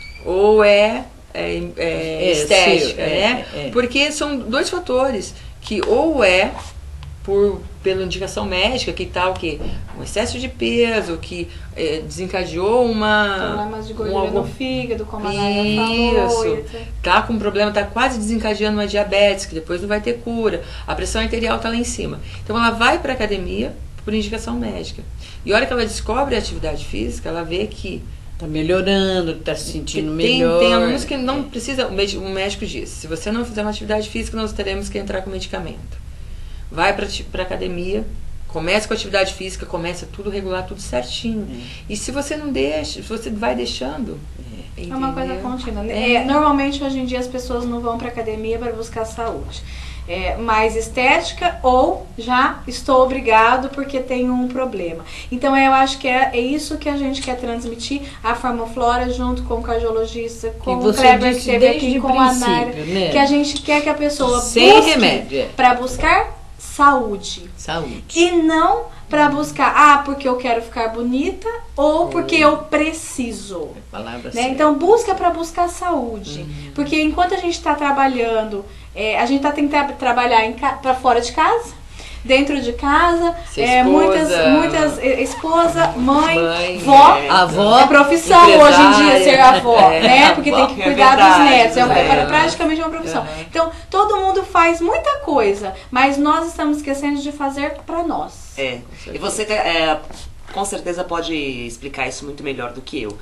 ou é, é, é, é estética, sim, né? É, é. Porque são dois fatores, que ou é por pela indicação médica, que tá o quê? Um excesso de peso, que é, desencadeou uma... Problemas de gordura um, no fígado, como a Nayara falou. Isso. Tá com problema, tá quase desencadeando uma diabetes, que depois não vai ter cura. A pressão arterial tá lá em cima. Então ela vai para academia por indicação médica. E a hora que ela descobre a atividade física, ela vê que tá melhorando, tá se sentindo tem, melhor. Tem alunos que não precisa, o médico, o médico diz, se você não fizer uma atividade física, nós teremos que entrar com medicamento. Vai para a academia, começa com a atividade física, começa tudo regular, tudo certinho. É. E se você não deixa, se você vai deixando... É, é uma coisa contínua. É. É, normalmente, hoje em dia, as pessoas não vão para a academia para buscar saúde. É, mais estética ou já estou obrigado porque tenho um problema. Então eu acho que é, é isso que a gente quer transmitir, a Farmaflora junto com o cardiologista, com o Kleber que esteve aqui, com a Nayara, né? Que a gente quer que a pessoa sem busque remédio para buscar saúde. Saúde. E não para buscar, ah, porque eu quero ficar bonita ou porque eu preciso. Palavra né? Então busca para buscar saúde. Uhum. Porque enquanto a gente está trabalhando, É, a gente tá tentando trabalhar para fora de casa, dentro de casa, é, muitas, muitas esposa, mãe, mãe vó, é, avó, é profissão hoje em dia ser avó, é, né? Porque avó, tem que cuidar é verdade, dos netos, é, é praticamente uma profissão. Uhum. Então todo mundo faz muita coisa, mas nós estamos esquecendo de fazer para nós. É. E você é, com certeza pode explicar isso muito melhor do que eu.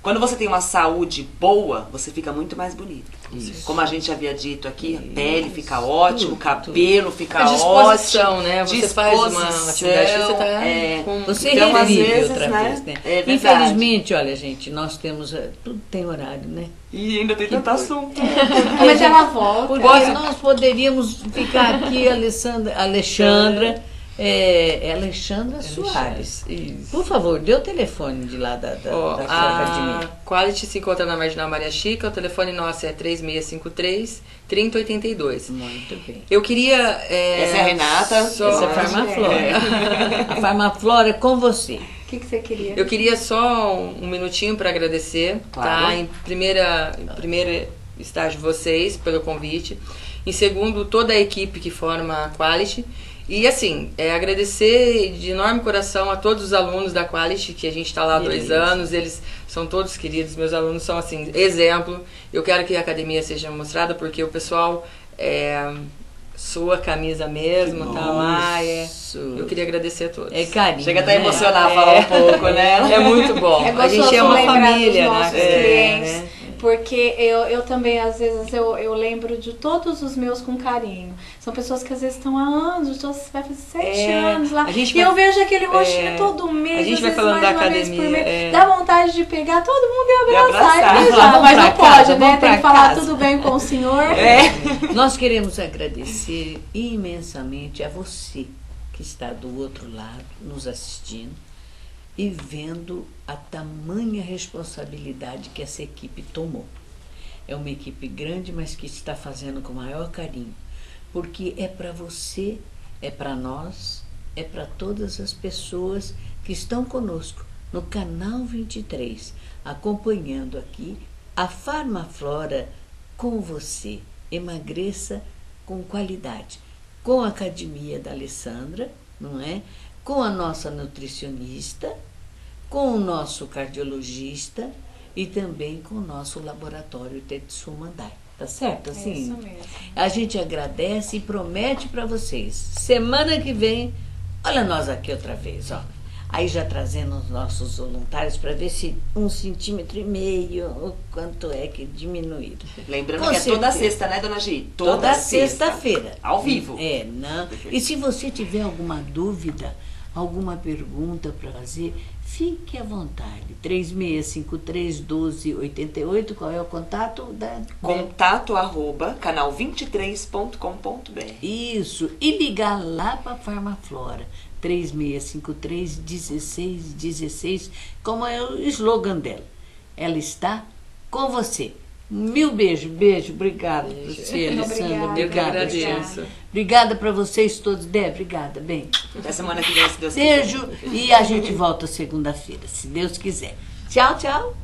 Quando você tem uma saúde boa, você fica muito mais bonito. Isso. Como a gente havia dito aqui, a pele fica ótimo, o Tudo, cabelo fica A disposição, ótimo. né? Você faz uma atividade física, você tá é, com- Você então, às revive vezes, outra né? vez, né? É verdade. Infelizmente, olha, gente, nós temos. eh, Tudo tem horário, né? E ainda tem tanto assunto. Mas ela volta. Porque nós poderíamos ficar aqui, Alessandra, Alexandra. É, é Alexandra Soares. Isso. Por favor, dê o telefone de lá da, da, Ó, da sua a academia. Quality se encontra na Marginal Maria Chica, o telefone nosso é três seis cinco três, três zero oito dois. Muito bem. Eu queria... é, Essa é a Renata. só- Essa é a Farmaflora. É. A Farmaflora é com você. O que, que você queria? Eu queria só um, um minutinho para agradecer, Claro. tá? Em primeira, em primeiro estágio, vocês pelo convite. Em segundo, toda a equipe que forma a Quality. E assim, é, agradecer de enorme coração a todos os alunos da Quality, que a gente está lá há dois Isso. anos, eles são todos queridos, meus alunos são assim, exemplo. Eu quero que a academia seja mostrada porque o pessoal é, sua camisa mesmo, tá lá. É, eu queria agradecer a todos. É carinho. Chega até a né? emocionar É. falar um pouco, né? É muito bom. É a gente gostoso é uma lembrar dos família, nossos né? clientes. É, né? Porque eu, eu também, às vezes, eu, eu lembro de todos os meus com carinho. São pessoas que às vezes estão há anos, então você vai fazer sete É, anos lá. a gente E vai- eu vejo aquele rostinho é, todo mês, a gente às vai vezes falando mais da uma vez por academia, mês. é. Dá vontade de pegar todo mundo e abraçar e, abraçar. beijar. Vamos Mas pra não casa, pode, né? vamos Tem pra que falar casa. tudo bem com o senhor. É. Nós queremos agradecer imensamente a você que está do outro lado, nos assistindo e vendo a tamanha responsabilidade que essa equipe tomou. É uma equipe grande, mas que está fazendo com o maior carinho, porque é para você, é para nós, é para todas as pessoas que estão conosco no canal vinte e três, acompanhando aqui a Farmaflora com você. Emagreça com qualidade, com a academia da Alessandra, não é? Com a nossa nutricionista, com o nosso cardiologista e também com o nosso laboratório Tetsu Mandai. Tá certo? Assim, É isso mesmo. a gente agradece e promete para vocês. Semana que vem, olha nós aqui outra vez, ó. Aí já trazendo os nossos voluntários para ver se um centímetro e meio, o quanto é que diminuíram. Lembrando Com que é toda certeza. sexta, né, dona Gi? Toda, Toda sexta. sexta-feira. Ao vivo. É, não. E se você tiver alguma dúvida, alguma pergunta para fazer, fique à vontade. três seis cinco três, um dois oito oito, qual é o contato? Da... Contato arroba canal vinte e três ponto com ponto br. Isso. E ligar lá para a Farmaflora. três seis cinco três, um seis um seis, como é o slogan dela. Ela está com você. Mil beijos, beijo, obrigada por você, Alessandra. Obrigada. Eu que Obrigada, agradeço. gente. Obrigada para vocês todos. Dé, obrigada, bem. Até semana que vem, se Deus quiser. Beijo e a gente volta segunda-feira, se Deus quiser. Tchau, tchau.